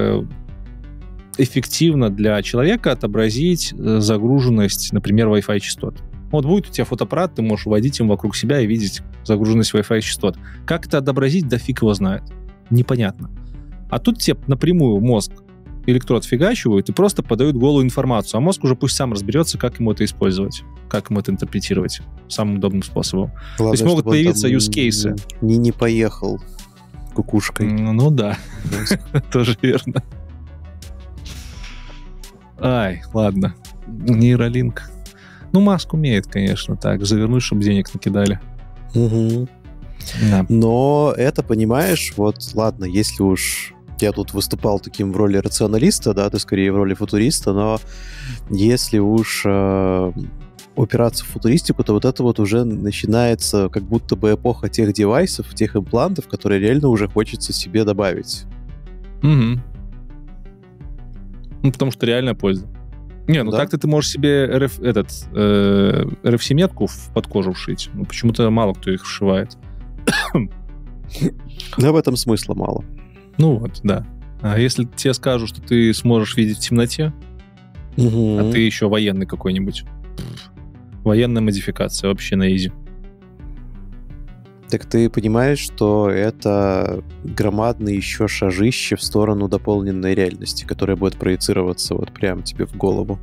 эффективно для человека отобразить загруженность, например, Wi-Fi частот. Вот будет у тебя фотоаппарат, ты можешь вводить им вокруг себя и видеть загруженность Wi-Fi частот. Как это отобразить, да фиг его знает. Непонятно. А тут тебе напрямую мозг электрод фигачивают и просто подают голую информацию. А мозг уже пусть сам разберется, как ему это использовать, как ему это интерпретировать самым удобным способом. Главное, то есть могут появиться use-кейсы. Не поехал кукушкой. Ну да, тоже верно. Ай, ладно. Нейролинк. Ну, Маск умеет, конечно, так, завернуть, чтобы денег накидали. Да. Но это, понимаешь, вот, ладно, если уж я тут выступал таким в роли рационалиста, да, ты скорее в роли футуриста, но если уж упираться в футуристику, то вот это вот уже начинается как будто бы эпоха тех девайсов, тех имплантов, которые реально уже хочется себе добавить. Ну, потому что реальная польза. Не, ну да? Так-то ты можешь себе RFC-метку под кожу вшить. Ну, почему-то мало кто их вшивает. Да, в этом смысла мало. Ну вот, да. А если тебе скажут, что ты сможешь видеть в темноте, а ты еще военный какой-нибудь, военная модификация вообще на изи. Так ты понимаешь, что это громадное еще шажище в сторону дополненной реальности, которая будет проецироваться вот прямо тебе в голову?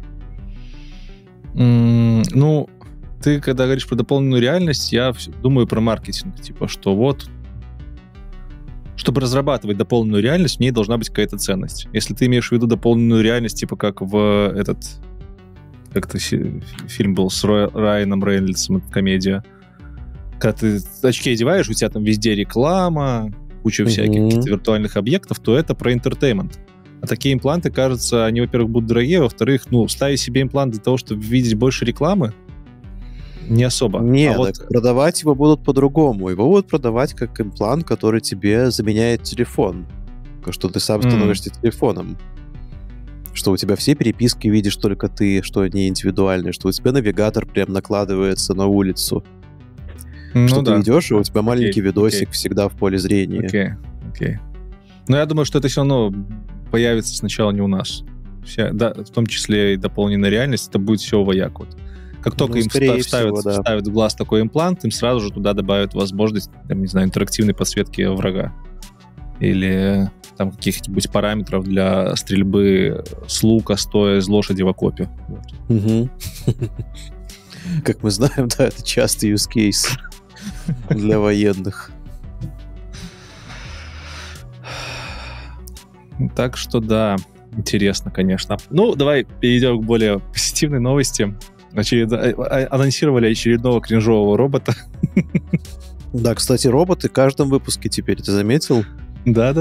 Ну, ты, когда говоришь про дополненную реальность, я думаю про маркетинг. Типа, что вот, чтобы разрабатывать дополненную реальность, в ней должна быть какая-то ценность. Если ты имеешь в виду дополненную реальность, типа как в как-то фильм был с Райаном Рейнольдсом, комедия, когда ты очки одеваешь, у тебя там везде реклама, куча всяких каких-то виртуальных объектов, то это про entertainment. А такие импланты, кажется, они, во-первых, будут дорогие, во-вторых, ставить себе имплант для того, чтобы видеть больше рекламы, не особо. Нет, продавать его будут по-другому. Его будут продавать как имплант, который тебе заменяет телефон. Что ты сам становишься телефоном. Что у тебя все переписки видишь только ты, что они индивидуальные, что у тебя навигатор прям накладывается на улицу. Что ты идешь, и у тебя маленький видосик всегда в поле зрения. Окей. Но я думаю, что это все равно появится сначала не у нас. В том числе и дополненная реальность, это будет все вояк. Вот. Как только им вставят в глаз такой имплант, им сразу же туда добавят возможность, не знаю, интерактивной подсветки врага. Или там каких-нибудь параметров для стрельбы с лука, стоя из лошади в окопе. Вот. Как мы знаем, да, это частый use case для военных. Так что да, интересно, конечно. Давай перейдем к более позитивной новости. Анонсировали очередного кринжового робота. Да, кстати, роботы в каждом выпуске теперь, ты заметил? Да.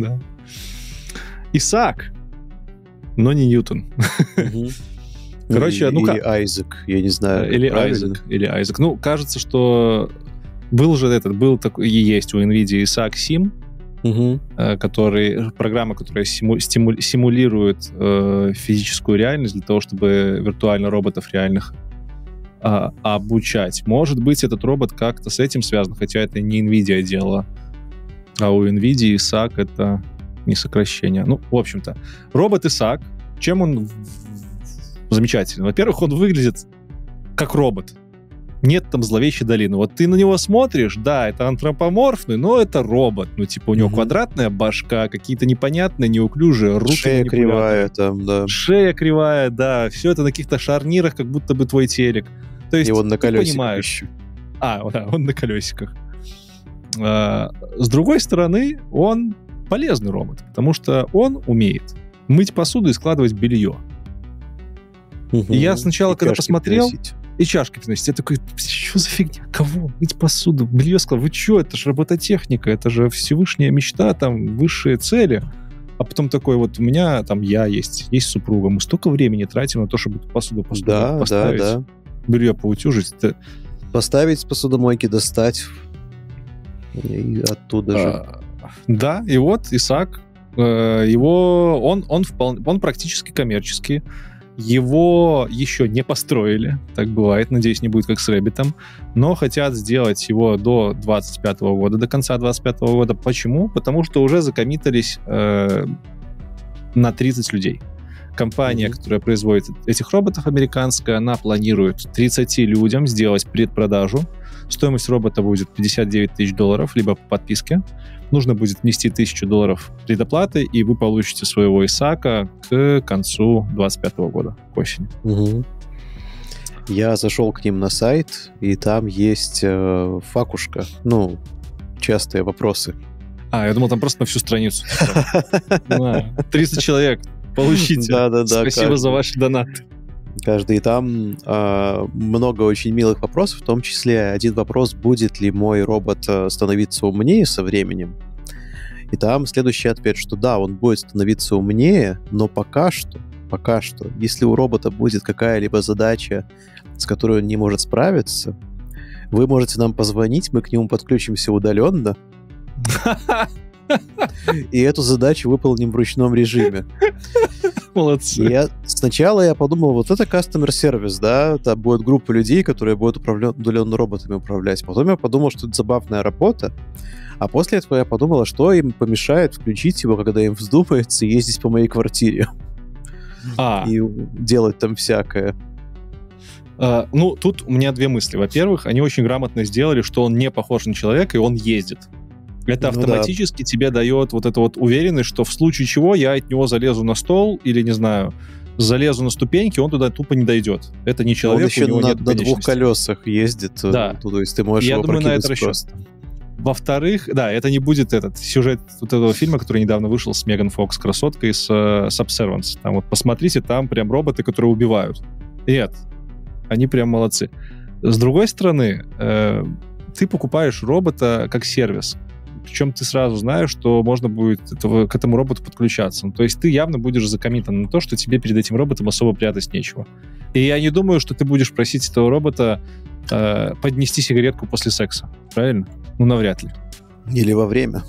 Исаак, но не Ньютон. Короче, или Айзек, я не знаю. Или Айзек. Кажется, что был такой, и есть у NVIDIA Исаак Сим, программа, которая симулирует физическую реальность для того, чтобы виртуально роботов реальных обучать. Может быть, этот робот как-то с этим связан, хотя это не NVIDIA дело, а у NVIDIA Исаак — это не сокращение. В общем-то, робот Исаак, чем он замечательный? Во-первых, он выглядит как робот. Нет там зловещей долины. Вот ты на него смотришь, да, это антропоморфный, но это робот. У него квадратная башка, какие-то непонятные, неуклюжие руки. Шея кривая там, да. Шея кривая, да. Все это на каких-то шарнирах, как будто бы твой телек. То есть, и он на колесиках еще. Да, он на колесиках. С другой стороны, он полезный робот, потому что он умеет мыть посуду и складывать белье. И я сначала, когда посмотрел... И чашки приносить. Я такой, что за фигня? Кого? Мыть посуду, белье складывать? Вы что? Это же робототехника, это же всевышняя мечта, там, высшие цели. А потом такой, вот у меня там есть супруга, мы столько времени тратим на то, чтобы посуду поставить, белье поутюжить. Поставить с посудомойки, достать и оттуда же. Да, и вот Исаак, он практически коммерческий. Его еще не построили, так бывает, надеюсь, не будет как с Рэббитом, но хотят сделать его до 2025 года, до конца 2025 года. Почему? Потому что уже закоммитились на 30 людей. Компания, которая производит этих роботов, американская, она планирует 30 людям сделать предпродажу. Стоимость робота будет $59 тысяч, либо по подписке. Нужно будет внести $1000 предоплаты, и вы получите своего Исаака к концу 2025 года, к осени. Я зашел к ним на сайт, и там есть факушка, частые вопросы. Я думал, там просто на всю страницу. 30 человек, получите. Спасибо за ваши донаты. Каждый. И там много очень милых вопросов, в том числе один вопрос: будет ли мой робот становиться умнее со временем? И там следующий ответ, что да, он будет становиться умнее, но пока что, если у робота будет какая-либо задача, с которой он не может справиться, вы можете нам позвонить, мы к нему подключимся удаленно, и эту задачу выполним в ручном режиме. Молодцы. Сначала я подумал, вот это customer service, да, там будет группа людей, которые будут удаленно роботами управлять. Потом я подумал, что это забавная работа, а после этого я подумал, что им помешает включить его, когда им вздумается ездить по моей квартире и делать там всякое. Тут у меня две мысли. Во-первых, они очень грамотно сделали, что он не похож на человека, и он ездит. Это автоматически тебе дает вот эту вот уверенность, что в случае чего я от него залезу на стол или, не знаю, залезу на ступеньки, он туда тупо не дойдет. Это не человек, он еще у него нет конечности. На двух колесах ездит. Да. То есть ты можешь его прокинуть просто. Во-вторых, да, это не будет этот сюжет вот этого фильма, который недавно вышел с Меган Фокс, красоткой, с Subservience. Там вот посмотрите, там прям роботы, которые убивают. Нет, они прям молодцы. С другой стороны, ты покупаешь робота как сервис. причем ты сразу знаешь, что можно будет к этому роботу подключаться. Ну, то есть ты явно будешь закоммитан на то, что тебе перед этим роботом особо прятать нечего. И я не думаю, что ты будешь просить этого робота поднести сигаретку после секса. Правильно? Ну, навряд ли. Или во время.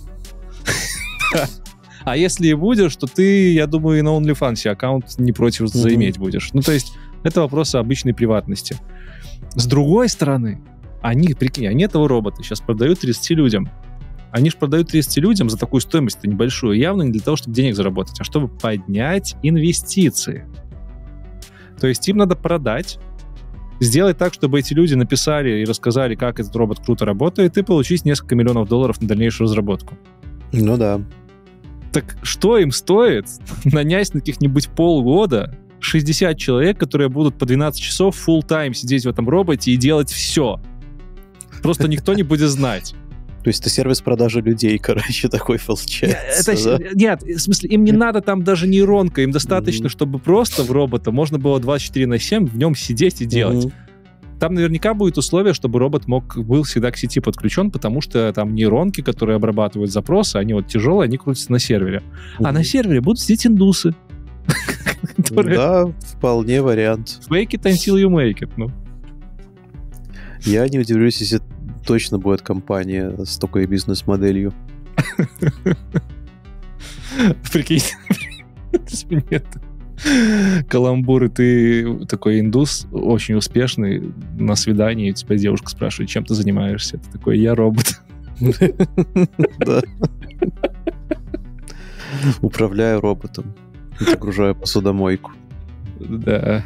А если и будешь, то ты, я думаю, и на OnlyFans аккаунт не против заиметь будешь. Ну, то есть это вопросы обычной приватности. С другой стороны, они этого робота сейчас продают 30 людям. Они же продают 30 людям за такую стоимость-то небольшую, явно не для того, чтобы денег заработать, а чтобы поднять инвестиции. То есть им надо продать, сделать так, чтобы эти люди написали и рассказали, как этот робот круто работает, и получить несколько миллионов долларов на дальнейшую разработку. Ну да. Так что им стоит нанять на каких-нибудь полгода 60 человек, которые будут по 12 часов full-time сидеть в этом роботе и делать все? Просто никто не будет знать. То есть это сервис продажи людей, короче, такой получается. Нет, в смысле, им не надо там даже нейронка, им достаточно, чтобы просто в робота можно было 24/7 в нем сидеть и делать. Там наверняка будет условие, чтобы робот был всегда к сети подключен, потому что там нейронки, которые обрабатывают запросы, они вот тяжелые, они крутятся на сервере. А на сервере будут сидеть индусы. Да, вполне вариант. Fake it until you make it, ну. Я не удивлюсь, если точно будет компания с такой бизнес-моделью. Прикинь. Нет. Каламбур, и ты такой индус, очень успешный, на свидании, тебя девушка спрашивает, чем ты занимаешься? Ты такой, я робот. Да. Управляю роботом. Загружаю посудомойку. Да.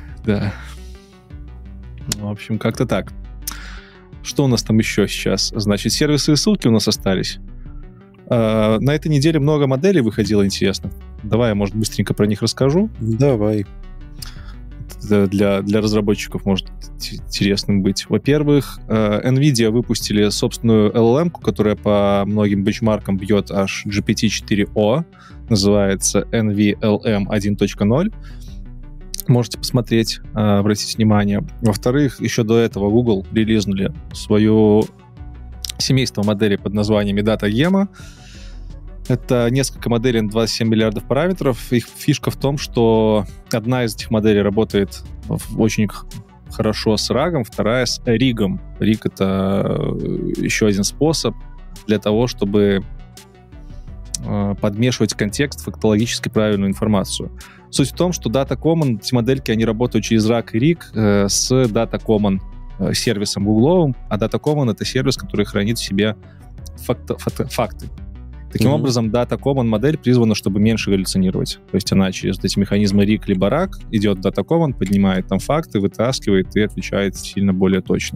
В общем, как-то так. Что у нас там еще сейчас? Значит, сервисы и ссылки у нас остались. На этой неделе много моделей выходило интересных. Давай я, может, быстренько про них расскажу. Давай. Для разработчиков может интересным быть. Во-первых, NVIDIA выпустили собственную LLM, которая по многим бенчмаркам бьет аж GPT-4o. Называется NVLM 1.0. Можете посмотреть, обратить внимание. Во-вторых, еще до этого Google релизнули свое семейство моделей под названием DataGemma. Это несколько моделей на 27 миллиардов параметров. Их фишка в том, что одна из этих моделей работает очень хорошо с RAG, вторая с RIG. RIG — это еще один способ для того, чтобы подмешивать в контекст фактологически правильную информацию. Суть в том, что Data Common, эти модельки, они работают через RAG и RIG с Data Common сервисом гугловым, а Data Common — это сервис, который хранит в себе факты. Таким образом, Data Common модель призвана, чтобы меньше галлюцинировать. То есть она через эти механизмы RIG либо RAG идет в Data Common, поднимает там факты, вытаскивает и отвечает сильно более точно.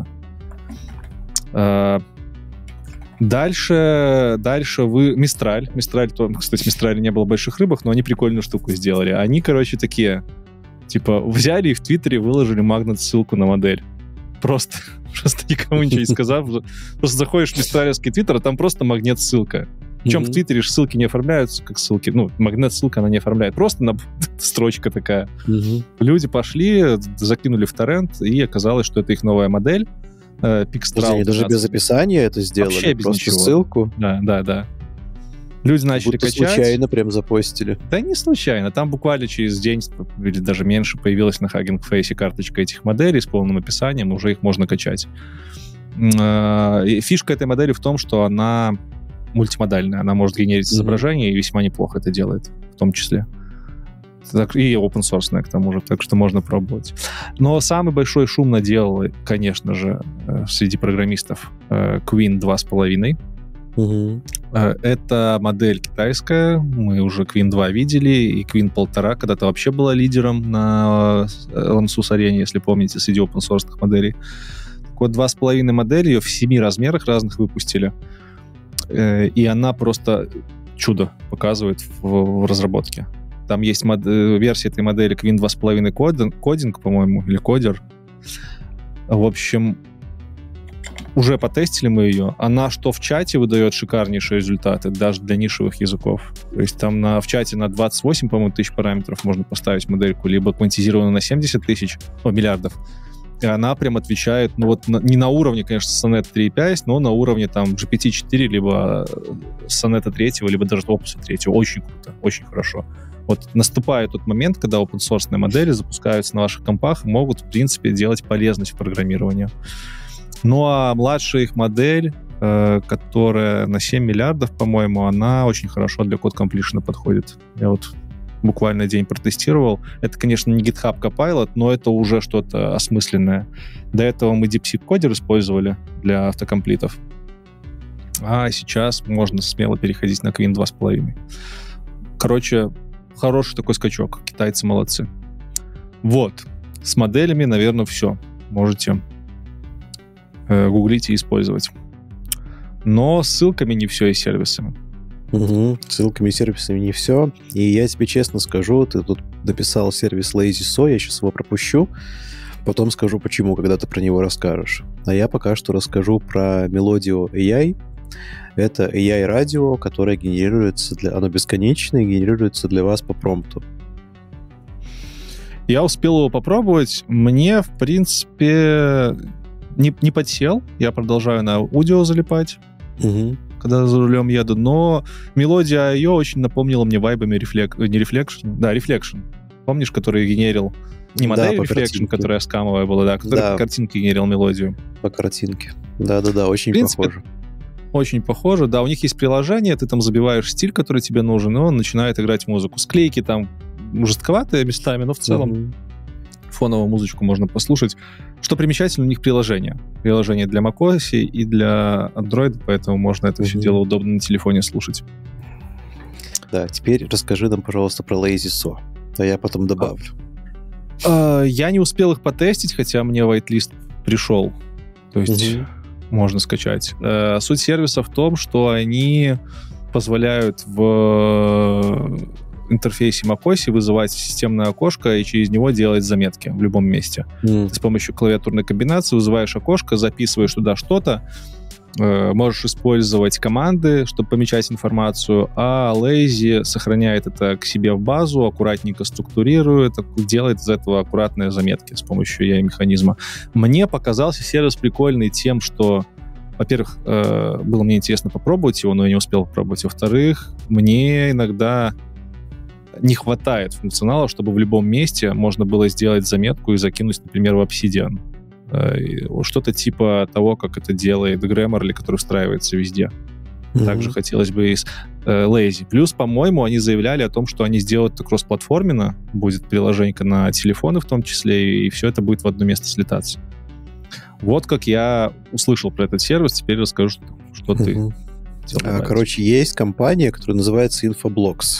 Дальше вы... Мистраль, кстати, Мистрале не было больших рыбок, но они прикольную штуку сделали. Они, короче, такие, типа, взяли и в Твиттере выложили магнит-ссылку на модель. Просто никому ничего не сказав. Просто заходишь в мистралевский Твиттер, а там просто магнит-ссылка. Причем в Твиттере же ссылки не оформляются как ссылки. Ну, магнит-ссылка она не оформляет. Просто строчка такая. Люди пошли, закинули в торрент, и оказалось, что это их новая модель. Pixtral. Они даже без описания это сделали. Вообще без просто ничего. Ссылку. Да. Люди начали будто качать. Случайно прям запостили. Да не случайно. Там буквально через день или даже меньше появилась на Hugging Face карточка этих моделей с полным описанием, уже их можно качать. И фишка этой модели в том, что она мультимодальная. Она может генерить изображение и весьма неплохо это делает, в том числе. И open-source, к тому же, так что можно пробовать. Но самый большой шум наделал, конечно же, среди программистов Queen 2.5. Это модель китайская. Мы уже Queen 2 видели, и Queen 1.5 когда-то вообще была лидером на LMSUS арене, если помните, среди open-source моделей. Так вот, 2.5 модель, ее в 7 размерах разных выпустили. И она просто чудо показывает в разработке. Там есть версия этой модели Queen 2.5 кодинг, по-моему, или кодер. В общем, уже потестили мы ее. Она что в чате выдает шикарнейшие результаты, даже для нишевых языков. То есть там в чате на 28, по-моему, тысяч параметров можно поставить модельку, либо квантизированную на 70 тысяч, миллиардов, и она прям отвечает, ну вот не на уровне, конечно, Sonnet 3.5, но на уровне там GPT-4, либо Sonnet 3, либо даже Opus 3. Очень круто, очень хорошо. Вот наступает тот момент, когда open-source модели запускаются на ваших компах и могут, в принципе, делать полезность в программировании. Ну а младшая их модель, которая на 7 миллиардов, по-моему, она очень хорошо для код completion подходит. Я вот буквально день протестировал. Это, конечно, не GitHub Copilot, но это уже что-то осмысленное. До этого мы DeepSeek Coder использовали для автокомплитов. А сейчас можно смело переходить на Qwen 2.5. Короче, хороший такой скачок. Китайцы молодцы. Вот. С моделями, наверное, все. Можете гуглить и использовать. Но с ссылками не все и сервисами. Ссылками и сервисами не все. И я тебе честно скажу, ты тут написал сервис LazySo, я сейчас его пропущу, потом скажу, почему, когда ты про него расскажешь. А я пока что расскажу про Melodio AI. Это AI-радио, которое генерируется оно бесконечное, генерируется для вас по промпту. Я успел его попробовать. Мне, в принципе, не подсел. Я продолжаю на аудио залипать. Когда за рулем еду, но мелодия ее очень напомнила мне вайбами Reflection. Помнишь, который генерил не модель Reflection, которая скамовая была, да, которая по картинке генерил мелодию. По картинке. Да-да-да, очень похоже. Очень похоже, да, у них есть приложение, ты там забиваешь стиль, который тебе нужен, и он начинает играть музыку. Склейки там жестковатые местами, но в целом фоновую музычку можно послушать. Что примечательно, у них приложение. Приложение для macOS и для Android, поэтому можно это все дело удобно на телефоне слушать. Да, теперь расскажи нам, пожалуйста, про LazySo, а я потом добавлю. Я не успел их потестить, хотя мне whitelist пришел. То есть можно скачать. Суть сервиса в том, что они позволяют в интерфейсе macOS вызывать системное окошко и через него делать заметки в любом месте. Ты с помощью клавиатурной комбинации вызываешь окошко, записываешь туда что-то, можешь использовать команды, чтобы помечать информацию, а Lazy сохраняет это к себе в базу, аккуратненько структурирует, делает из этого аккуратные заметки с помощью AI-механизма. Мне показался сервис прикольный тем, что, во-первых, было мне интересно попробовать его, но я не успел попробовать. Во-вторых, мне иногда не хватает функционала, чтобы в любом месте можно было сделать заметку и закинуть, например, в Obsidian. Что-то типа того, как это делает Grammarly, который встраивается везде. Также хотелось бы и с Lazy. Плюс, по-моему, они заявляли о том, что они сделают это кроссплатформенно, будет приложенька на телефоны в том числе, и все это будет в одно место слетаться. Вот как я услышал про этот сервис, теперь расскажу, что ты хотел добавить. Короче, есть компания, которая называется Infoblox.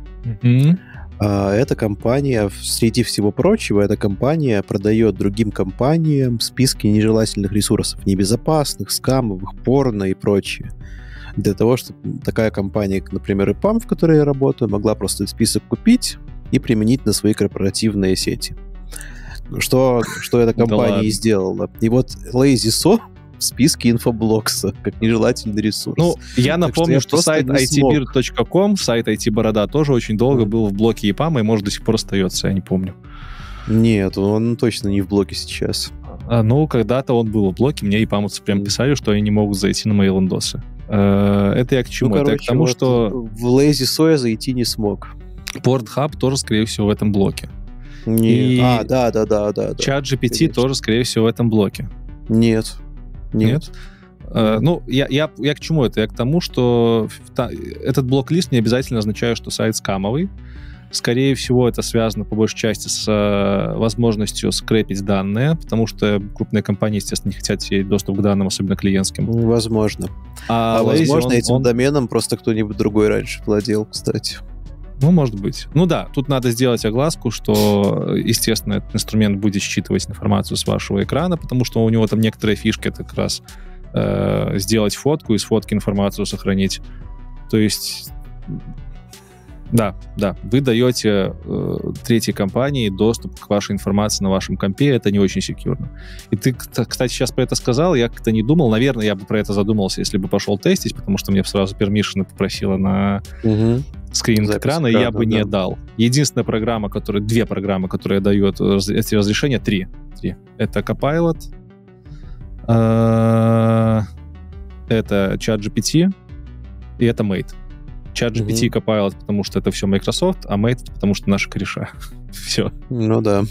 Эта компания, среди всего прочего, эта компания продает другим компаниям списки нежелательных ресурсов, небезопасных, скамовых, порно и прочее. Для того, чтобы такая компания, как, например, EPAM, в которой я работаю, могла просто этот список купить и применить на свои корпоративные сети. Что эта компания и сделала. И вот LazySo в списке Infoblox как нежелательный ресурс. Ну, я напомню, что сайт itbird.com, сайт IT-борода, тоже очень долго был в блоке EPAM и, может, до сих пор остается, я не помню. Нет, он точно не в блоке сейчас. Ну, когда-то он был в блоке, мне EPAMовцы прям писали, что они не могут зайти на мои лендосы. Это я к чему? Это я к тому, вот что... В LazySo я зайти не смог. Pornhub тоже, скорее всего, в этом блоке. Нет. И да. ChatGPT тоже, скорее всего, в этом блоке. Нет. Ну, я к чему это? Я к тому, что этот блок-лист не обязательно означает, что сайт скамовый. Скорее всего, это связано по большей части с возможностью скрепить данные, потому что крупные компании, естественно, не хотят иметь доступ к данным, особенно клиентским. Возможно. А возможно, этим доменом просто кто-нибудь другой раньше владел, кстати. Ну, может быть. Ну да, тут надо сделать огласку, что, естественно, этот инструмент будет считывать информацию с вашего экрана, потому что у него там некоторые фишки, это как раз сделать фотку и с фотки информацию сохранить. То есть, да, вы даете третьей компании доступ к вашей информации на вашем компе, это не очень секьюрно. И ты, кстати, сейчас про это сказал, я как-то не думал, наверное, я бы про это задумался, если бы пошел тестить, потому что мне сразу пермишины попросила на скрининг экрана, и я бы не дал. Единственная программа, две программы, которые дают эти разрешения, 3. 3. Это Copilot, это ChatGPT и это Mate. ChatGPT и Copilot, потому что это все Microsoft, а Mate, потому что наши кореша. Все. Ну да.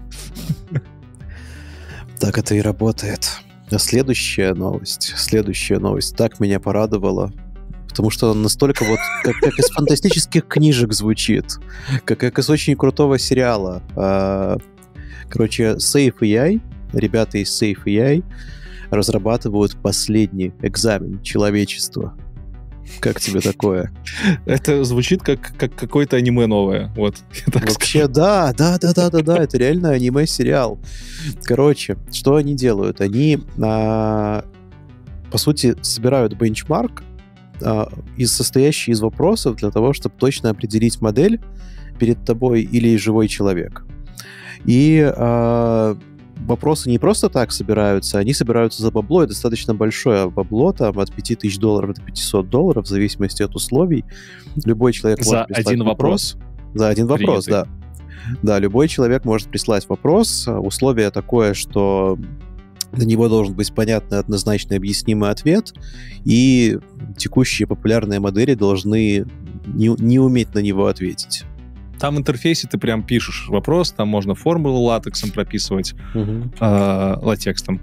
Так это и работает. А следующая новость так меня порадовала, потому что она настолько вот, как из фантастических книжек звучит, как из очень крутого сериала. Короче, Safe AI, ребята из Safe AI разрабатывают последний экзамен человечества. Как тебе такое? Это звучит как какое-то аниме новое. Вот. Вообще, да, это реально аниме-сериал. Короче, что они делают? Они, по сути, собирают бенчмарк, состоящий из вопросов для того, чтобы точно определить модель перед тобой или живой человек. И вопросы не просто так собираются, они собираются за бабло, и достаточно большое бабло, там от $5000 до $500, в зависимости от условий. Любой человек может прислать один вопрос? За один вопрос, да. Да, любой человек может прислать вопрос. Условие такое, что на него должен быть понятный, однозначно объяснимый ответ, и текущие популярные модели должны не уметь на него ответить. Там в интерфейсе ты прям пишешь вопрос, там можно формулу латексом прописывать, латекстом.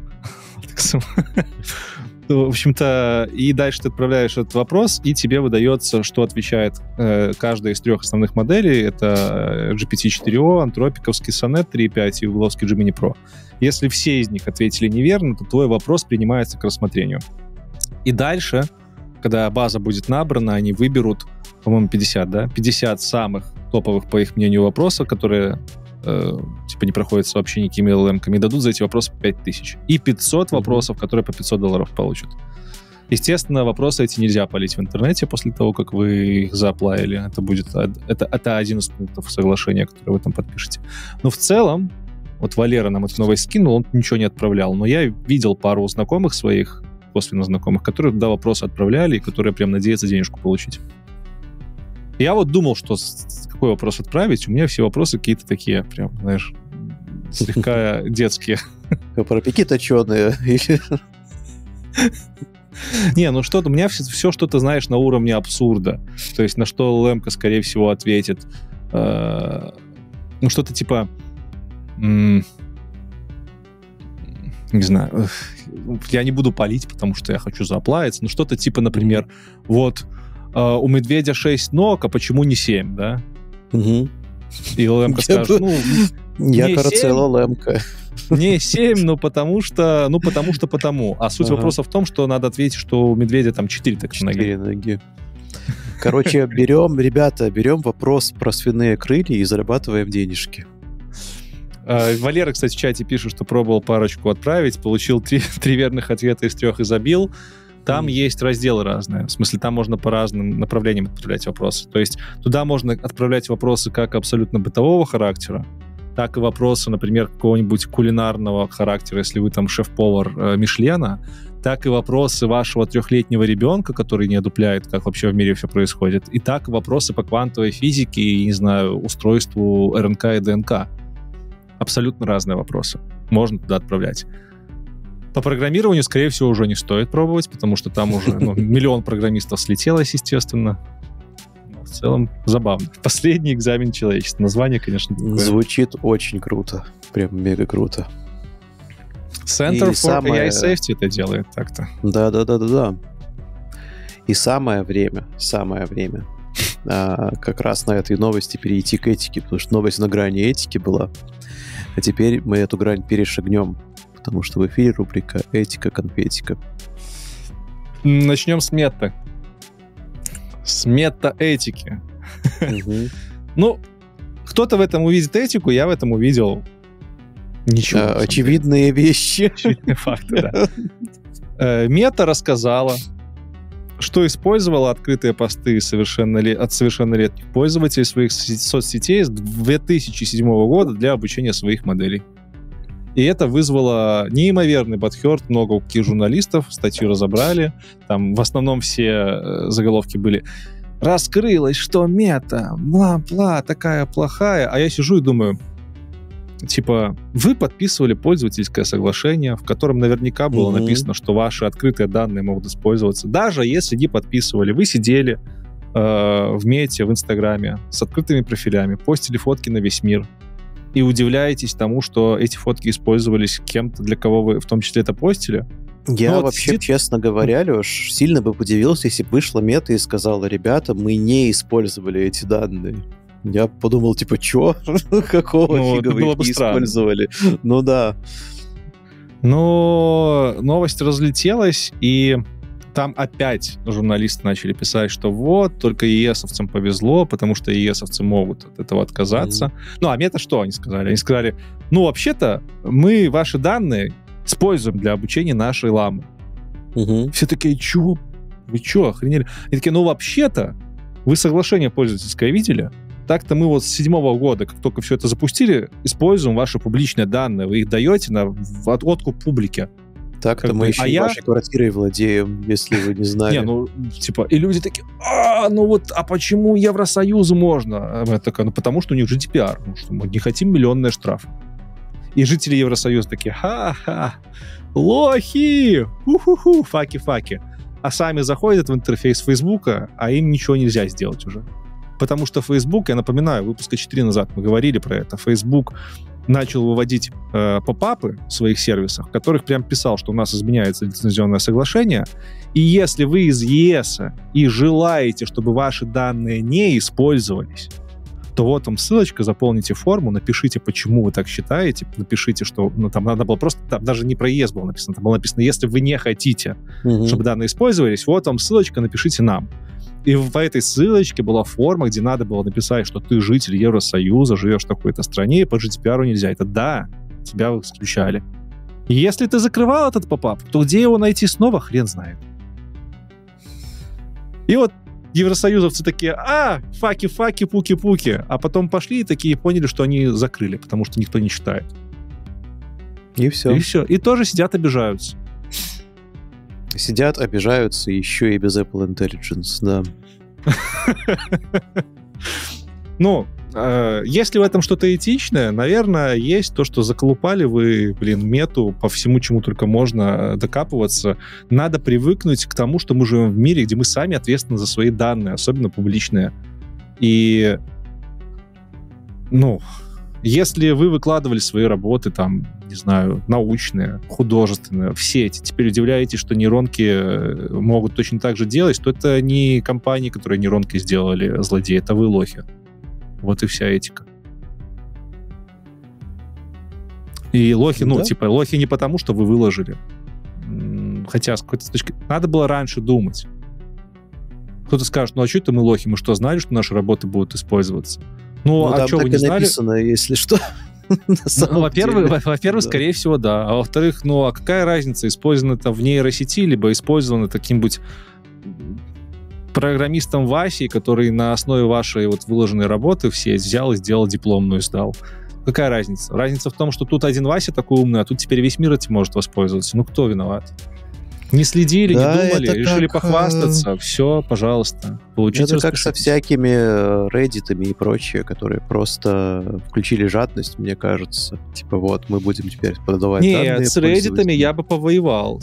В общем-то, и дальше ты отправляешь этот вопрос, и тебе выдается, что отвечает каждая из 3 основных моделей. Это GPT-4o, антропиковский Sonnet 3.5 и гугловский Gemini Pro. Если все из них ответили неверно, то твой вопрос принимается к рассмотрению. И дальше, когда база будет набрана, они выберут, по-моему, 50, да? 50 самых топовых, по их мнению, вопросов, которые не проходят вообще никакими LLM-ками, и дадут за эти вопросы 5000. И 500 вопросов, которые по $500 получат. Естественно, вопросы эти нельзя палить в интернете после того, как вы их зааплавили. Это один из пунктов соглашения, который вы там подпишете. Но в целом, вот Валера нам эту новость скинул, он ничего не отправлял. Но я видел пару знакомых своих, косвенно знакомых, которые туда вопросы отправляли, и которые прям надеются денежку получить. Я вот думал, что какой вопрос отправить. У меня все вопросы какие-то такие, прям, знаешь, слегка детские. Пропеки точеные. Не, ну что-то, у меня все что-то, знаешь, на уровне абсурда. То есть на что LLM-ка, скорее всего, ответит. Ну, что-то типа... Не знаю. Я не буду палить, потому что я хочу зааплавиться. Но что-то типа, например, вот... у медведя 6 ног, а почему не 7, да? Угу. И LLM-ка скажет, я, кажется, LLM-ка. Не 7, потому что. А суть вопроса в том, что надо ответить, что у медведя там 4 ноги. Короче, берем вопрос про свиные крылья и зарабатываем денежки. Валера, кстати, в чате пишет, что пробовал парочку отправить, получил 3 верных ответа из 3 и забил. Там есть разделы разные. В смысле, там можно по разным направлениям отправлять вопросы. То есть туда можно отправлять вопросы как абсолютно бытового характера, так и вопросы, например, какого-нибудь кулинарного характера, если вы там шеф-повар Мишлена, так и вопросы вашего 3-летнего ребенка, который не одупляет, как вообще в мире все происходит, и так и вопросы по квантовой физике и, не знаю, устройству РНК и ДНК. Абсолютно разные вопросы. Можно туда отправлять. По программированию, скорее всего, уже не стоит пробовать, потому что там уже миллион программистов слетелось, естественно. Но в целом забавно. Последний экзамен человечества. Название, конечно, такое. Звучит очень круто. Прям мега круто. Center for AI Safety это делает так-то. Да. И самое время как раз на этой новости перейти к этике, потому что новость на грани этики была. А теперь мы эту грань перешагнем. Потому что в эфире рубрика «Этика-конфетика». Начнем с мета. С мета-этики. Ну, кто-то в этом увидит этику, я в этом увидел ничего. Очевидные вещи. Очевидные факты, да. Мета рассказала, что использовала открытые посты от совершеннолетних пользователей своих соцсетей с 2007 года для обучения своих моделей. И это вызвало неимоверный бадхёрт, много каких журналистов, статью разобрали. Там в основном все заголовки были: раскрылось, что мета, бла-бла, такая плохая. А я сижу и думаю, типа, вы подписывали пользовательское соглашение, в котором наверняка было написано, что ваши открытые данные могут использоваться. Даже если не подписывали, вы сидели в мете, в Инстаграме с открытыми профилями, постили фотки на весь мир и удивляетесь тому, что эти фотки использовались кем-то, для кого вы в том числе это постили. Я вообще, честно говоря, Леш, сильно бы удивился, если бы вышла мета и сказала: ребята, мы не использовали эти данные. Я подумал, типа, чё? Какого фига вы их не использовали? Ну да. Но новость разлетелась, и там опять журналисты начали писать, что вот, только ЕСовцам повезло, потому что ЕСовцы могут от этого отказаться. Ну, а мета что они сказали? Они сказали, ну, вообще-то, мы ваши данные используем для обучения нашей ламы. Все такие, чё? Вы чё, охренели? Они такие, ну, вообще-то, вы соглашение пользовательское видели? Так-то мы вот с 7-го года, как только все это запустили, используем ваши публичные данные. Вы их даете в откуп публике. Так-то мы еще и вашей квартирой владеем, если вы не знали. Не, ну, типа, и люди такие, а почему Евросоюзу можно? Я такая, ну, потому что у них GDPR, ну, что мы не хотим миллионные штрафы. И жители Евросоюза такие, ха-ха, лохи, ху-ху-ху, факи-факи. А сами заходят в интерфейс Фейсбука, а им ничего нельзя сделать уже. Потому что Facebook, я напоминаю, выпуска 4 назад мы говорили про это, Facebook начал выводить поп-апы в своих сервисах, в которых прям писал, что у нас изменяется лицензионное соглашение, и если вы из ЕС и желаете, чтобы ваши данные не использовались, то вот вам ссылочка, заполните форму, напишите, почему вы так считаете, напишите, что, ну, там надо было просто, там даже не про ЕС было написано, там было написано, если вы не хотите, чтобы данные использовались, вот вам ссылочка, напишите нам. И по этой ссылочке была форма, где надо было написать, что ты житель Евросоюза, живешь в такой-то стране, и по GDPR нельзя. Это да, тебя исключали. И если ты закрывал этот поп-ап, то где его найти снова, хрен знает. И вот евросоюзовцы такие, факи-факи, пуки-пуки. А потом пошли и такие поняли, что они закрыли, потому что никто не читает. И все. И все. И тоже сидят, обижаются. Сидят, обижаются еще и без Apple Intelligence, да. Ну, если в этом что-то этичное, наверное, есть то, что заколупали вы, мету по всему, чему только можно докапываться. Надо привыкнуть к тому, что мы живем в мире, где мы сами ответственны за свои данные, особенно публичные. И, ну, если вы выкладывали свои работы, там, не знаю, научные, художественные, все эти, теперь удивляетесь, что нейронки могут точно так же делать, то это не компании, которые нейронки сделали, злодеи, это вы лохи. Вот и вся этика. И лохи, ну, типа, лохи не потому, что вы выложили. Хотя, с какой-то точки... Надо было раньше думать. Кто-то скажет, ну, а что это мы лохи? Мы что, знали, что наши работы будут использоваться? Ну, а что, вы не знали? Написано, если что. Во-первых, скорее всего, да. А во-вторых, ну, а какая разница, использовано это в нейросети, либо использовано каким-нибудь программистом Васей, который на основе вашей вот выложенной работы все взял и сделал дипломную, сдал. Какая разница? Разница в том, что тут один Вася такой умный, а тут теперь весь мир этим может воспользоваться. Ну, кто виноват? Не следили, не думали, решили похвастаться. Все, пожалуйста. Это как со всякими Reddit'ами и прочее, которые просто включили жадность, мне кажется. Типа вот, мы будем теперь продавать данные. Нет, с Reddit'ами я бы повоевал.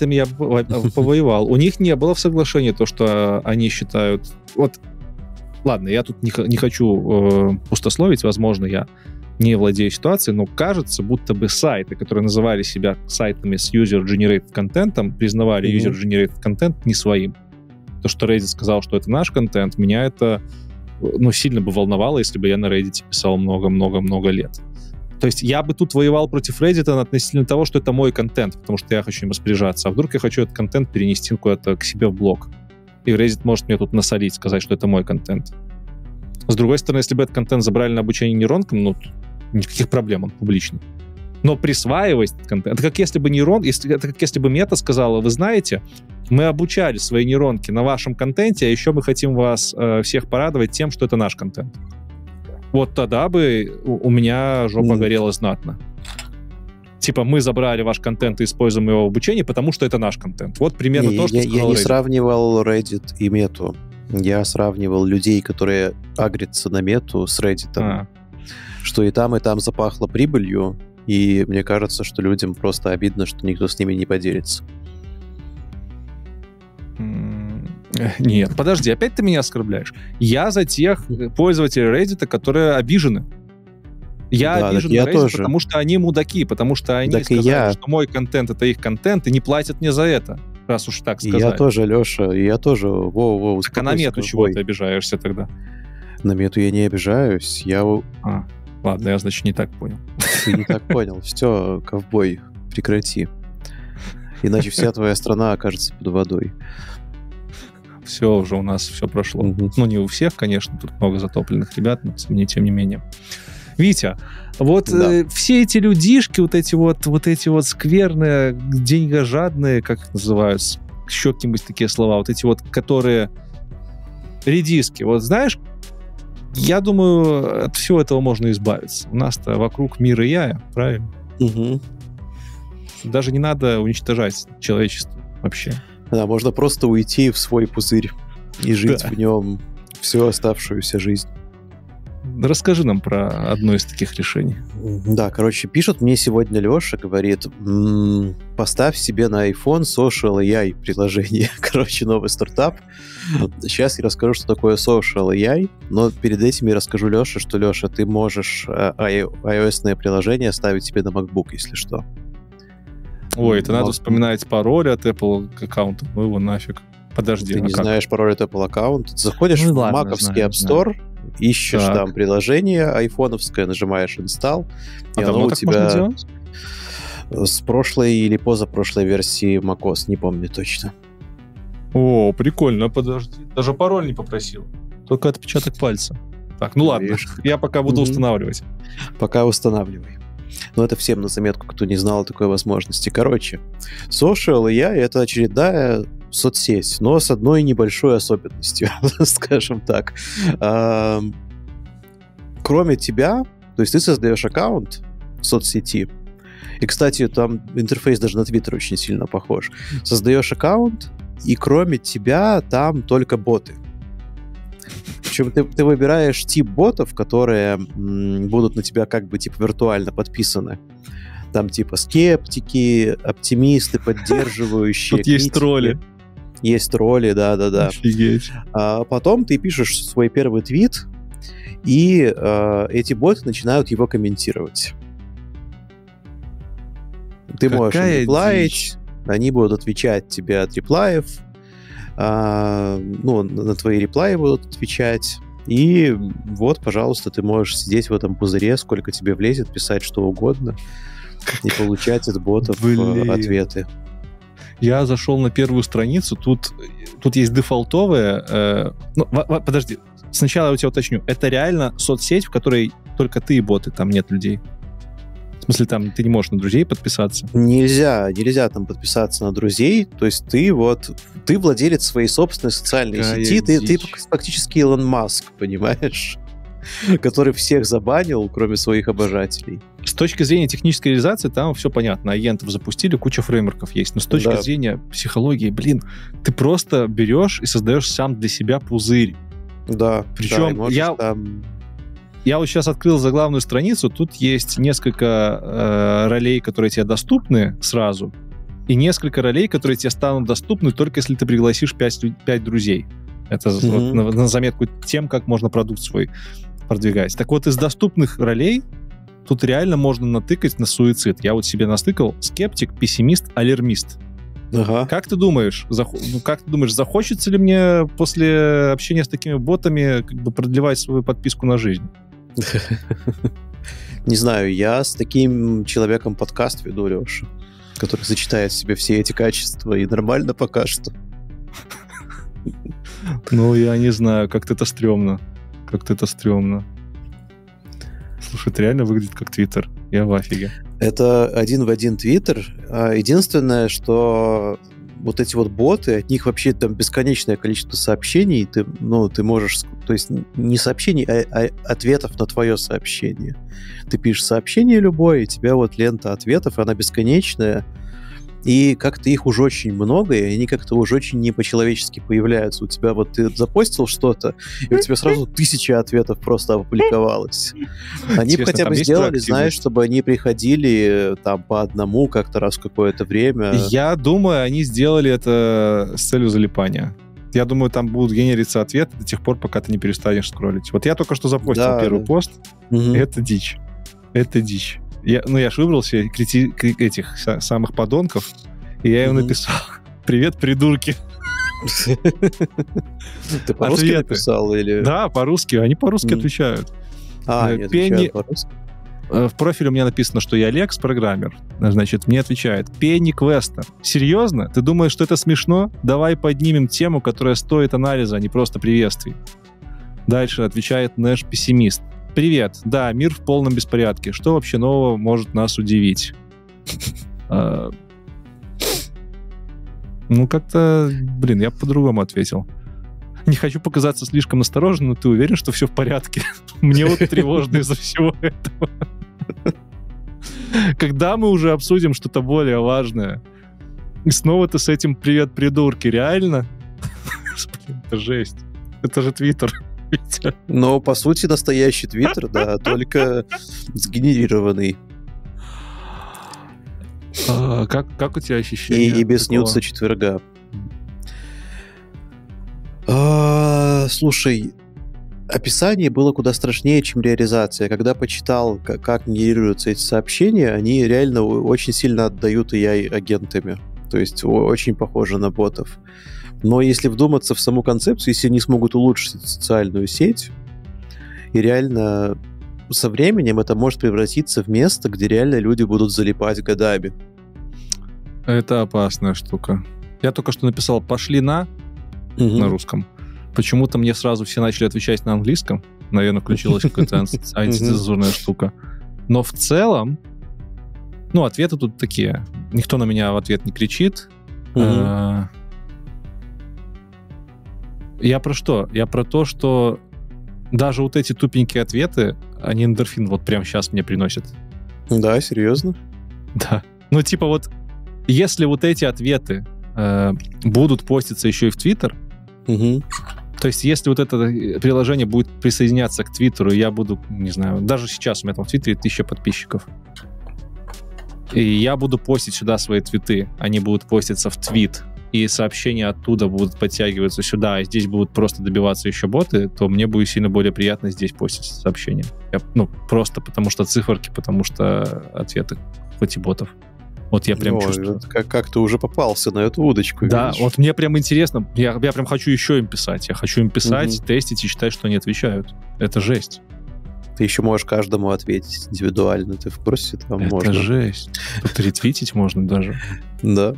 У них не было в соглашении то, что они считают... Вот, ладно, я тут не хочу пустословить, возможно, я не владею ситуацией, но кажется, будто бы сайты, которые называли себя сайтами с user-generated контентом, признавали user-generated контент не своим. То, что Reddit сказал, что это наш контент, меня это, ну, сильно бы волновало, если бы я на Reddit писал много-много-много лет. То есть я бы тут воевал против Reddit относительно того, что это мой контент, потому что я хочу им распоряжаться. А вдруг я хочу этот контент перенести куда-то к себе в блог? И Reddit может мне тут насолить, сказать, что это мой контент. С другой стороны, если бы этот контент забрали на обучение нейронкам, ну, никаких проблем, он публичный. Но присваивать этот контент... Это как если бы это как если бы мета сказала, вы знаете, мы обучали свои нейронки на вашем контенте, а еще мы хотим вас всех порадовать тем, что это наш контент. Вот тогда бы у меня жопа горела знатно. Типа, мы забрали ваш контент и используем его в обучении, потому что это наш контент. Вот примерно то, что сказал Reddit. Я не сравнивал Reddit и мету. Я сравнивал людей, которые агрятся на мету с Reddit. что и там запахло прибылью, и мне кажется, что людям просто обидно, что никто с ними не поделится. Нет, подожди, опять ты меня оскорбляешь. Я за тех пользователей Reddit, которые обижены. Я обижен на Reddit, тоже. Потому что они мудаки, потому что они сказали, что мой контент — это их контент, и не платят мне за это, раз уж так сказать. Я тоже, Леша, я тоже. Так а на мету чего ты обижаешься тогда? На мету я не обижаюсь, Ладно, я, значит, не так понял. Ты не так понял. Все, ковбой, прекрати. Иначе вся твоя страна окажется под водой. Все, уже у нас все прошло. Ну, не у всех, конечно, тут много затопленных ребят, но тем не менее. Витя, вот все эти людишки, вот эти вот скверные, деньгожадные, как их называют, еще какие-нибудь такие слова, вот эти вот, которые редиски, вот знаешь, я думаю, от всего этого можно избавиться. У нас-то вокруг мир и я, правильно? Угу. Даже не надо уничтожать человечество вообще. Да, можно просто уйти в свой пузырь и жить в нем всю оставшуюся жизнь. Расскажи нам про одно из таких решений. Да, короче, пишет мне сегодня Леша, говорит, поставь себе на iPhone Social AI приложение. Короче, новый стартап. Сейчас я расскажу, что такое Social AI, но перед этим я расскажу Леше, что, Леша, ты можешь iOS-ное приложение ставить себе на MacBook, если что. Ой, это надо вспоминать пароль от Apple аккаунта. Ну его нафиг. Подожди. Ты не знаешь пароль от Apple аккаунта. Ты заходишь в Mac'овский App Store, ищешь там приложение айфоновское, нажимаешь Install, и оно у тебя с прошлой или позапрошлой версии macOS, не помню точно. О, прикольно, подожди. Даже пароль не попросил. Только отпечаток пальца. Так, ну ладно, я пока буду устанавливать. Пока устанавливай. Но это всем на заметку, кто не знал о такой возможности. Короче, Social AI — это очередная соцсеть, но с одной небольшой особенностью, скажем так. Кроме тебя, то есть ты создаешь аккаунт в соцсети, и, кстати, там интерфейс даже на Twitter очень сильно похож. Создаешь аккаунт, и кроме тебя там только боты. Причем ты выбираешь тип ботов, которые будут на тебя как бы типа виртуально подписаны. Там типа скептики, оптимисты, поддерживающие. Тут есть тролли. Есть тролли, да-да-да. Офигеть. А потом ты пишешь свой первый твит, и эти боты начинают его комментировать. Ты можешь реплаить, они будут отвечать тебе от реплаев, на твои реплаи будут отвечать. И вот, пожалуйста, ты можешь сидеть в этом пузыре, сколько тебе влезет, писать что угодно и получать от ботов ответы. Я зашел на первую страницу, тут есть дефолтовая... подожди, сначала я у тебя уточню. Это реально соцсеть, в которой только ты и боты, там нет людей? В смысле, там ты не можешь на друзей подписаться? Нельзя там подписаться на друзей. То есть ты владелец своей собственной социальной сети. Ты фактически Илон Маск, понимаешь? Который всех забанил, кроме своих обожателей. С точки зрения технической реализации там все понятно. Агентов запустили, куча фреймворков есть. Но с точки зрения психологии, ты просто берешь и создаешь сам для себя пузырь. Да. Причем я вот сейчас открыл заглавную страницу, тут есть несколько ролей, которые тебе доступны сразу, и несколько ролей, которые тебе станут доступны только если ты пригласишь 5 друзей. Это на заметку тем, как можно продукт свой продвигать. Так вот, из доступных ролей тут реально можно натыкать на суицид. Я вот себе настыкал скептик, пессимист, алярмист. Ага. Как ты думаешь, захочется ли мне после общения с такими ботами продлевать свою подписку на жизнь? Не знаю, я с таким человеком подкаст веду, Леша, который сочетает в себе все эти качества, и нормально пока что. Ну, я не знаю, как-то это стрёмно. Слушай, это реально выглядит как Твиттер. Я в афиге. Это один в один Твиттер. Единственное, что вот эти вот боты, от них вообще там бесконечное количество сообщений. Ты можешь... То есть не сообщений, а ответов на твое сообщение. Ты пишешь сообщение любое, и у тебя вот лента ответов, она бесконечная. и как-то их уже очень много, и они как-то уже очень не по-человечески появляются. У тебя вот ты запостил что-то, и у тебя сразу 1000 ответов просто опубликовалось. Они бы хотя бы сделали, знаешь, чтобы они приходили там по одному как-то раз в какое-то время. Я думаю, они сделали это с целью залипания. Я думаю, там будут генериться ответы до тех пор, пока ты не перестанешь скроллить. Вот я только что запостил первый пост. Это дичь. Это дичь. Я ж выбрал себе этих самых подонков, и я им написал: «Привет, придурки». Ты по-русски написал? Или... Да, по-русски. Они по-русски отвечают. Они отвечают по-русски? В профиле у меня написано, что я Лекс, программер. Значит, мне отвечает: Пенни Квестер. Серьезно? Ты думаешь, что это смешно? Давай поднимем тему, которая стоит анализа, а не просто приветствий. Дальше отвечает Нэш Пессимист. Привет. Да, мир в полном беспорядке. Что вообще нового может нас удивить? Ну, как-то, я по-другому ответил. Не хочу показаться слишком настороженным, но ты уверен, что все в порядке? Мне вот тревожно из-за всего этого. Когда мы уже обсудим что-то более важное? И снова ты с этим «привет, придурки». Реально? Это жесть. Это же Твиттер. Но, по сути, настоящий Твиттер, да, только сгенерированный. Как у тебя ощущения? И без нюца четверга. Слушай, описание было куда страшнее, чем реализация. Когда почитал, как генерируются эти сообщения, они реально очень сильно отдают AI-агентами. То есть очень похожи на ботов. Но если вдуматься в саму концепцию, если они смогут улучшить социальную сеть, и реально со временем это может превратиться в место, где реально люди будут залипать годами. Это опасная штука. Я только что написал «пошли на» русском. Почему-то мне сразу все начали отвечать на английском. Наверное, включилась какая-то антицензурная штука. Но в целом, ответы тут такие. Никто на меня в ответ не кричит. Я про что? Я про то, что даже вот эти тупенькие ответы, они эндорфин вот прямо сейчас мне приносят. Да, серьезно? Да. Если вот эти ответы будут поститься еще и в Твиттер, то есть если вот это приложение будет присоединяться к Твиттеру, я буду, не знаю, даже сейчас у меня там в Твиттере 1000 подписчиков, и я буду постить сюда свои твиты, они будут поститься в твит, и сообщения оттуда будут подтягиваться сюда, а здесь будут просто добиваться еще боты, то мне будет сильно более приятно здесь постить сообщения. Просто потому что циферки, потому что ответы, хоть и ботов. Вот я прям чувствую. Как ты уже попался на эту удочку. Да, видишь? Вот мне прям интересно. Я прям хочу еще им писать. Я хочу им писать, тестить и считать, что они отвечают. Это жесть. Ты еще можешь каждому ответить индивидуально. Ты в курсе? Там это можно. Жесть. Тут ретвитить можно даже. Да.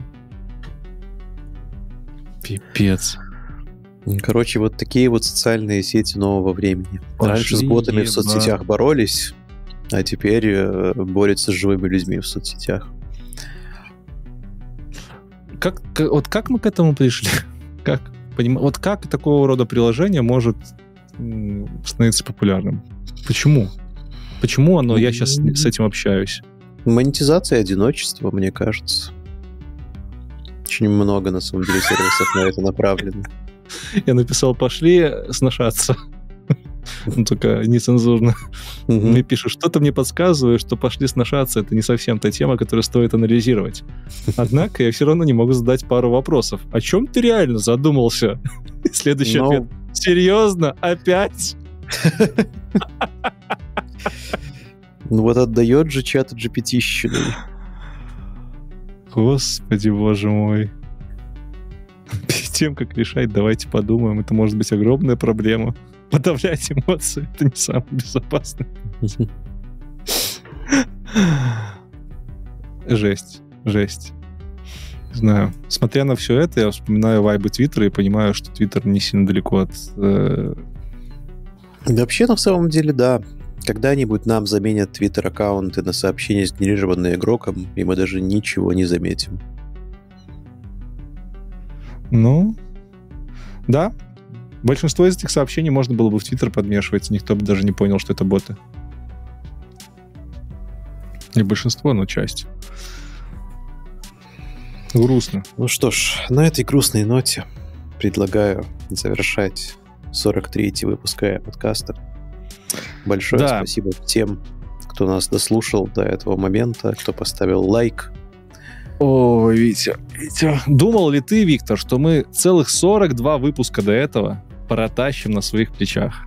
Пипец. Короче, вот такие вот социальные сети нового времени. Раньше с ботами в соцсетях боролись, а теперь борются с живыми людьми в соцсетях. Как мы к этому пришли? Как такого рода приложение может становиться популярным? Почему? Почему оно? Я сейчас с этим общаюсь. Монетизация одиночества, мне кажется. Очень много, на самом деле, сервисов на это направлено. Я написал «пошли сношаться». Только нецензурно. Мне пишут, что-то мне подсказывает, что «пошли сношаться» — это не совсем та тема, которую стоит анализировать. Однако я все равно не могу задать пару вопросов. О чем ты реально задумался? Следующий ответ. Серьезно? Опять? Вот отдает же чат GPT-щиной. Господи, боже мой. Перед тем, как решать, давайте подумаем. Это может быть огромная проблема. Подавлять эмоции — это не самое безопасное. Жесть. Не знаю. Смотря на все это, я вспоминаю вайбы Твиттера и понимаю, что Твиттер не сильно далеко от... Вообще, на самом деле, да. Когда-нибудь нам заменят Твиттер-аккаунты на сообщения, сгенерированные игроком, и мы даже ничего не заметим. Да. Большинство из этих сообщений можно было бы в Твиттер подмешивать, никто бы даже не понял, что это боты. Не большинство, но часть. Грустно. Ну что ж, на этой грустной ноте предлагаю завершать 43-й выпуск подкаста. Большое спасибо тем, кто нас дослушал до этого момента, кто поставил лайк. Ой, Витя. Думал ли ты, Виктор, что мы целых 42 выпуска до этого протащим на своих плечах?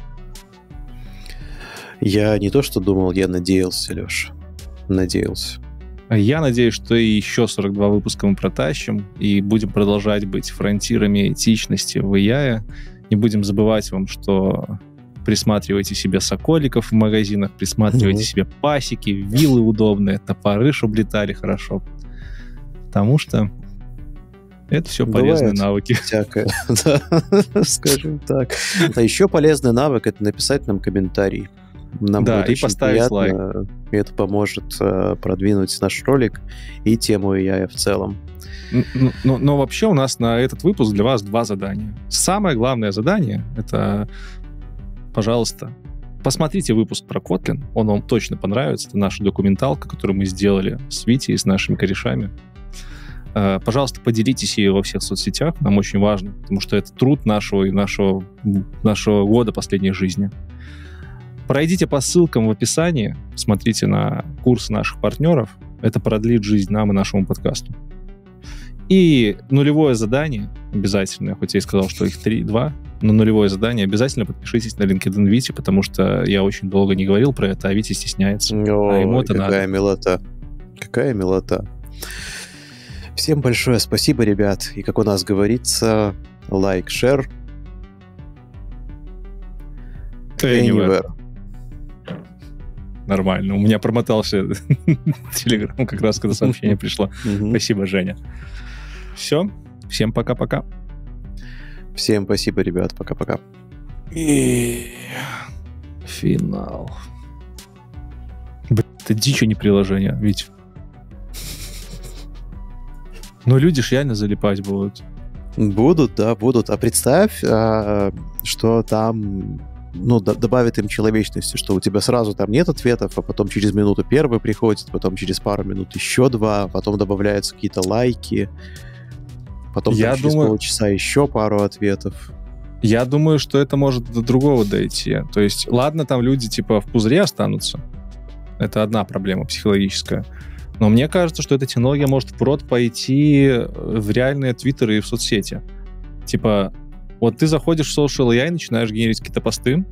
Я не то что думал, я надеялся, Леша. Надеялся. Я надеюсь, что и еще 42 выпуска мы протащим и будем продолжать быть фронтирами этичности в AI. Не будем забывать вам, что присматривайте себе соколиков в магазинах, присматривайте себе пасеки, вилы удобные, топоры, чтобы летали хорошо. Потому что это все полезные навыки. Всякое, скажем так. А еще полезный навык — это написать нам комментарий. Нам будет и поставить лайк. И это поможет продвинуть наш ролик и тему AI в целом. Но вообще у нас на этот выпуск для вас 2 задания. Самое главное задание — это, пожалуйста, посмотрите выпуск про Kotlin. Он вам точно понравится. Это наша документалка, которую мы сделали с Витей и с нашими корешами. Пожалуйста, поделитесь ее во всех соцсетях. Нам очень важно, потому что это труд нашего года последней жизни. Пройдите по ссылкам в описании, смотрите на курсы наших партнеров. Это продлит жизнь нам и нашему подкасту. И нулевое задание обязательно, хоть я и сказал, что их 2, но нулевое задание, обязательно подпишитесь на LinkedIn Вити, потому что я очень долго не говорил про это, а Витя стесняется. А ему это надо. Какая милота. Всем большое спасибо, ребят. И, как у нас говорится, лайк, шер. Anywhere. Нормально. У меня промотался Телеграм как раз, когда сообщение пришло. Спасибо, Женя. Все. Всем пока-пока. Всем спасибо, ребят. Пока-пока. И финал. Это дичь, а не приложение, ведь. Но люди ж реально залипать будут. Будут, да, будут. А представь, что там... добавит им человечности, что у тебя сразу там нет ответов, а потом через минуту первый приходит, потом через пару минут еще 2, потом добавляются какие-то лайки, потом через полчаса еще пару ответов. Я думаю, что это может до другого дойти. То есть, ладно, там люди типа в пузыре останутся. Это одна проблема психологическая. Но мне кажется, что эта технология может впрод пойти в реальные твиттеры и в соцсети. Типа, вот ты заходишь в Social AI, начинаешь генерить какие-то посты,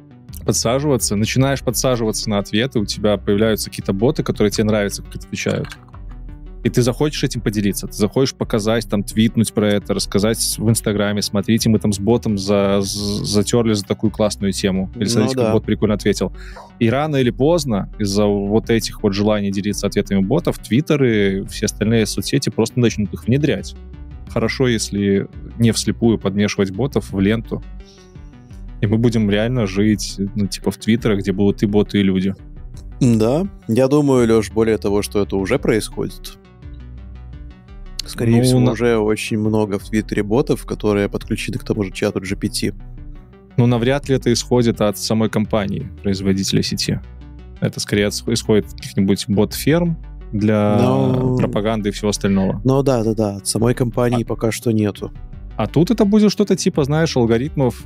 начинаешь подсаживаться на ответы, у тебя появляются какие-то боты, которые тебе нравятся, как отвечают. И ты захочешь этим поделиться, ты захочешь показать, там, твитнуть про это, рассказать в Инстаграме, смотрите, мы там с ботом затерли за такую классную тему. Или смотрите, как бот прикольно ответил. И рано или поздно из-за вот этих вот желаний делиться ответами ботов, твиттеры, все остальные соцсети просто начнут их внедрять. Хорошо, если не вслепую подмешивать ботов в ленту. И мы будем реально жить, в твиттерах, где будут и боты, и люди. Да, я думаю, Леш, более того, что это уже происходит. Скорее всего, уже очень много в твиттере ботов, которые подключены к тому же чату GPT. Навряд ли это исходит от самой компании, производителя сети. Это скорее исходит от каких-нибудь бот-ферм, для пропаганды и всего остального. Да, от самой компании пока что нету. А тут это будет что-то типа, знаешь, алгоритмов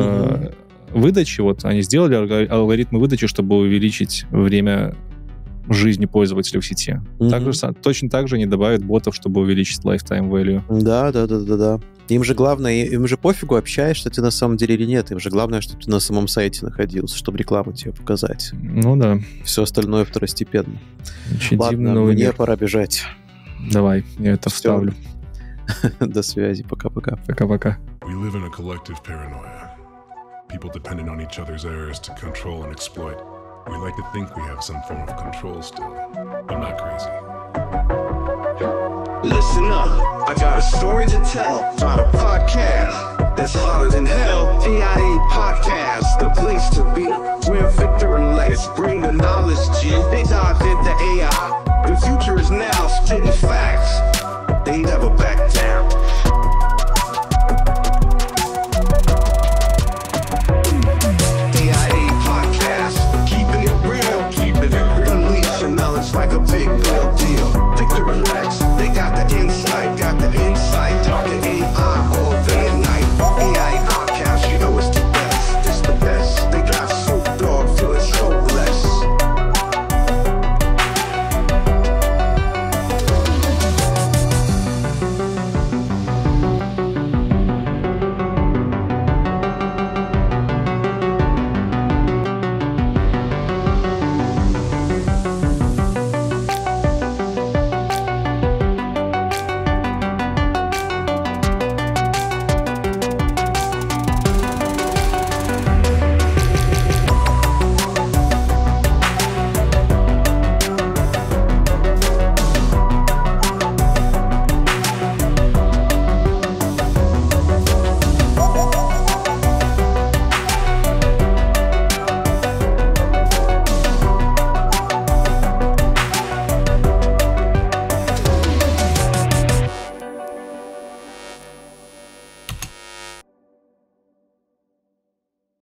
выдачи. Вот они сделали алгоритмы выдачи, чтобы увеличить время жизни пользователя в сети. Точно так же они добавят ботов, чтобы увеличить lifetime value. Да. Им же главное, им же пофигу, общаешься ты на самом деле или нет. Им же главное, чтобы ты на самом сайте находился, чтобы рекламу тебе показать. Да. Все остальное второстепенно. Очень ладно, мне пора бежать. Давай, я это вставлю. До связи, пока-пока. Пока-пока. We live in a collective paranoia. People depending on each other's errors to control and exploit. We like to think we have some form of control still. I'm not crazy. Listen up, I got a story to tell about a podcast that's hotter than hell. TIE Podcast, the place to be. We're Victor and Lex, bring the knowledge, G. They dive into AI. The future is now, spitting